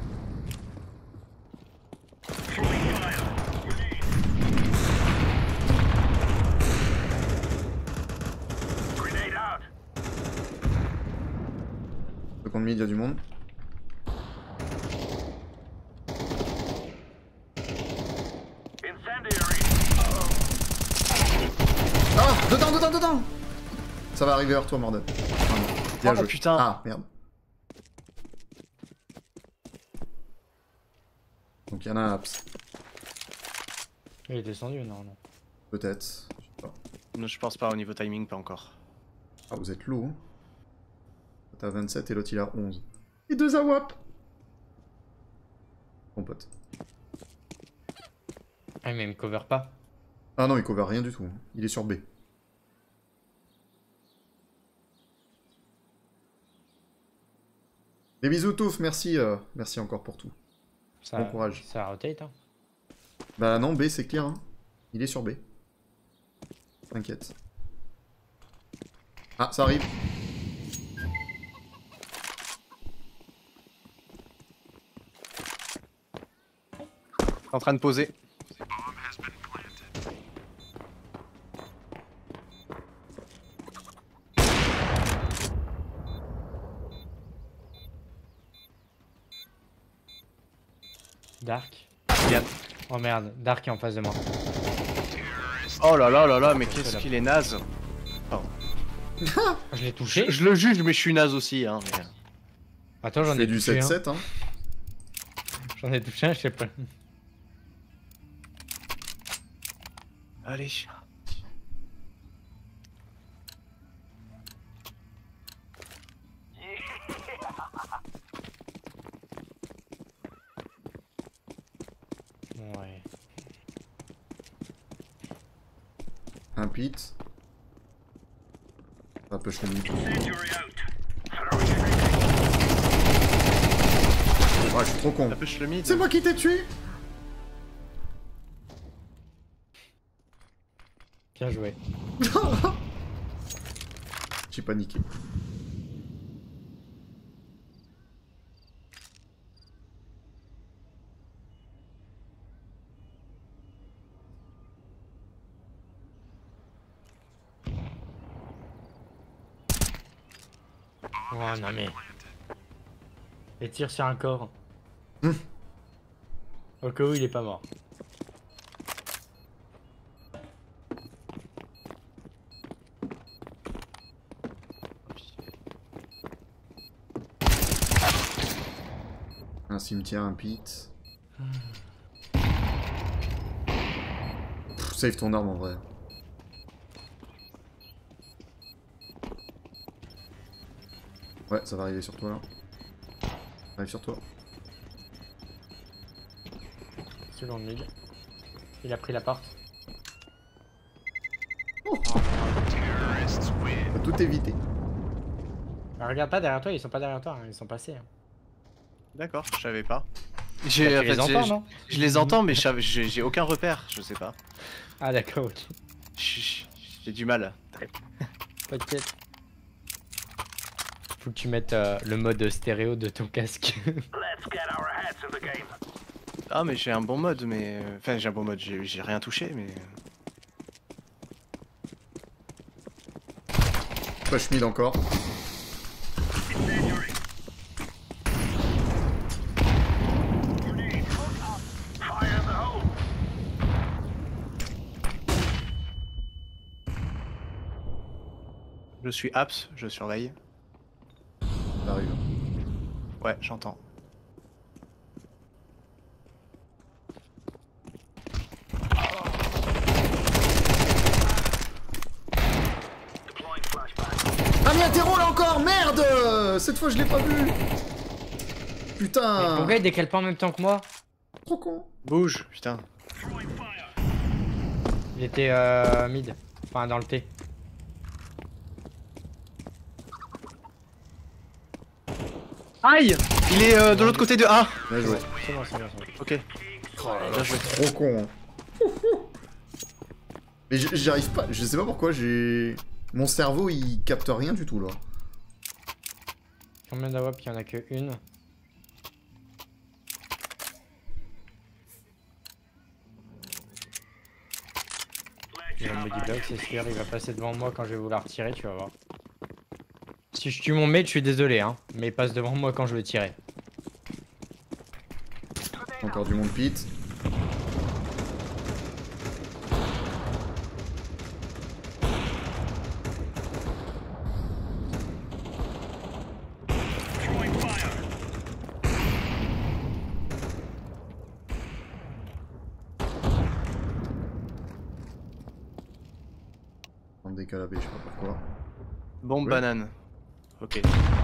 Seconde mid, il y a du monde. Ah, dedans, dedans, dedans. Ça va arriver vers toi, Morden. Ah, non. Bien Oh, joué. putain. Ah, merde. Donc il y en a un Aps. Il est descendu, non, non. Peut-être. Je sais pas. Non, je pense pas, au niveau timing, pas encore. Ah, vous êtes lourd. Hein. T'as vingt-sept et l'autre il a onze. Et deux A W A P. Mon pote. Ah, mais il me cover pas. Ah non, il cover rien du tout. Il est sur B. Des bisous, Touf, merci, euh, merci encore pour tout. Ça, bon courage. Ça rotate, hein. Bah non, B c'est clair, hein. Il est sur B. T'inquiète. Ah, ça arrive. En train de poser. Dark. Bien. Oh merde, Dark est en face de moi. Oh là là là là, mais qu'est-ce qu'il est naze. Oh. Je l'ai touché. Je, je le juge, mais je suis naze aussi. Hein, mais... Attends, j'en ai fais du touché sept un. sept, hein. J'en ai touché un, je sais pas. Allez. Ouais. Un pit. Un peu chelou. Ouais, je suis trop con. Un peu le mid. C'est moi qui t'ai tué. Bien joué. J'ai paniqué. Oh non mais... Et tire sur un corps. Mmh. Au cas où il est pas mort. Un cimetière, un pit. Pff, save ton arme en vrai. Ouais, ça va arriver sur toi là. Ça arrive sur toi. Second mid. Il a pris la porte. Oh. On va tout éviter. Ah, regarde pas derrière toi, ils sont pas derrière toi, hein, ils sont passés. Hein. D'accord, je savais pas. Tu J'ai, en les fait, entends, j'ai- non? Je les entends, mais je savais- j'ai j'ai aucun repère, je sais pas. Ah d'accord, ok. J'ai j'ai du mal. T'inquiète. Faut que tu mettes euh, le mode stéréo de ton casque. Ah, mais j'ai un bon mode, mais. Enfin, j'ai un bon mode, j'ai j'ai rien touché, mais. Push mid encore. Je suis apps, je surveille. Ça arrive. Ouais, j'entends. Ah mais interro là encore, merde. Cette fois je l'ai pas vu. Putain. Pourquoi il décale pas en même temps que moi? Trop con. Bouge, putain. Il était euh, mid. Enfin dans le T. Aïe! Il est euh, de l'autre côté de A. Bien joué. C'est bon, c'est bon, c'est bon. Ok. Bien joué. Trop con. Mais j- j'y arrive pas, je sais pas pourquoi j'ai... Mon cerveau il capte rien du tout là. Combien d'A W A P? Il y en a que une. Il y a un body block, c'est sûr, il va passer devant moi quand je vais vouloir tirer, tu vas voir. Si je tue mon mate, je suis désolé, hein, mais il passe devant moi quand je veux tirer. Encore du monde pit. En décalabé, je sais pas pourquoi. Bombe Ouais. banane. Ok.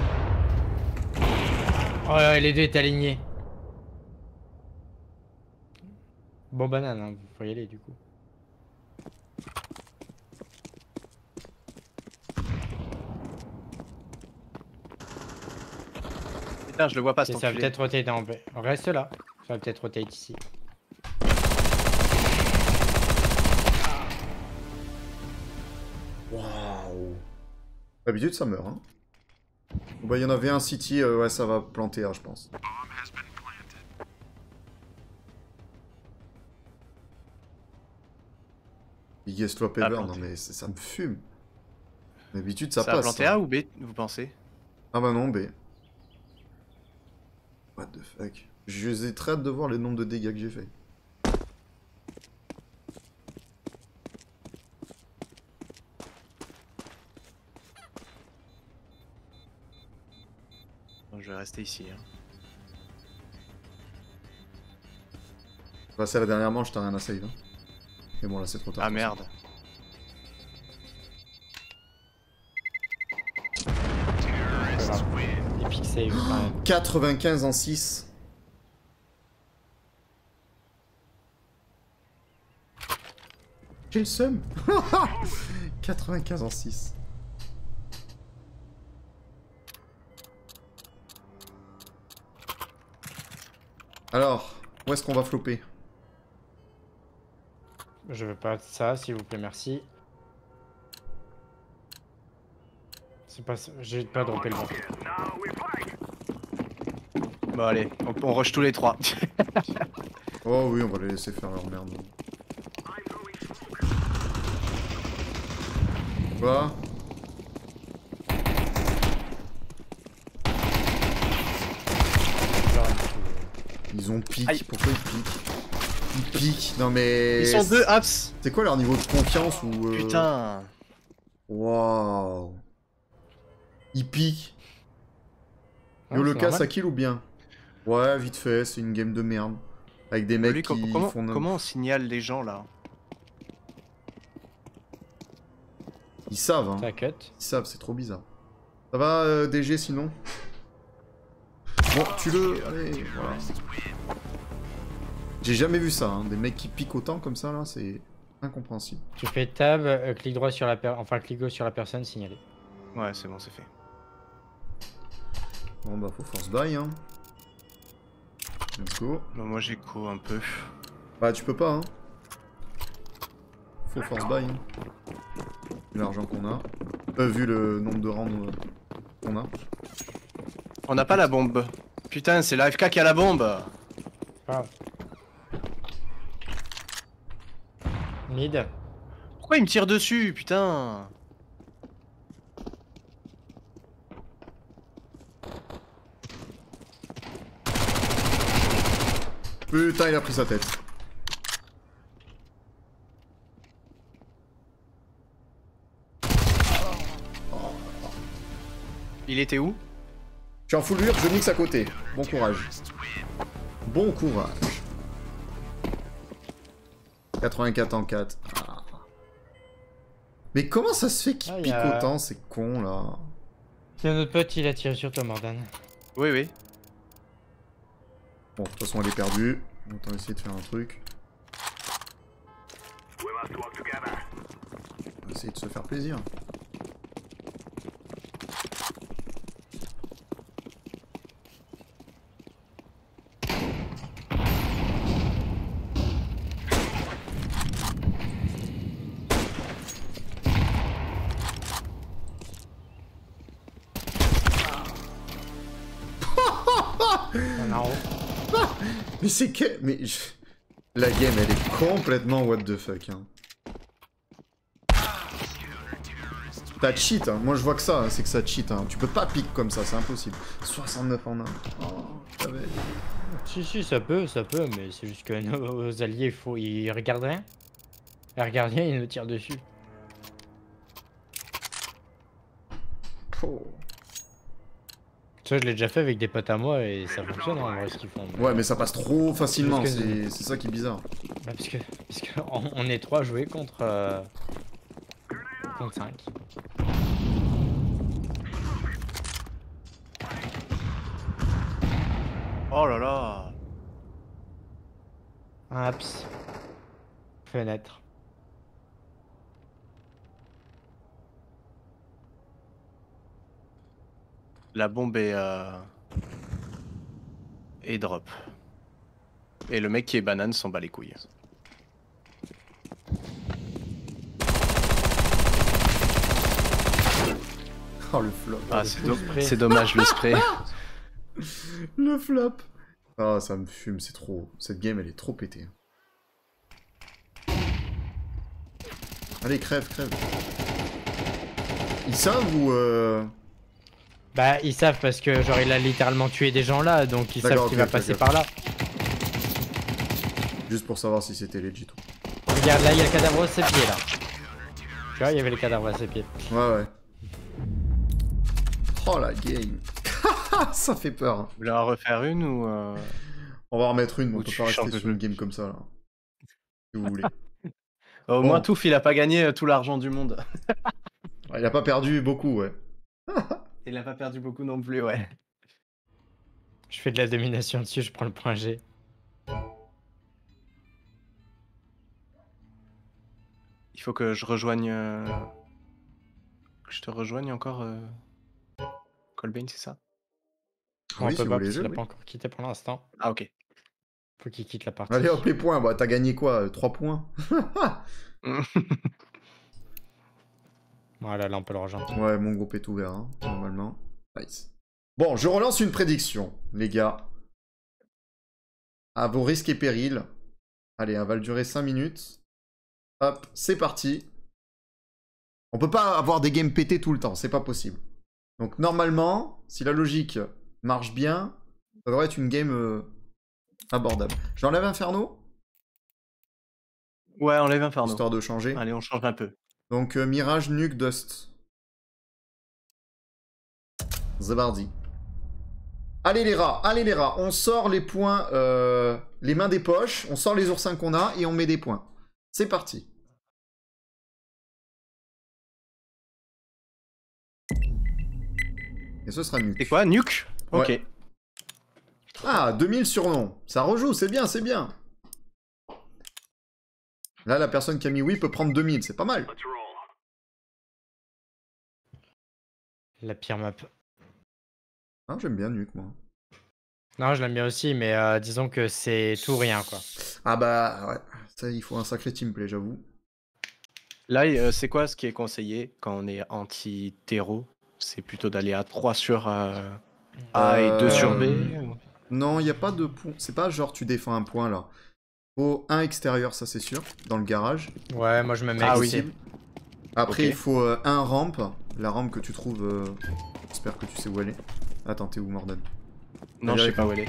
Oh là, les deux étaient alignés. Bon banane, hein, vous pouvez y aller du coup. Putain, je le vois pas, Ok, cet ça va enculé. peut-être roter dans... Reste là. Ça va peut-être roter ici. Waouh. D'habitude, ça meurt, hein. Bon, bah, il y en avait un City, euh, ouais, ça va planter, hein, je pense. Biggest flop Ça a ever, non planté. mais c'est- ça me fume. D'habitude, ça, Ça passe. a planté hein. A ou B, vous pensez? Ah bah non, B. What the fuck. Je très hâte de voir le nombre de dégâts que j'ai fait. Bon, je vais rester ici. Hein. Bah, c'est la dernière manche, t'as rien à save. Hein. Mais bon, là, c'est trop tard. Ah merde. Epic save quand même. quatre-vingt-quinze en six. J'ai le seum. quatre-vingt-quinze en six. Alors, où est-ce qu'on va flopper? Je veux pas ça, s'il vous plaît, merci. C'est pas ça. J'ai pas droppé le bon. Bon allez, on, on rush tous les trois. Oh oui, on va les laisser faire leur merde. Quoi? Ils ont pique, Aïe. pourquoi ils piquent? Ils piquent, non mais... Ils sont deux apps. C'est quoi leur niveau de confiance ou... euh, Putain. Waouh. Ils piquent. Ah, Yo, le c'est cas, normal. ça kill ou bien? Ouais, vite fait, c'est une game de merde. Avec des mecs Lui, qui com- comment, font... comment on signale les gens là? Ils savent, hein. Ça cut. Ils savent, c'est trop bizarre. Ça va, euh, D G, sinon? Bon, tue-le, allez, voilà. J'ai jamais vu ça, hein. Des mecs qui piquent autant comme ça, là, c'est incompréhensible. Tu fais tab, euh, clic droit sur la per... enfin clic gauche sur la personne, signaler. Ouais, c'est bon, c'est fait. Bon, bah, faut force buy, hein. Let's go. Bah, moi j'écho un peu. Bah, tu peux pas, hein. Faut force buy, hein. Vu l'argent qu'on a. Euh, vu le nombre de rounds euh, qu'on a. On n'a pas la bombe. Putain, c'est l'A F K qui a la bombe. Ah. Mid. Pourquoi il me tire dessus, putain? Putain, il a pris sa tête. Il était où? Je suis en full lure, je mixe à côté. Bon courage. Bon courage. quatre-vingt-quatre en quatre. Ah. Mais comment ça se fait qu'il Ah, y pique a- autant, c'est con là? C'est notre pote, il a tiré sur toi, Mordan. Oui, oui. Bon, de toute façon, elle est perdue. Autant essayer de faire un truc. On va essayer de se faire plaisir. On a en haut. Mais c'est que... Mais... je- La game, elle est complètement what the fuck, hein. T'as cheat, hein. Moi je vois que ça, hein, c'est que ça cheat, hein. Tu peux pas pique comme ça, c'est impossible. soixante-neuf en un. Oh, j'avais- Si, si, ça peut, ça peut, mais c'est juste que nos alliés, faut... ils regardent rien. Ils regardent rien, ils nous tirent dessus. Oh. Ça, je l'ai déjà fait avec des potes à moi et ça fonctionne en vrai ce qu'ils font. Ouais, mais ça passe trop facilement, Parce que- c'est c'est ça qui est bizarre. Bah, parce que, parce que on, on est trois à jouer contre. euh, contre cinq. Oh là là. Aps. Fenêtre. La bombe est... Euh... est drop. Et le mec qui est banane s'en bat les couilles. Oh le flop. Ah c'est do c'est dommage le spray. Le flop. Ah ça me fume, c'est trop... Cette game elle est trop pétée. Allez crève, crève. Ils savent ou... Euh... Bah ils savent parce que genre il a littéralement tué des gens là, donc ils savent qu'il okay, va okay, passer okay. par là. Juste pour savoir si c'était legit. Regarde là il y a le cadavre à ses pieds là. Tu vois il y avait le cadavre à ses pieds. Ouais ouais. Oh la game. Ça fait peur. Hein. Vous voulez en refaire une ou... Euh... On va en remettre une, mais on peut tu pas rester changes sur de une game comme ça là. Si vous voulez. Au Bon. moins Touf il a pas gagné euh, tout l'argent du monde. Il a pas perdu beaucoup ouais. Il a pas perdu beaucoup non plus ouais. Je fais de la domination dessus, je prends le point G. Il faut que je rejoigne... Euh... Que je te rejoigne encore euh... Colbane c'est ça? On Oui, peut si pas vous voulez parce qu'il jouer, a oui. pas encore quitté pour l'instant. Ah ok. Faut qu'il quitte la partie. Allez hop les points, bah t'as gagné quoi? trois points? Voilà, là on peut le rejoindre. Ouais, mon groupe est ouvert, hein, normalement. Nice. Bon, je relance une prédiction, les gars. À vos risques et périls. Allez, elle va durer cinq minutes. Hop, c'est parti. On peut pas avoir des games pétés tout le temps, c'est pas possible. Donc normalement, si la logique marche bien, ça devrait être une game euh, abordable. J'enlève Inferno? Ouais, enlève Inferno. Histoire de changer. Allez, on change un peu. Donc euh, Mirage, Nuke, Dust. Zabardi. Allez les rats, allez les rats. On sort les points, euh, les mains des poches, on sort les oursins qu'on a et on met des points. C'est parti. Et ce sera Nuke. C'est quoi, Nuke? Ok. Ouais. Ah, deux mille surnoms. Ça rejoue, c'est bien, c'est bien. Là, la personne qui a mis oui peut prendre deux mille, c'est pas mal. La pire map. Ah, j'aime bien Nuke, moi. Non, je l'aime bien aussi, mais euh, disons que c'est tout ou rien, quoi. Ah bah, ouais. Ça, il faut un sacré teamplay, j'avoue. Là, euh, c'est quoi ce qui est conseillé quand on est anti-terreau? C'est plutôt d'aller à trois sur euh, A et deux sur B? Euh... Non, il n'y a pas de point. C'est pas genre tu défends un point, là. Faut un extérieur, ça c'est sûr, dans le garage. Ouais, moi je me mets Ah ici. oui. Après, Ok. il faut euh, un rampe. La rampe que tu trouves... euh, J'espère que tu sais où elle est. Attends, t'es où, Mordan? Non, Viens je sais avec pas moi. où elle est.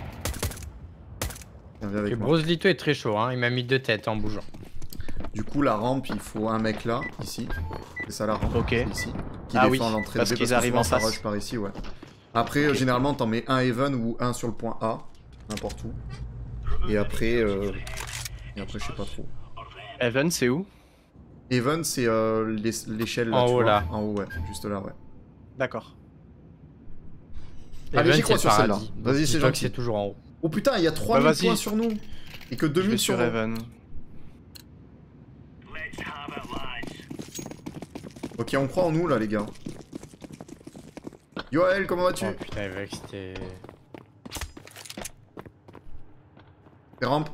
Viens, viens avec Ok, moi. Bruce Lito est très chaud, hein. Il m'a mis deux têtes en bougeant. Du coup, la rampe, il faut un mec là, ici. C'est ça la rampe, Ok. c'est ici. Qui Ah défend oui, l'entrée parce de B, qu'ils que arrivent souvent, en ça face. rush par ici, ouais. Après, euh, Ok. généralement, t'en mets un Even ou un sur le point A, n'importe où. Et après, euh... et après, je sais pas trop. Evan, c'est où? Even, c'est euh, l'es- l'échelle là, En tu haut, vois. là. En haut, ouais, juste là, ouais. D'accord. Allez, Even, j'y crois c'est sur le celle-là. paradis. Donc, Vas-y, c'est dis-toi que gentil. c'est toujours en haut. Oh putain, il y a trois Bah, mille vas-y. points sur nous. Et que deux Je mille vais sur sur eux. Evan. Ok, on croit en nous là, les gars. Yoel, comment vas-tu? Oh putain, avec c'était. Fais rampe.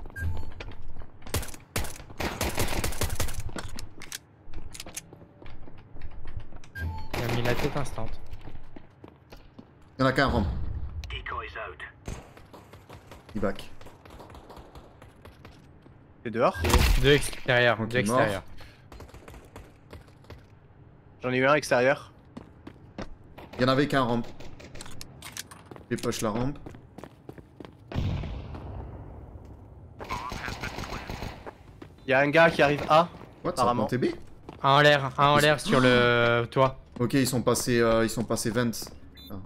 Il a mis la tête instant. Il y en a qu'un rampe. Il back. T'es dehors? Deux extérieurs, Ok, deux mort. extérieurs. J'en ai eu un extérieur. Il y en avait qu'un rampe. Les poches la rampe. Il y a un gars qui arrive A. What, ça a Apparemment. planté B? Un en l'air, un en l'air sur le toit. Ok, ils sont passés, euh, ils sont passés vingt. Ah.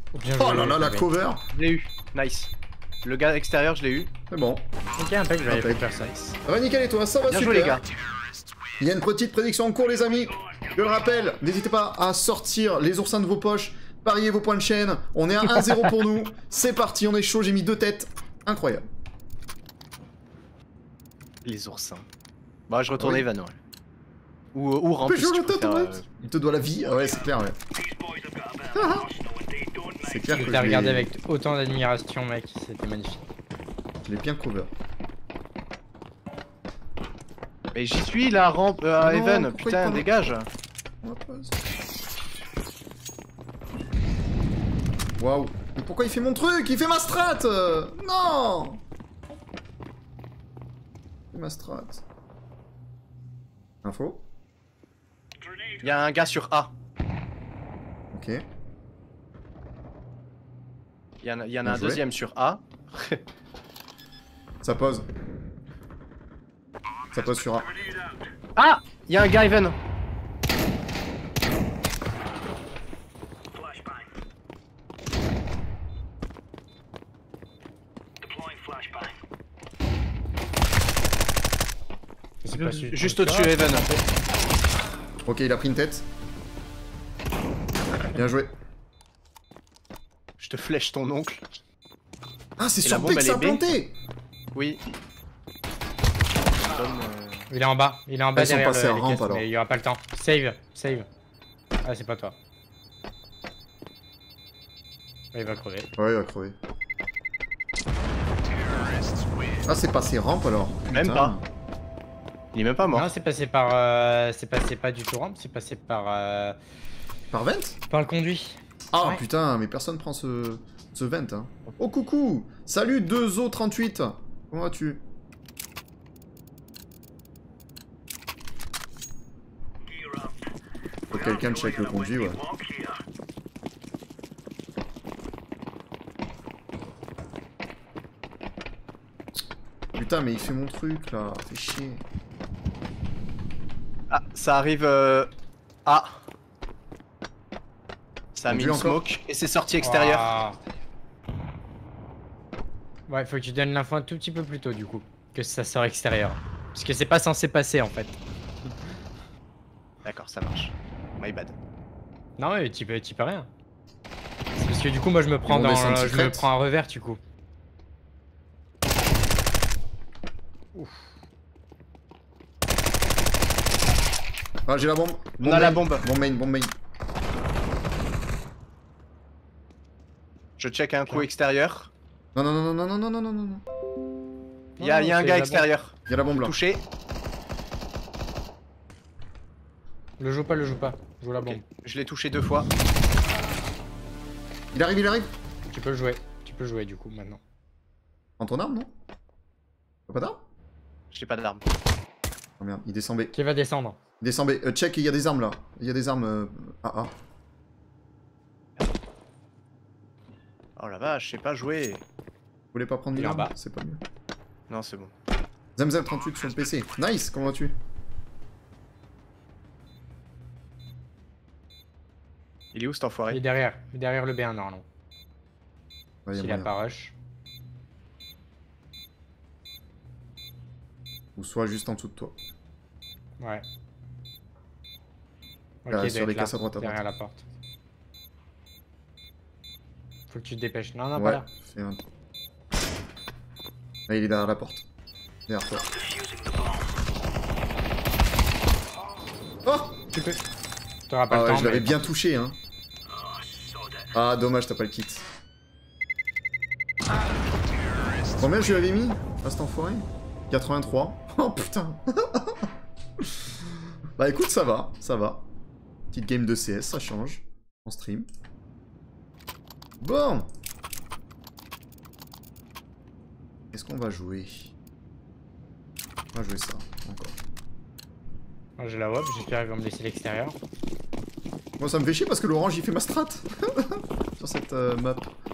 Bien Oh joué, là là, la Kevin. cover. Je l'ai eu. Nice. Le gars extérieur, je l'ai eu. C'est bon. Ok, impec, je vais aller Impec. faire ça. Ça va nickel et toi, ça va Bien super. joué, les gars. Il y a une petite prédiction en cours, les amis. Je le rappelle, n'hésitez pas à sortir les oursins de vos poches, pariez vos points de chaîne. On est à un zéro pour nous. C'est parti, on est chaud, j'ai mis deux têtes. Incroyable. Les oursins. Bah, je retourne Oui. Evan, ouais. Ou, ou Ramp, Mais si je tu le tête, préfères, ouais. euh, Il te doit la vie. Ah ouais, c'est clair, ouais. C'est clair Je que t'ai je regardé l'ai- avec autant d'admiration, mec. C'était magnifique. je l'ai bien cover. Mais j'y suis, là, Ramp, euh, Non, Evan. pourquoi il Putain, prend- dégage. Waouh. Mais pourquoi il fait mon truc? Il fait ma strat euh, Non. Il fait ma strat. Info. Il y a un gars sur A. Ok. Il y en a, il y en a Bien un joué. deuxième sur A. Ça pose. Ça pose sur A. Ah! Il y a un gars, Evan. C'est pas su- Juste au-dessus, Evan. Ok, il a pris une tête. Bien joué. Je te flèche ton oncle. Ah, c'est Et sur la B bombe, que elle ça a est B? planté. Oui. Donne, euh, Il est en bas, il est en bas Elles sont derrière passées le- à les rampe, caisses, alors. mais il y aura pas le temps. Save, save. Ah, c'est pas toi. Il va crever. Ouais, il va crever. Ah, c'est passé rampe alors. Même Putain. pas. Il est même pas mort. Non, c'est passé par. Euh, c'est passé pas du tout rampe, c'est passé par. Euh, Par vent? par le conduit. Ah Ouais. putain, mais personne prend ce, ce vent. Hein. Oh coucou. Salut deux O trente-huit. Comment vas-tu? Faut que quelqu'un check le conduit, ouais. Putain, mais il fait mon truc là, fait chier. Ah, ça arrive. Euh... Ah. Ça a mis Conduit une encore. smoke et c'est sorti extérieur. Ah. Ouais, faut que tu donnes l'info un tout petit peu plus tôt du coup, que ça sort extérieur. Parce que c'est pas censé passer en fait. D'accord, ça marche. My bad. Non, mais tu peux, tu peux rien. C'est parce que du coup, moi je me prends vont dans. descendre Je secret. me prends un revers du coup. Ah, j'ai la bombe. On a la bombe. Bombe main, bombe main. Je check un coup extérieur. Non, non, non, non, non, non, non, non, non, non. Il y a, Non, il y a un c'est gars la extérieur. Il y a la bombe là. Touché. Le joue pas, le joue pas. Joue la Ok. bombe. Je l'ai touché deux fois. Il arrive, il arrive. Tu peux le jouer. Tu peux jouer du coup maintenant. En ton arme, non? T'as pas d'arme? J'ai pas d'arme. Oh merde, il descend B. Qui va descendre? Il descend B. Euh, check, il y a des armes là. Il y a des armes. Euh... Ah ah. Oh la vache, je sais pas jouer. Vous voulez pas prendre Il est une en arme? bas. C'est pas mieux. Non, c'est bon. Zamzam trente-huit sur le P C. Nice, comment vas-tu? Il est où cet Il est enfoiré? derrière. Il est derrière le B un normalement. Ouais, y a S'il a moyen. pas rush. Ou soit juste en dessous de toi. Ouais. Ok, Là, il sur doit les être là, caisses à droite, à derrière droite. la porte. Faut que tu te dépêches. Non, non, pas Ouais, là. fais un... Là, il est derrière la porte. Derrière toi. Oh! Tu peux. T'auras pas Ah le ouais, temps. je l'avais mais- bien touché, hein. Ah, dommage, t'as pas le kit. Combien je lui avais mis? Ah, cet enfoiré? quatre-vingt-trois. Oh putain. Bah écoute, ça va, ça va. Petite game de C S, ça change. En stream. Bon. Qu'est-ce qu'on va jouer? On va jouer ça, encore. Moi, j'ai la web, j'espère qu'ils vont me laisser l'extérieur. Moi ça me fait chier parce que l'orange il fait ma strat. Sur cette euh, map.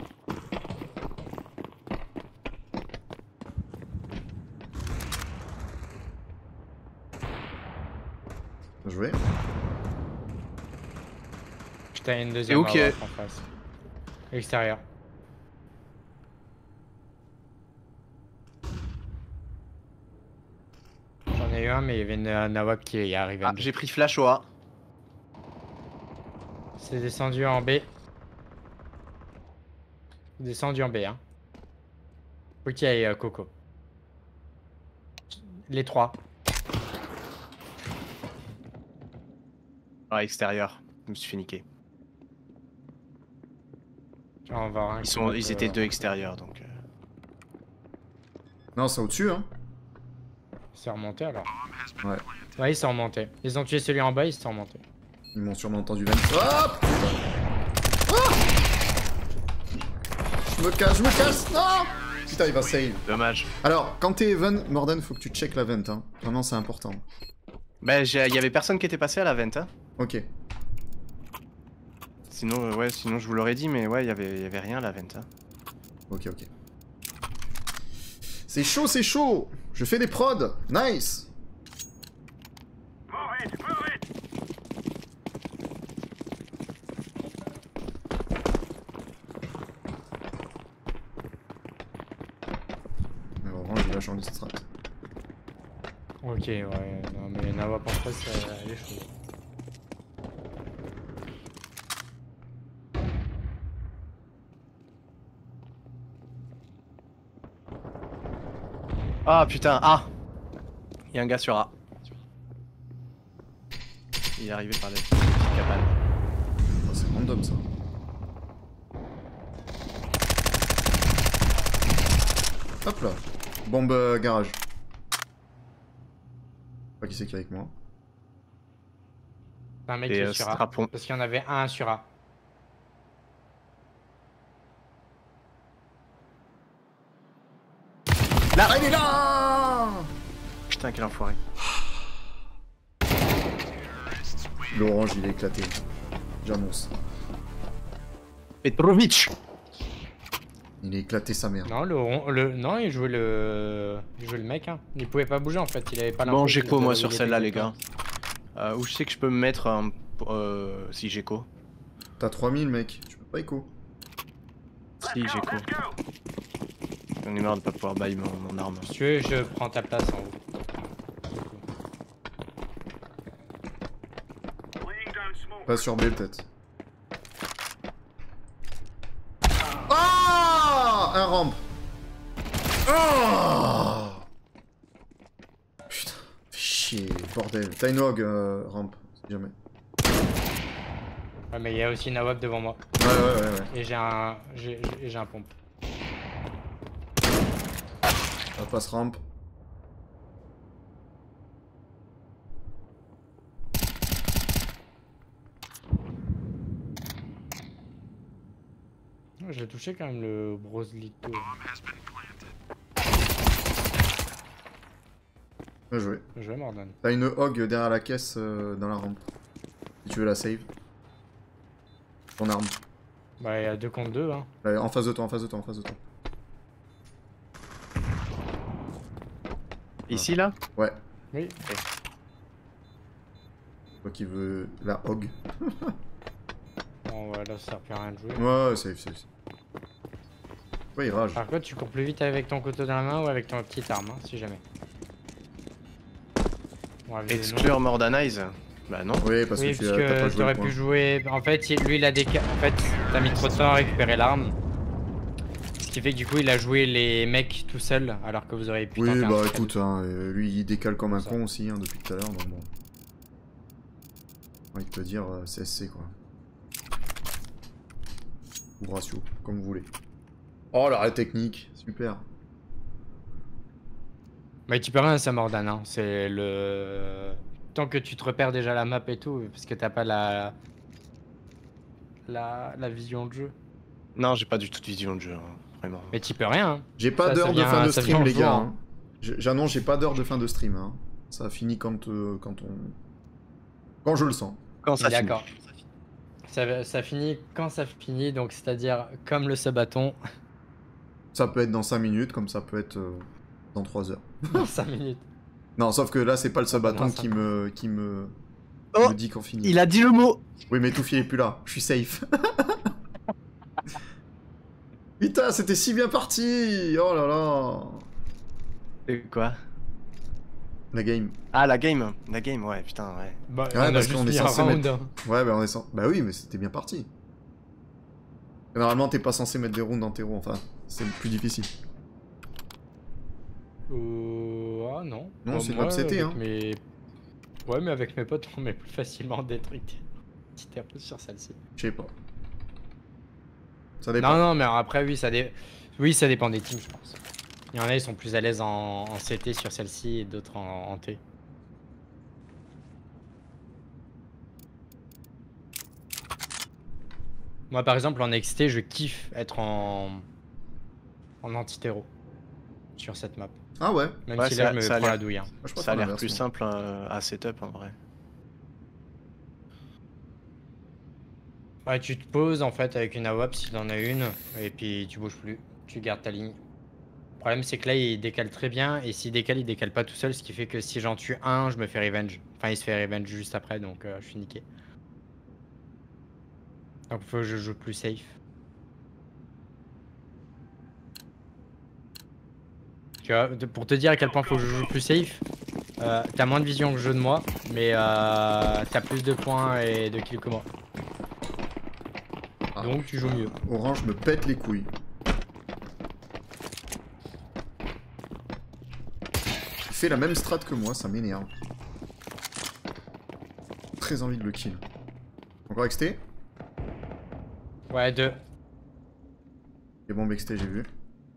Bien joué. Putain, une deuxième ok. web en face. Extérieur. J'en ai eu un, mais il y avait une euh, Nawab qui est arrivé. Ah, j'ai pris flash au A. C'est descendu en B. Descendu en B, hein. Faut qu'il y ait euh, Coco. Les trois. Ah, extérieur. Je me suis fait niquer. On va voir un Ils, qui sont, monte, ils euh, étaient deux extérieurs donc. euh. Non, c'est au-dessus, hein. Ils sont remontés alors. Ouais. Ouais, ils sont remontés. Ils ont tué celui en bas, ils sont remontés. Ils m'ont sûrement entendu même. Hop ah Je me cache, je me cache. Non putain, il va save. Dommage. Alors, quand t'es Even, Morden, faut que tu check la vent, hein. Vraiment, c'est important. Bah, il y avait personne qui était passé à la vente, hein. Ok. Sinon, euh, ouais, sinon je vous l'aurais dit, mais ouais, il y avait, y avait rien à la vente. Hein. Ok, ok. C'est chaud, c'est chaud. Je fais des prods. Nice. Mais bon, j'ai la chance de cette strat. Ok, ouais. Non, mais Nawab en face, elle est chaude. Ah putain, A. Il y a un gars sur A. Il est arrivé par la petite cabane. Oh, c'est random ça. Hop là. Bombe euh, garage. Pas qui c'est qui est avec moi. C'est un mec Et, qui est euh, sur A. Strapon. Parce qu'il y en avait un sur A. Là, il est là. Putain, quel enfoiré. L'orange, il est éclaté. J'annonce. Petrovic. Il est éclaté sa mère. Non, le, rond- le non, il jouait le, il jouait le mec. Hein. Il pouvait pas bouger en fait. Il avait pas l'info Bon, qu'il j'écho moi devait- sur il était celle-là, les content. gars. Euh, où je sais que je peux me mettre un. Euh, si j'écho. T'as trois mille, mec. Tu peux pas écho. Si j'écho. J'en ai marre de pas pouvoir bailler mon, mon arme. Si tu veux, je prends ta place en haut. Pas sur B, peut-être. Ah, un rampe. Oh putain, fais chier, bordel. T'as une hog, euh, rampe, si jamais. Ouais, mais il y a aussi Nawab devant moi. Ouais, ouais, ouais, ouais. Et j'ai un, j'ai, j'ai- j'ai un pompe. On passe rampe. J'ai touché quand même le Broslito. Bien joué. Je vais Morden. T'as une hog derrière la caisse euh, dans la rampe. Si tu veux la save. Ton arme. Bah, il y a deux contre deux, hein. Là, en face de toi, en face de toi, en face de toi. Ici, là? Ouais. Oui. Toi qui veux la hog. Bon, ouais, là, ça sert plus à rien de jouer. Ouais, ouais, safe, safe. Ouais, il rage. Par contre, tu cours plus vite avec ton couteau dans la main ou avec ton petite arme, hein, si jamais. Bon, avec des Exclure Mordanize? Bah non. Oui, parce oui, que tu parce as- t'as pas que joué t'aurais le pu point. jouer. En fait, il- lui, il a déca... En fait, t'as mis trop de temps à récupérer l'arme. Ce qui fait que du coup, il a joué les mecs tout seul, alors que vous auriez pu Oui, tenter un bah truc à écoute, hein, euh, lui il décale comme un Ça. con aussi hein, depuis tout à l'heure, donc bon. J'ai envie de te dire euh, C S C quoi. Ou ratio, comme vous voulez. Oh la technique, super. Mais tu peux rien, ça Mordan, hein. C'est le. Tant que tu te repères déjà la map et tout, parce que t'as pas la. La, la vision de jeu. Non, j'ai pas du tout de vision de jeu, hein, vraiment. Mais tu peux rien. Hein. J'ai pas Ça, d'heure ça de vient- fin de ça stream vient en les gars. jouant. Hein. Je- J'annonce, j'ai pas d'heure de fin de stream. Hein. Ça finit quand, euh, quand on... Quand je le sens. Quand ça finit. D'accord. Ça, ça finit quand ça finit, donc c'est-à-dire comme le sabaton, Ça peut être dans cinq minutes, comme ça peut être euh, dans trois heures. dans cinq minutes. Non, sauf que là c'est pas le sabaton Dans qui cinq. me, qui me, qui Oh, me dit qu'on finit. Il a dit le mot! Oui mais Toufi est plus là, je suis safe. Putain, c'était si bien parti. Oh là là. Et quoi? La game. Ah, la game. La game, ouais, putain, ouais. Bah, Ouais, on a parce juste qu'on est mis un censé round. mettre... hein. Ouais, bah on est censé... Bah oui, mais c'était bien parti. Et normalement, t'es pas censé mettre des rounds dans tes roues, enfin, c'est plus difficile. Euh... Ah non. Non, Bah, c'est de moi, l'obsété, avec hein. mes- Ouais, mais avec mes potes, on met plus facilement des trucs. C'était un peu sur celle-ci. Je sais pas. Ça dépend. Non, non, mais après, oui, ça, dé... oui, ça dépend des teams, je pense. Il y en a, ils sont plus à l'aise en... en C T sur celle-ci et d'autres en... en T. Moi, par exemple, en X T, je kiffe être en, en anti-terreau sur cette map. Ah ouais. Même Ouais, si ça- là, je me ça a prends l'air- la douille. Hein. Je préfère Ça a l'air l'inverse, plus moi. simple euh, à setup en vrai. Ouais, tu te poses en fait avec une A W A P s'il en a une, et puis tu bouges plus, tu gardes ta ligne. Le problème, c'est que là, il décale très bien, et s'il décale, il décale pas tout seul, ce qui fait que si j'en tue un, je me fais revenge. Enfin, il se fait revenge juste après, donc euh, je suis niqué. Donc faut que je joue plus safe. Tu vois, de- pour te dire à quel point faut que je joue plus safe, euh, t'as moins de vision que je de moi, mais euh, t'as plus de points et de kills que moi. Ah. Donc tu joues mieux. Orange me pète les couilles. Il fait la même strat que moi, ça m'énerve. Très envie de le kill. Encore X T? Ouais, deux. Et bon, X T, j'ai vu.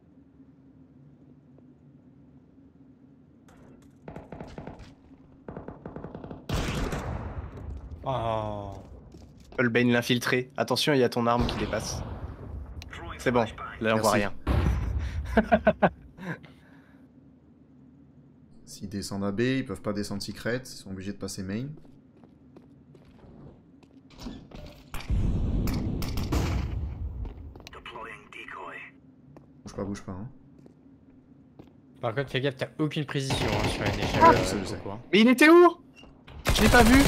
Oh. Ulbane l'infiltré. Attention, il y a ton arme qui dépasse. C'est bon, là on voit Merci. rien. S'ils descendent à B, ils peuvent pas descendre secret, ils sont obligés de passer main. Bouge pas, bouge pas. Hein. Par contre, fais gaffe, t'as aucune précision hein, sur une échelle. Ah, euh, je sais, je sais. beaucoup, hein. Mais il était où? Je l'ai pas vu.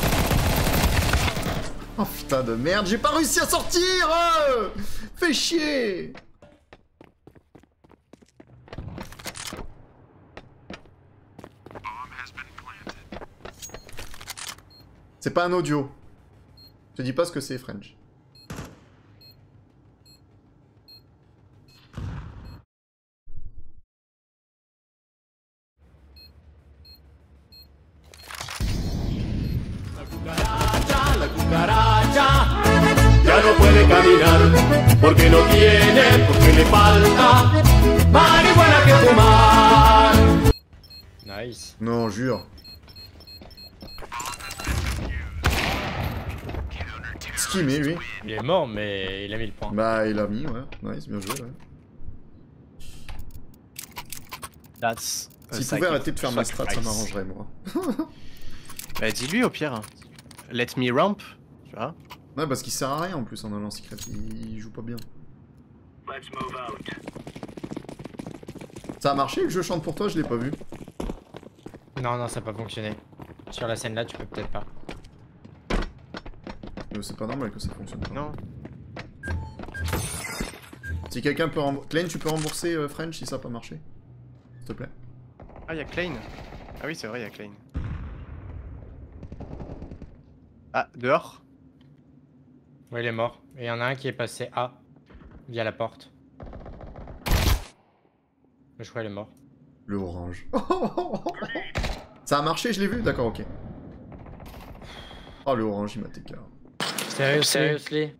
Oh putain de merde, j'ai pas réussi à sortir euh Fais chier. C'est pas un audio. Je te dis pas ce que c'est, French. Ya no puede caminar porque no tiene, porque le falta marihuana que fumar. Nice. Non, jure. Skimé, lui. Il est mort, mais il a mis le point. Bah, il a mis, ouais. Nice, bien joué, ouais. That's S'il pouvait arrêter de faire ma strat, ça m'arrangerait, moi. Bah dis-lui au pire. Let me ramp, tu vois. Ouais, parce qu'il sert à rien en plus en allant secret, il, il joue pas bien. Ça a marché que je chante pour toi, je l'ai pas vu. Non, non, ça n'a pas fonctionné. Sur la scène là, tu peux peut-être pas. Euh, C'est pas normal que ça fonctionne pas. Non. Si quelqu'un peut rembourser... Klein, tu peux rembourser euh, French si ça a pas marché? S'il te plaît. Ah, il y a Klein. Ah oui, c'est vrai, il y a Klein. Ah, dehors. Ouais, il est mort. Et il y en a un qui est passé A via la porte. Mais je crois qu'il est mort. Le orange. Ça a marché, je l'ai vu? D'accord, ok. Oh, le orange, il m'a T K. Sérieux, seriously?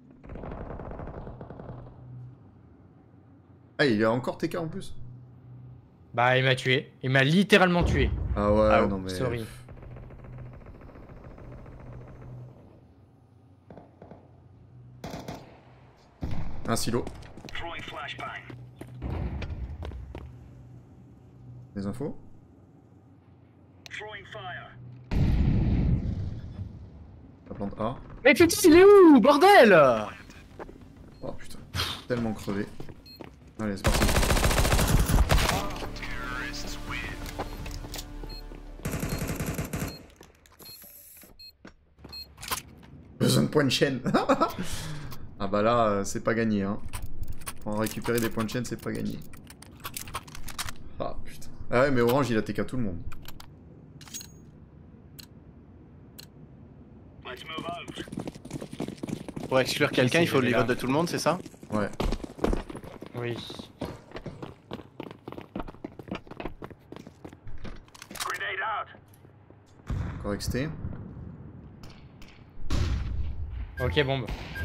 Ah, il a encore T K en plus? Bah, il m'a tué. Il m'a littéralement tué. Ah ouais, Ah, non mais... sorry. Un silo. Les infos? La plante A. Mais putain, il est où, bordel? Oh putain, tellement crevé. Allez, c'est parti. Besoin de points de chaîne. Ah bah là, euh, c'est pas gagné, hein. On va récupérer des points de chaîne, c'est pas gagné. Ah putain. Ah ouais, mais Orange, il a T K tout le monde. Pour exclure quelqu'un, il faut les votes de tout le monde, c'est ça? Ouais. Oui. Encore X T. Ok, bombe.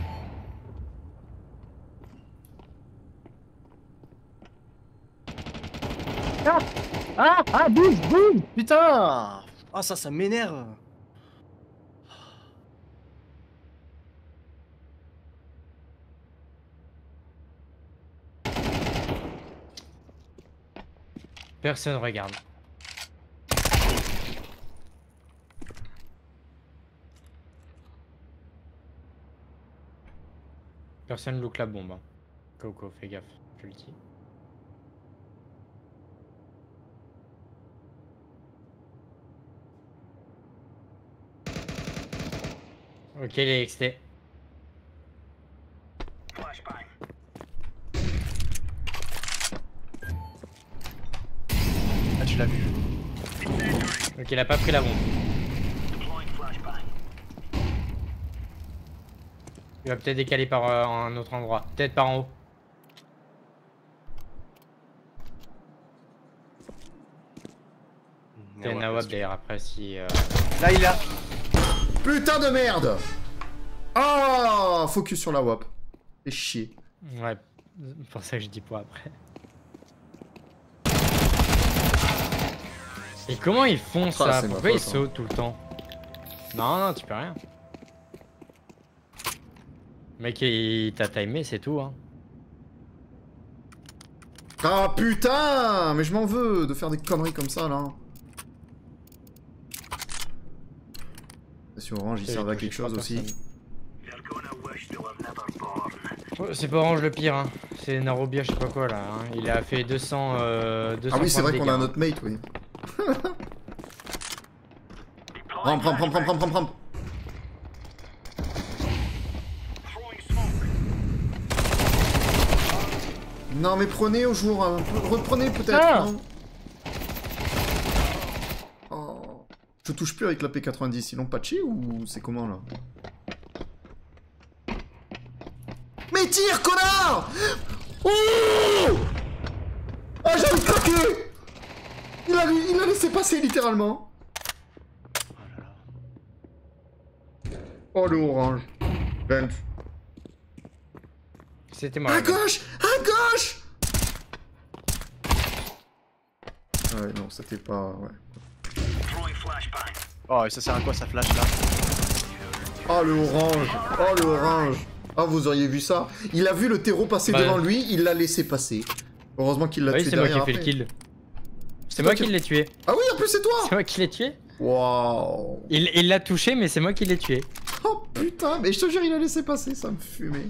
Ah Ah Ah bouge bouge Putain. Ah ça ça m'énerve. Personne regarde. Personne look la bombe. Hein. Coco, fais gaffe, je le dis. Ok, les X T. Ah, tu l'as vu. Ok, il a pas pris la bombe. Il va peut-être décaler par euh, un autre endroit. Peut-être par en haut. Il y a Nawab d'ailleurs après si... Euh... Là il a... Putain de merde. Ah, focus sur la W A P. Fais chier. Ouais, c'est pour ça que je dis pas après. Et comment ils font ça? Ah, pourquoi ils faute, sautent hein. tout le temps? Non, non, tu peux rien. Mec, il t'a timé, c'est tout, hein. Ah putain, mais je m'en veux de faire des conneries comme ça, là. Sur Orange, il servent à quelque chose aussi. Oh, c'est pas Orange le pire, hein. C'est Narobia, je sais pas quoi, là. Hein. Il a fait deux cents... Euh, deux cents ah oui, c'est vrai qu'on a un notre mate, oui. Rampe, rampe, rampe, rampe, rampe, rampe, rampe. Non mais prenez au jour, un peu... reprenez peut-être, ah non oh. Je touche plus avec la P quatre-vingt-dix, ils l'ont patché ou c'est comment là? Mais tire, connard! Oh ah, j'ai envie de craquer! Il a, il a laissé passer littéralement. Oh le orange. vingt. C'était moi. À gauche! À gauche! Ah ouais, non, c'était pas... Ouais. Oh, et ça sert à quoi ça flash là? Oh le orange! Oh le orange! Ah, vous auriez vu ça? Il a vu le terreau passer bah, devant lui, il l'a laissé passer. Heureusement qu'il l'a oui, tué c'est moi derrière qui ai fait après. le kill. C'est moi qui l'ai tué. Ah oui, en plus c'est toi! C'est moi qui l'ai tué. Waouh! Il l'a touché, mais c'est moi qui l'ai tué. Oh putain, mais je te jure, il a laissé passer, ça me fumait.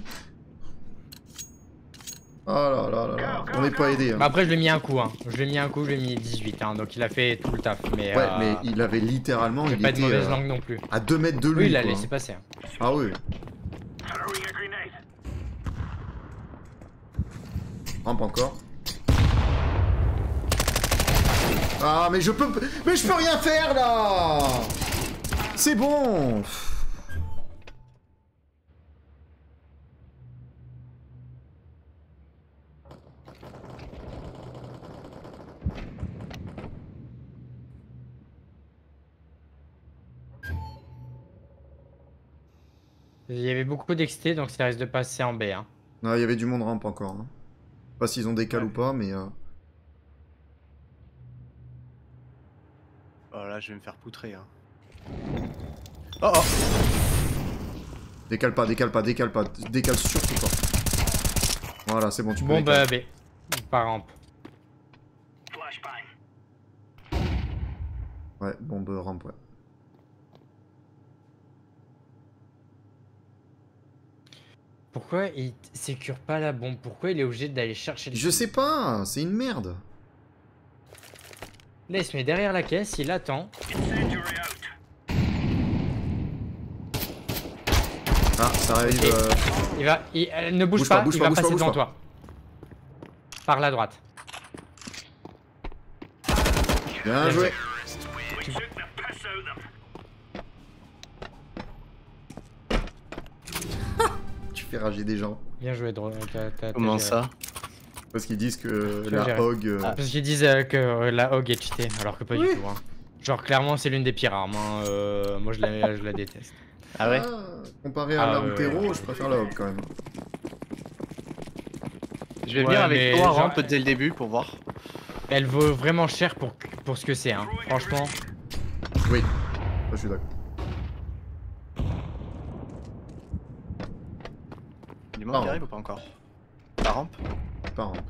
Oh là là là là, on n'est pas aidé. Hein. Bah après, je lui ai mis un coup, hein. Je lui ai mis un coup, je lui ai mis dix-huit, hein. Donc il a fait tout le taf. Mais, ouais, euh... mais il avait littéralement. Il pas était, de mauvaise euh, langue non plus. À deux mètres de lui. Oui, il l'a quoi. laissé passer. Hein. Ah oui. Rampe encore. Ah, mais je peux. Mais je peux rien faire là! C'est bon! Il y avait beaucoup d'X T, donc ça risque de passer en B. Hein. Ah, il y avait du monde rampe encore. Hein. Je sais pas s'ils ont décalé ouais. ou pas, mais. Euh... Oh là, je vais me faire poutrer. Hein. Oh oh! Décale pas, décale pas, décale pas. Décale surtout pas. Voilà, c'est bon, tu peux. Bon, bah, B. Par rampe. Ouais, bombe rampe, ouais. Pourquoi il sécure pas la bombe? Pourquoi il est obligé d'aller chercher le... Je sais pas, c'est une merde. Là, il se met derrière la caisse, il attend. Ah, ça arrive. Okay. Euh... Il va, il, elle ne bouge, bouge pas, pas bouge il pas, va bouge passer pas, devant pas. toi. Par la droite. Bien joué. Tu fais rager des gens. Bien joué, drôle. Comment ça? Parce qu'ils disent que Je la dirais. hog... euh, Ah, parce qu'ils disent euh, que euh, la hog est cheatée, alors que pas Oui. du tout. Hein. Genre, clairement, c'est l'une des pires armes. Hein. Euh, moi, je la, je la déteste. Ah ouais? ah, comparé à Ah, l'arme ouais, terreau, ouais. je préfère la hog quand même. Je vais Ouais, venir avec mais toi, genre- rampe dès le début pour voir. Elle vaut vraiment cher pour, pour ce que c'est, hein. Franchement. Oui, ça, je suis d'accord. Du monde Par qui arrive ou pas encore? La rampe? Par rampe.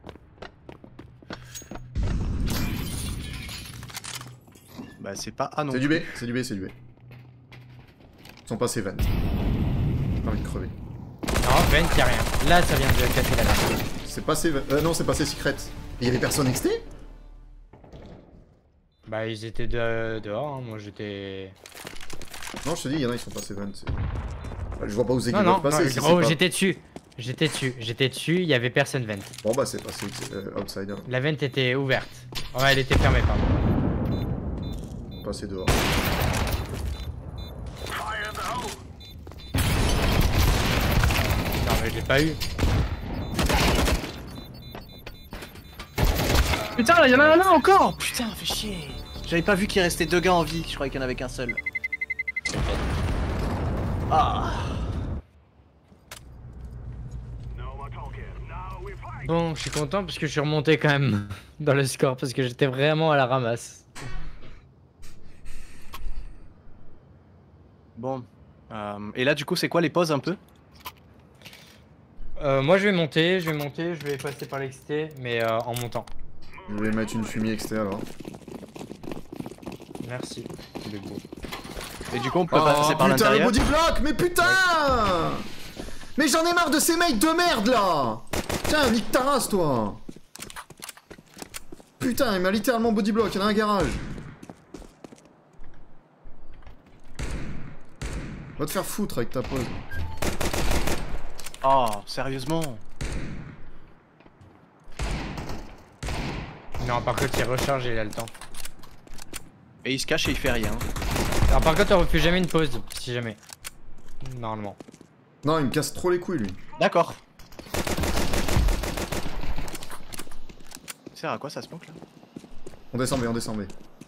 Bah c'est pas A non C'est plus. du B, c'est du B, c'est du B. Ils sont passés vent. J'ai envie de crever. Non, vent, y'a rien. Là, ça vient de casser la barre. C'est passé... Euh, non, c'est passé secret. Et y'avait personne X T? Bah, ils étaient de- dehors, hein. Moi, j'étais. Non, je te dis, il y en a, ils sont passés vent. c'est- Bah, je vois pas où c'est Non, qu'ils non, peuvent passer. non, si gros, c'est pas- j'étais dessus. J'étais dessus. J'étais dessus, il y avait personne vent. Bon bah c'est passé euh, outsider. La vent était ouverte. Ouais, elle était fermée, pardon. Passé dehors. Non, mais je l'ai pas eu. Putain, il y en a un là encore! Putain, fais chier! J'avais pas vu qu'il restait deux gars en vie, je croyais qu'il y en avait qu'un seul. Ah! Bon, je suis content parce que je suis remonté quand même dans le score parce que j'étais vraiment à la ramasse. Bon. Euh, et là, du coup, c'est quoi les pauses un peu? Euh, moi, je vais monter, je vais monter, je vais passer par l'X T, mais euh, en montant. Je vais mettre une fumée X T alors. Merci. Il est beau. Et du coup, on peut Oh passer par putain, le l'intérieur? body block, mais putain! Mais j'en ai marre de ces mecs de merde là! Tiens, nique ta race toi! Putain, il m'a littéralement body block, il y en a un garage. Va te faire foutre avec ta pause. Oh, sérieusement? Non, par contre, il recharge et il a le temps. Et il se cache et il fait rien. Alors, par contre, on refuse jamais une pause, si jamais. Normalement. Non, il me casse trop les couilles lui. D'accord. Ça sert à quoi ça smoke là? On descend B, on descend B.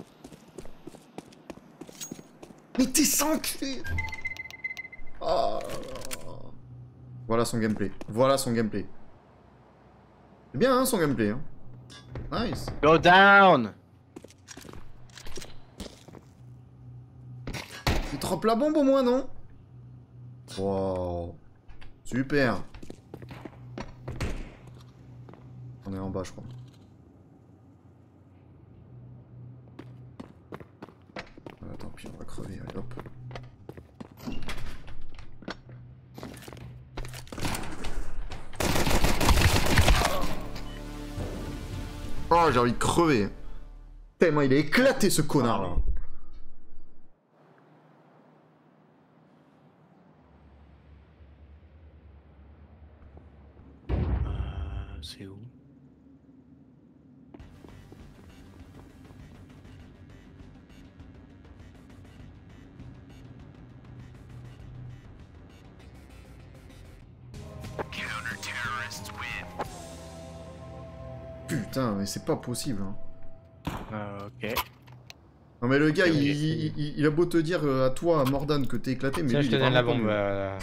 Mais t'es sans cul! Oh. Voilà son gameplay. Voilà son gameplay. C'est bien hein, son gameplay. Hein. Nice. Go down! Il trempe la bombe au moins, non? Wow. Super. On est en bas, je crois. Ah, tant pis, on va crever. Allez, hop. Oh, j'ai envie de crever. Tellement il est éclaté ce connard là. Euh, c'est où? Putain, mais c'est pas possible. Hein. Euh, ok. Non mais le gars, Ok, il, oui, il, il- il a beau te dire euh, à toi, à Mordan, que t'es éclaté, mais Tiens, lui, je il te est donne la vraiment bombe. pas euh,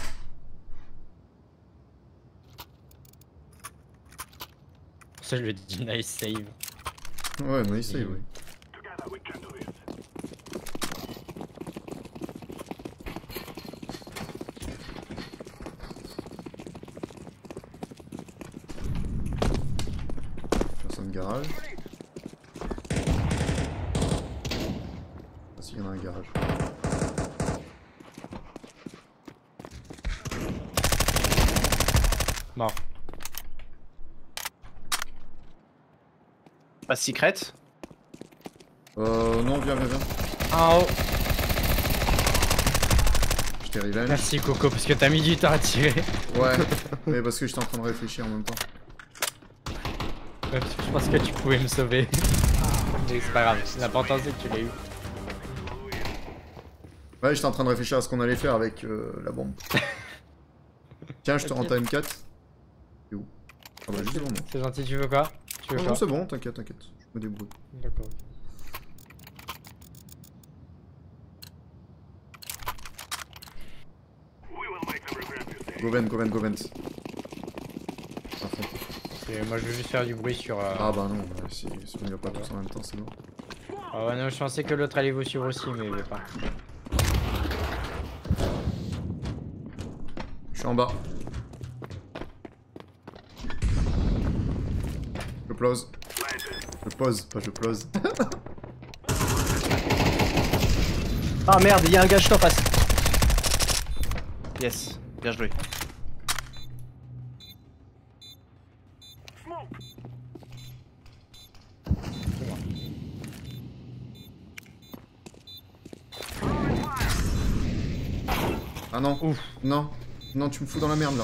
Ça, je lui ai dit nice save. nul. Ouais, non, il save, oui. Personne garage. Ah si, il y en a un garage. Mort. Pas secret? Euh, non, viens, viens, viens. En haut. Je t'ai revenge. Merci Coco, parce que t'as mis du temps à tirer. Ouais, mais parce que j'étais en train de réfléchir en même temps. Je pense que tu pouvais me sauver. Mais c'est pas grave, l'important c'est que tu l'as eu. Ouais, j'étais en train de réfléchir à ce qu'on allait faire avec euh, la bombe. Tiens, je te rends ta M quatre. C'est où? Ah bah juste devant moi. C'est gentil, tu veux quoi? Tu veux Non, quoi? non c'est bon, t'inquiète, t'inquiète. Je me débrouille. D'accord. Goven, Goven, Goven. Et moi je veux juste faire du bruit sur... Euh... Ah bah non, si, si on y va pas tous en même temps, c'est bon. Ah ouais non, je pensais que l'autre allait vous suivre aussi, mais il veut pas. Je suis en bas. Je pose. Je pose, pas je pose. Ah merde, il y a un gars juste en face. Yes, bien joué. Ah non, ouf, non, non, tu me fous dans la merde là.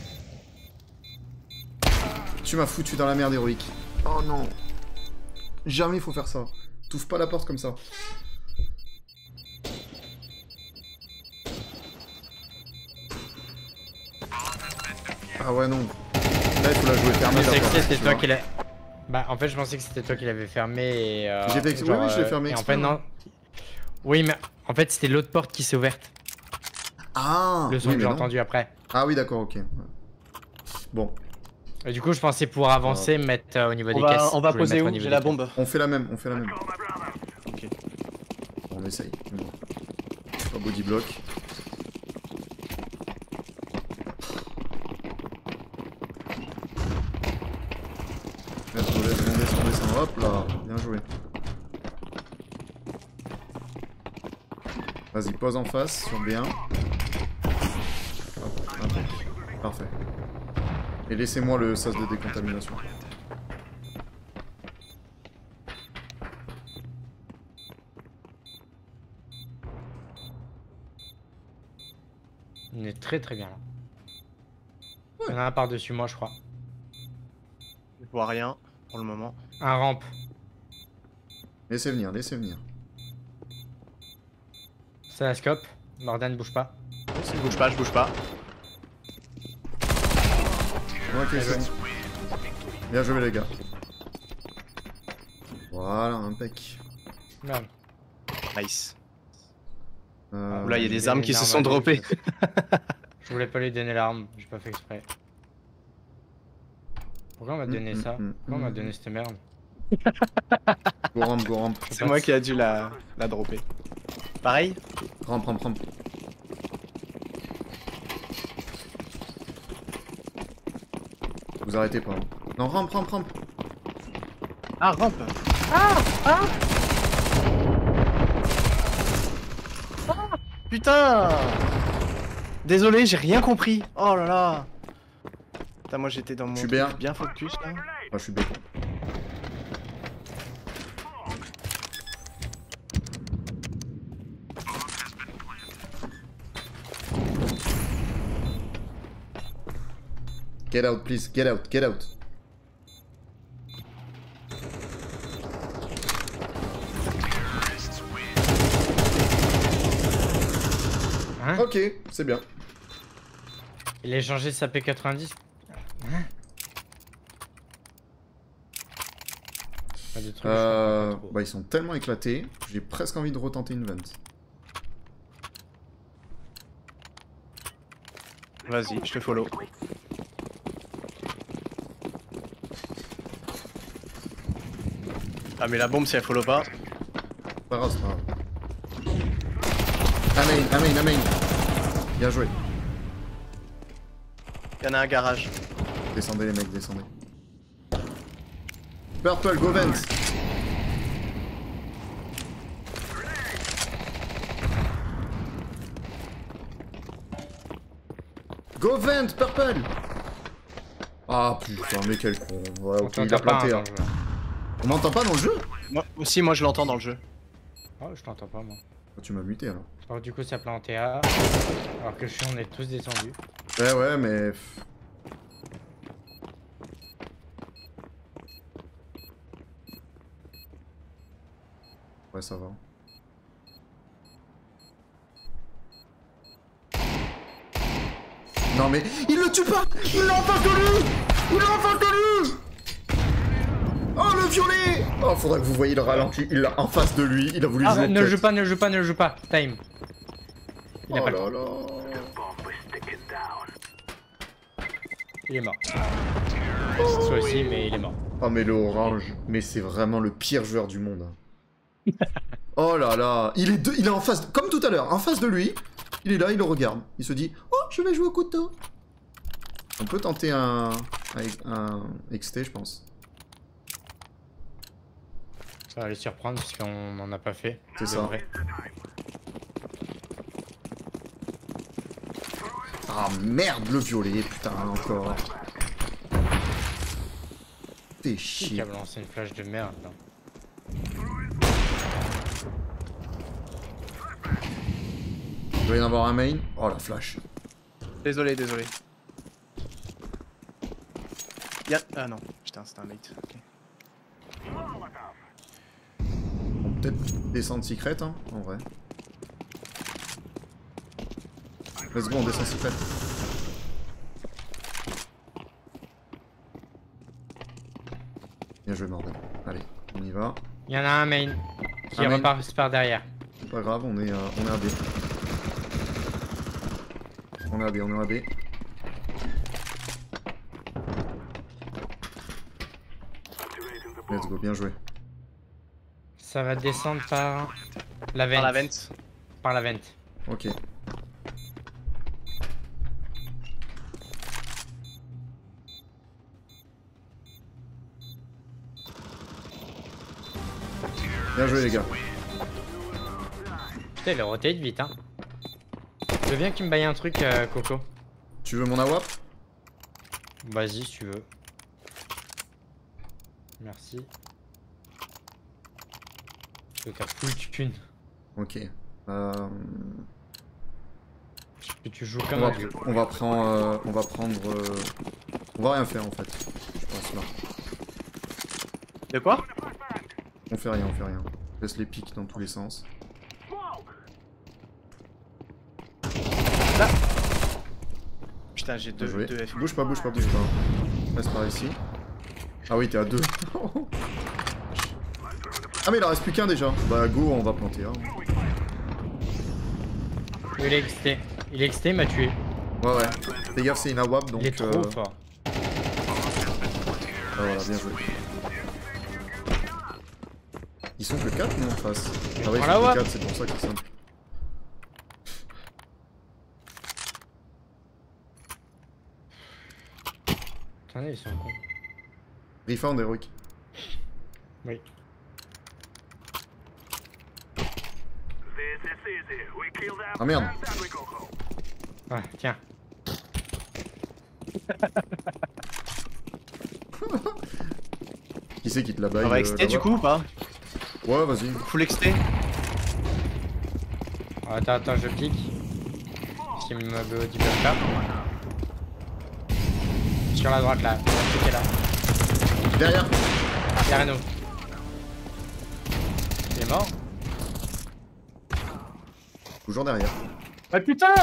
Tu m'as foutu dans la merde héroïque. Oh non. Jamais il faut faire ça. T'ouvres pas la porte comme ça. Ah ouais non. Là il faut la jouer fermée. Je pensais la que porte, c'était tu toi vois. qui l'a... Bah en fait je pensais que c'était toi qui l'avais fermé et... Euh, J'ai fait... genre, Oui, oui, je l'ai euh, fermé et en exprès, fait non... Oui mais en fait c'était l'autre porte qui s'est ouverte. Ah. Le son oui, que j'ai non. entendu après. Ah oui d'accord, ok. Bon. Et du coup je pensais pour avancer me mettre euh, au niveau On des va, caisses. on va Je voulais poser mettre au où? niveau J'ai des la caisses. bombe. On fait la même, on fait la même. Ok. On essaye. Pas body block. Laisse, on laisse, on descend, on descend. Hop là, bien joué. Vas-y, pose en face sur B un. Hop, impec. Parfait. Et laissez-moi le sas de décontamination. On est très très bien là. Il y en a un par-dessus moi je crois. Je vois rien pour le moment. Un rampe. Laissez venir, laissez venir. C'est la scope. Mordan bouge pas. Je bouge pas, je bouge pas. Ok, c'est bon. Bien joué les gars. Voilà, impec. Merde. Nice. Euh, Là, il y a des armes qui se L'arme sont à droppées. gauche. Je voulais pas lui donner l'arme, j'ai pas fait exprès. Pourquoi on m'a donné Mm, ça mm, Pourquoi on mm. m'a donné cette merde? Go ramp, go ramp. C'est moi qui a dû la, la dropper. Pareil? Ramp, ramp, ramp. Vous arrêtez pas. Hein. Non, ramp, ramp, ramp. Ah, rampe. Ah, ah. Ah, putain. Désolé, j'ai rien compris. Oh là là. Putain, moi j'étais dans mon Je suis truc bien. bien focus là. Ah, je suis béton. Get out, please. Get out, get out. Hein? Ok, c'est bien. Il a échangé sa P quatre-vingt-dix. Hein? Pas de trucs, je Euh, comprends pas trop. bah, ils sont tellement éclatés, j'ai presque envie de retenter une vente. Vas-y, je te follow. Ah mais la bombe si elle follow pas. Pas grave, c'est pas grave. Amen, amen, amen. Bien joué. Il y en a un garage. Descendez les mecs, descendez. Purple, go vent. Go vent, Purple. Ah putain, mais quel con. Ouais, On ok, il a t'entend pas, planté. hein, hein. dans le jeu. On m'entend pas dans le jeu? Moi aussi, moi je l'entends dans le jeu. Oh, je t'entends pas moi. Oh, tu m'as muté alors. Alors du coup ça planté A. Alors que je suis, on est tous descendus. Ouais, ouais, mais. Ouais, ça va. Non mais, il le tue pas! Il l'a en face de lui! Il l'a en face de lui! Oh, le violet! Oh, faudrait que vous voyiez le ralenti. Il l'a en face de lui, il a voulu Ah, jouer au ne cut. joue pas, ne joue pas, ne joue pas. Time. Il a Oh pas le là temps. là. Il est mort. Toi aussi, mais il est mort. Oh mais le orange, mais c'est vraiment le pire joueur du monde. Oh là là, il est, de... il est en face, comme tout à l'heure, en face de lui. Il est là, il le regarde. Il se dit, oh, je vais jouer au couteau. On peut tenter un, un, un X T, je pense. Ça va les surprendre parce qu'on n'en a pas fait. C'est ça. Vrai. Ah merde, le violet, putain, encore. T'es chier. Qui a balancé une flash de merde là. Il doit y en avoir un main. Oh la flash. Désolé, désolé. Y'a... Ah non, putain, c'était un mate. Ok. On peut peut-être descendre secret, hein, en vrai. Let's go, on descend secret. Bien joué, bordel. Allez, on y va. Il y en a un main qui Un main. repart par derrière. Pas grave, on est, euh, on est A B. On est A B, on est A B. Let's go, bien joué. Ça va descendre par la vente. Par la vente. Par la vente. Ok. Bien joué les gars. Putain, il est rotate vite, hein. Je veux bien qu'il me baille un truc, euh, Coco. Tu veux mon A W A P? Vas-y, si tu veux. Merci. Je veux t'as full thune. Ok. Euh... Que tu joues On comme va, un dieu. on va prendre... euh, on va prendre... euh, On va rien faire en fait. Je pense là. De quoi? On fait rien, on fait rien. Laisse les pics dans tous les sens. Là. Putain, j'ai Bien deux, joué. deux F. Bouge pas, bouge pas, bouge pas. Reste par ici. Ah oui, t'es à deux. Ah mais il en reste plus qu'un déjà. Bah go, on va planter. Hein. Il est X T. Il est X T, il m'a tué. Ouais ouais. Fais gaffe, c'est une A W A P donc... Il est trop euh... fort. Ah voilà, bien joué. Ils sont que quatre non en face. Ah ouais, ils Prends la sont W A que P. quatre, c'est pour ça qu'ils sont... Attendez, ils sont cons. Refound Heroic. Oui. Ah merde. Ouais, tiens. Qui c'est qui te la baille? On va euh, X T la du W A P? coup ou pas? Ouais, vas-y. Full X T. Oh, attends, attends, je pique. S'il me veut du bloc là. Sur la droite là. Il est là. Derrière. Derrière nous. Il est mort. Toujours derrière. Ah putain!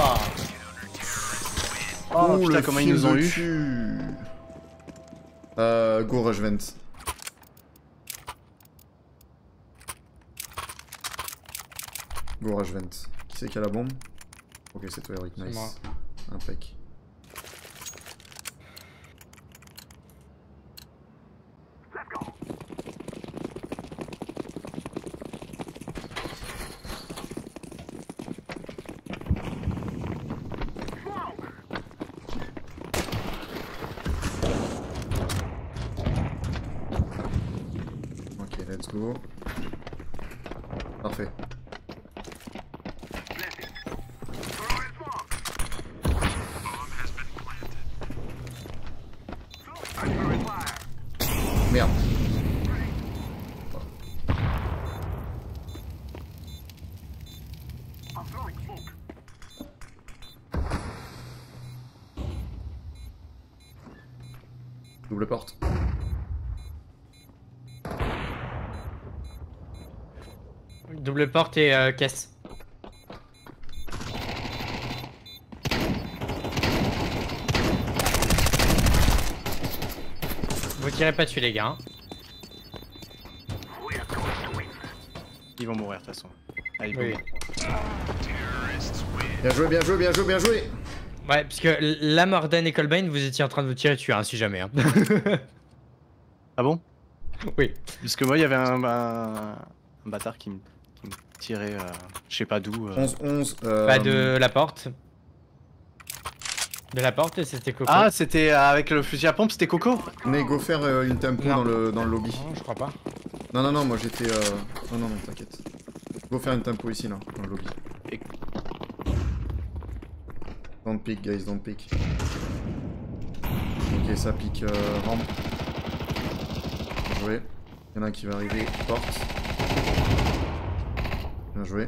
Oh, putain, le comment ils film nous ont de eu. cul. Euh, go rush vent. Go rush vent. Qui c'est qui a la bombe? Ok, c'est toi Eric, C'est nice. moi. Impec. Ok, let's go. Parfait. Merde. Double porte. Double porte et euh, caisse. Vous tirez pas dessus les gars. Hein. Ils vont mourir de toute façon. Allez, Oui. Bien joué, bien joué, bien joué, bien joué. Ouais, parce que la Morden et Colbane, vous étiez en train de vous tirer dessus, hein, si jamais. Hein. Ah bon? Oui. Parce que moi, il y avait un, un, un bâtard qui me, qui me tirait, euh, je sais pas d'où. Euh... onze onze. Euh... Bah, de la porte. De la porte, et c'était Coco. Ah, c'était euh, avec le fusil à pompe, c'était Coco? Mais go faire euh, une tempo dans le, dans le lobby. Non, je crois pas. Non, non, non, moi j'étais. Euh... Non, non, non, t'inquiète. Go faire une tempo ici, là, dans le lobby. Et... Don't pick, guys, don't pick. Ok, ça pique euh, rampe. Bien joué. Il y en a un qui va arriver, porte. Bien joué.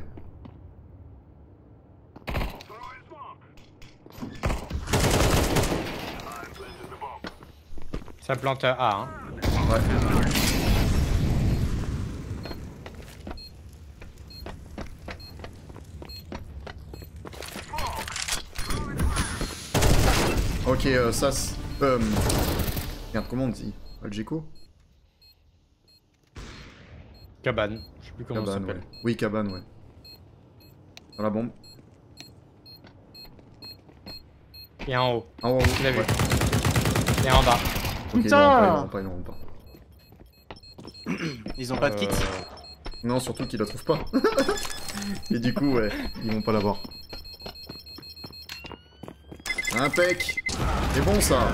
Ça plante A, hein. Ouais. Ok, euh, ça c'est... Euh... Merde, comment on dit? Algeco? Cabane. Je sais plus comment Cabane, ça s'appelle. ouais. Oui, cabane, ouais. Dans la bombe. Et en haut. En haut, Tu l'as vu. ouais. Et en bas. Ok, Putain, non, pas, non, pas, non, pas. Ils ont pas de kit. Euh... Non, surtout qu'ils la trouvent pas. Et du coup, ouais, ils vont pas l'avoir. Impec. C'est bon ça.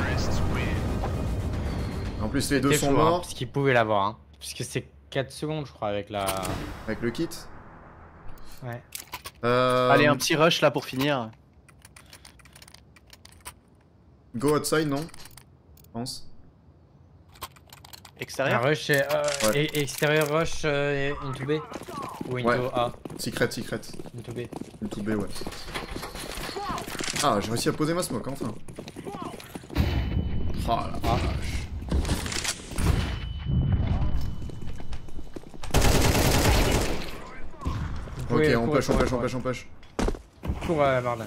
En plus les deux sont chaud, hein, morts. parce qu'ils pouvaient l'avoir. Hein. Puisque c'est quatre secondes je crois avec la... Avec le kit. Ouais. Euh... Allez, un petit rush là pour finir. Go outside, non? Je pense. Extérieur. Un rush et, euh, Ouais. et- extérieur rush euh, into B. Ou into Ouais. A. Secret, secret. Into B. Into B, ouais. Ah, j'ai réussi à poser ma smoke, enfin. Oh la vache. Vous Ok, pouvez on courir, push, on courir, push, on courir. push, on push. Cours à la Morden.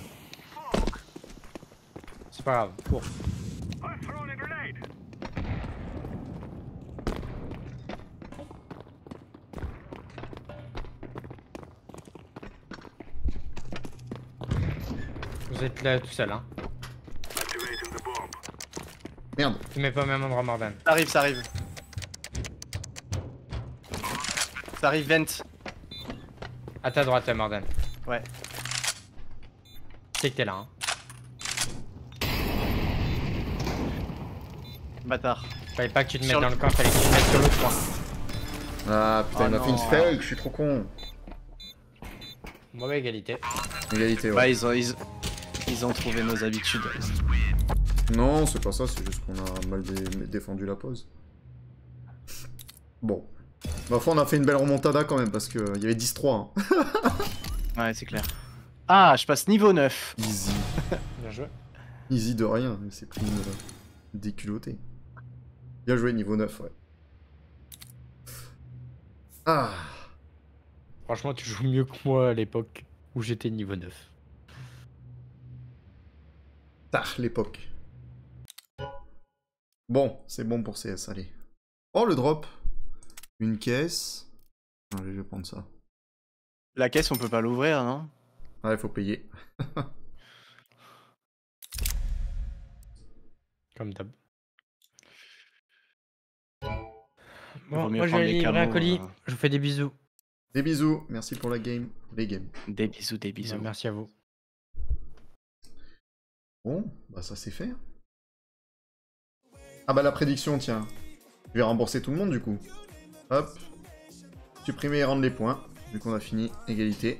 C'est pas grave, cours. Vous êtes là tout seul, hein. Merde. Tu mets pas au même endroit, Morden. Ça arrive, ça arrive. Ça arrive, vent. À ta droite, Morden. Ouais. C'est que t'es là, hein. Bâtard. Fallait pas que tu te mettes Sur dans le- le coin, fallait que tu te mettes sur l'autre coin. Ah putain, Oh il m'a fait une non. fake, je suis trop con. Mauvaise égalité. Égalité, ouais. Bah, ils ont, ils, ils ont trouvé nos habitudes. Non, c'est pas ça, c'est juste qu'on a mal dé- défendu la pause. Bon. Ma foi, on a fait une belle remontada quand même, parce qu'il y avait dix trois. Hein. Ouais, c'est clair. Ah, je passe niveau neuf. Easy. Bien joué. Easy de rien, mais c'est pris une euh, déculottée. Bien joué, niveau neuf, ouais. Ah. Franchement, tu joues mieux que moi à l'époque où j'étais niveau neuf. Ah, l'époque. Bon, c'est bon pour C S, allez. Oh, le drop. Une caisse. Allez, je vais prendre ça. La caisse, on peut pas l'ouvrir, non? Ouais, faut payer. Comme d'hab. Vaut Bon, mieux moi je prendre vais les livrer un camos, colis. euh. Je vous fais des bisous. Des bisous, merci pour la game. Les games. Des bisous, des bisous. Merci à vous. Bon, bah ça c'est fait. Ah bah la prédiction, tiens. Je vais rembourser tout le monde du coup. Hop. Supprimer et rendre les points. Vu qu'on a fini, égalité.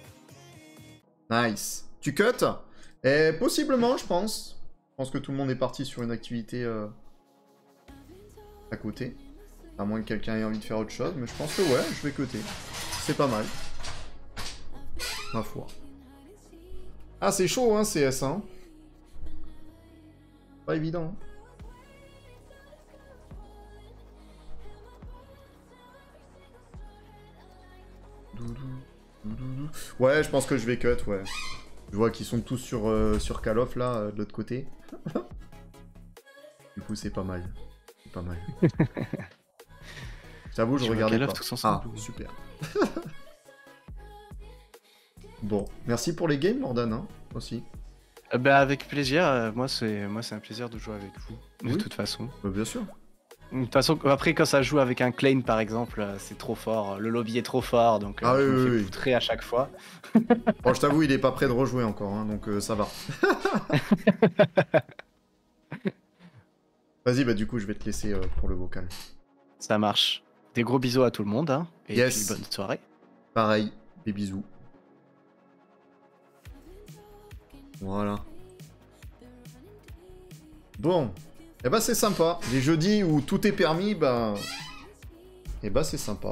Nice. Tu cut? Et possiblement, je pense. Je pense que tout le monde est parti sur une activité euh, à côté. À moins que quelqu'un ait envie de faire autre chose. Mais je pense que ouais, je vais cutter. C'est pas mal. Ma foi. Ah, c'est chaud, hein, C S, hein. Pas évident. Doudou. Ouais, je pense que je vais cut, ouais. Je vois qu'ils sont tous sur, euh, sur Call of, là, euh, de l'autre côté. Du coup, c'est pas mal. C'est pas mal. J'avoue, je Tu vois regardais Call pas. of tous ensemble, Ah, ou- super. Bon, merci pour les games, Mordan, hein, aussi. Euh, bah, avec plaisir, euh, moi c'est moi c'est un plaisir de jouer avec vous, de Oui. toute façon. Bah, bien sûr. De toute façon, après quand ça joue avec un Klein par exemple, euh, c'est trop fort, le lobby est trop fort, donc euh, Ah je oui, me oui, fais oui. poutrer à chaque fois. Bon, je t'avoue, il est pas prêt de rejouer encore, hein, donc euh, ça va. Vas-y, bah du coup, je vais te laisser euh, pour le vocal. Ça marche. Des gros bisous à tout le monde, hein, et Yes. puis bonne soirée. Pareil, des bisous. Voilà. Bon. Eh bah c'est sympa. Les jeudis où tout est permis, bah... Eh bah c'est sympa.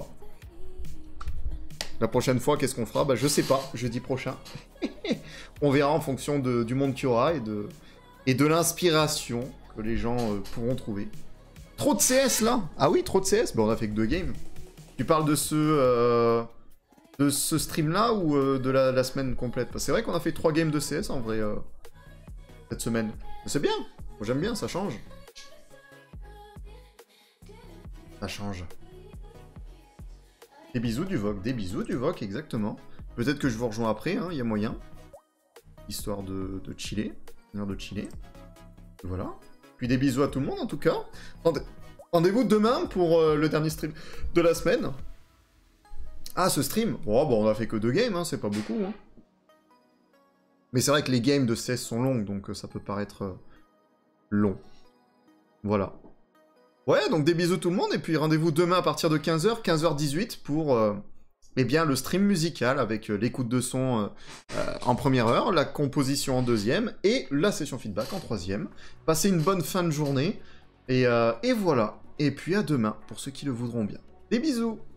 La prochaine fois, qu'est-ce qu'on fera? Bah je sais pas, jeudi prochain. On verra en fonction de, du monde qu'il y aura et de, et de l'inspiration que les gens euh, pourront trouver. Trop de C S là? Ah oui, trop de C S? Bah on a fait que deux games. Tu parles de ce... euh, de ce stream là ou euh, de la, la semaine complète? Parce que c'est vrai qu'on a fait trois games de C S en vrai euh, cette semaine. Mais c'est bien, moi j'aime bien, ça change. Ça change. Des bisous du V O C, des bisous du V O C, exactement. Peut-être que je vous rejoins après, il hein, y a moyen. Histoire de, de chiller, une heure de chiller. Voilà. Puis des bisous à tout le monde en tout cas. Rendez- Rendez-vous demain pour euh, le dernier stream de la semaine. Ah, ce stream. Oh, bon, on a fait que deux games, hein, c'est pas beaucoup. Hein. Mais c'est vrai que les games de C S sont longues, donc euh, ça peut paraître euh, long. Voilà. Ouais, donc des bisous tout le monde, et puis rendez-vous demain à partir de quinze heures, quinze heures dix-huit pour euh, eh bien, le stream musical avec euh, l'écoute de son euh, euh, en première heure, la composition en deuxième, et la session feedback en troisième. Passez une bonne fin de journée, et, euh, et voilà. Et puis à demain, pour ceux qui le voudront bien. Des bisous!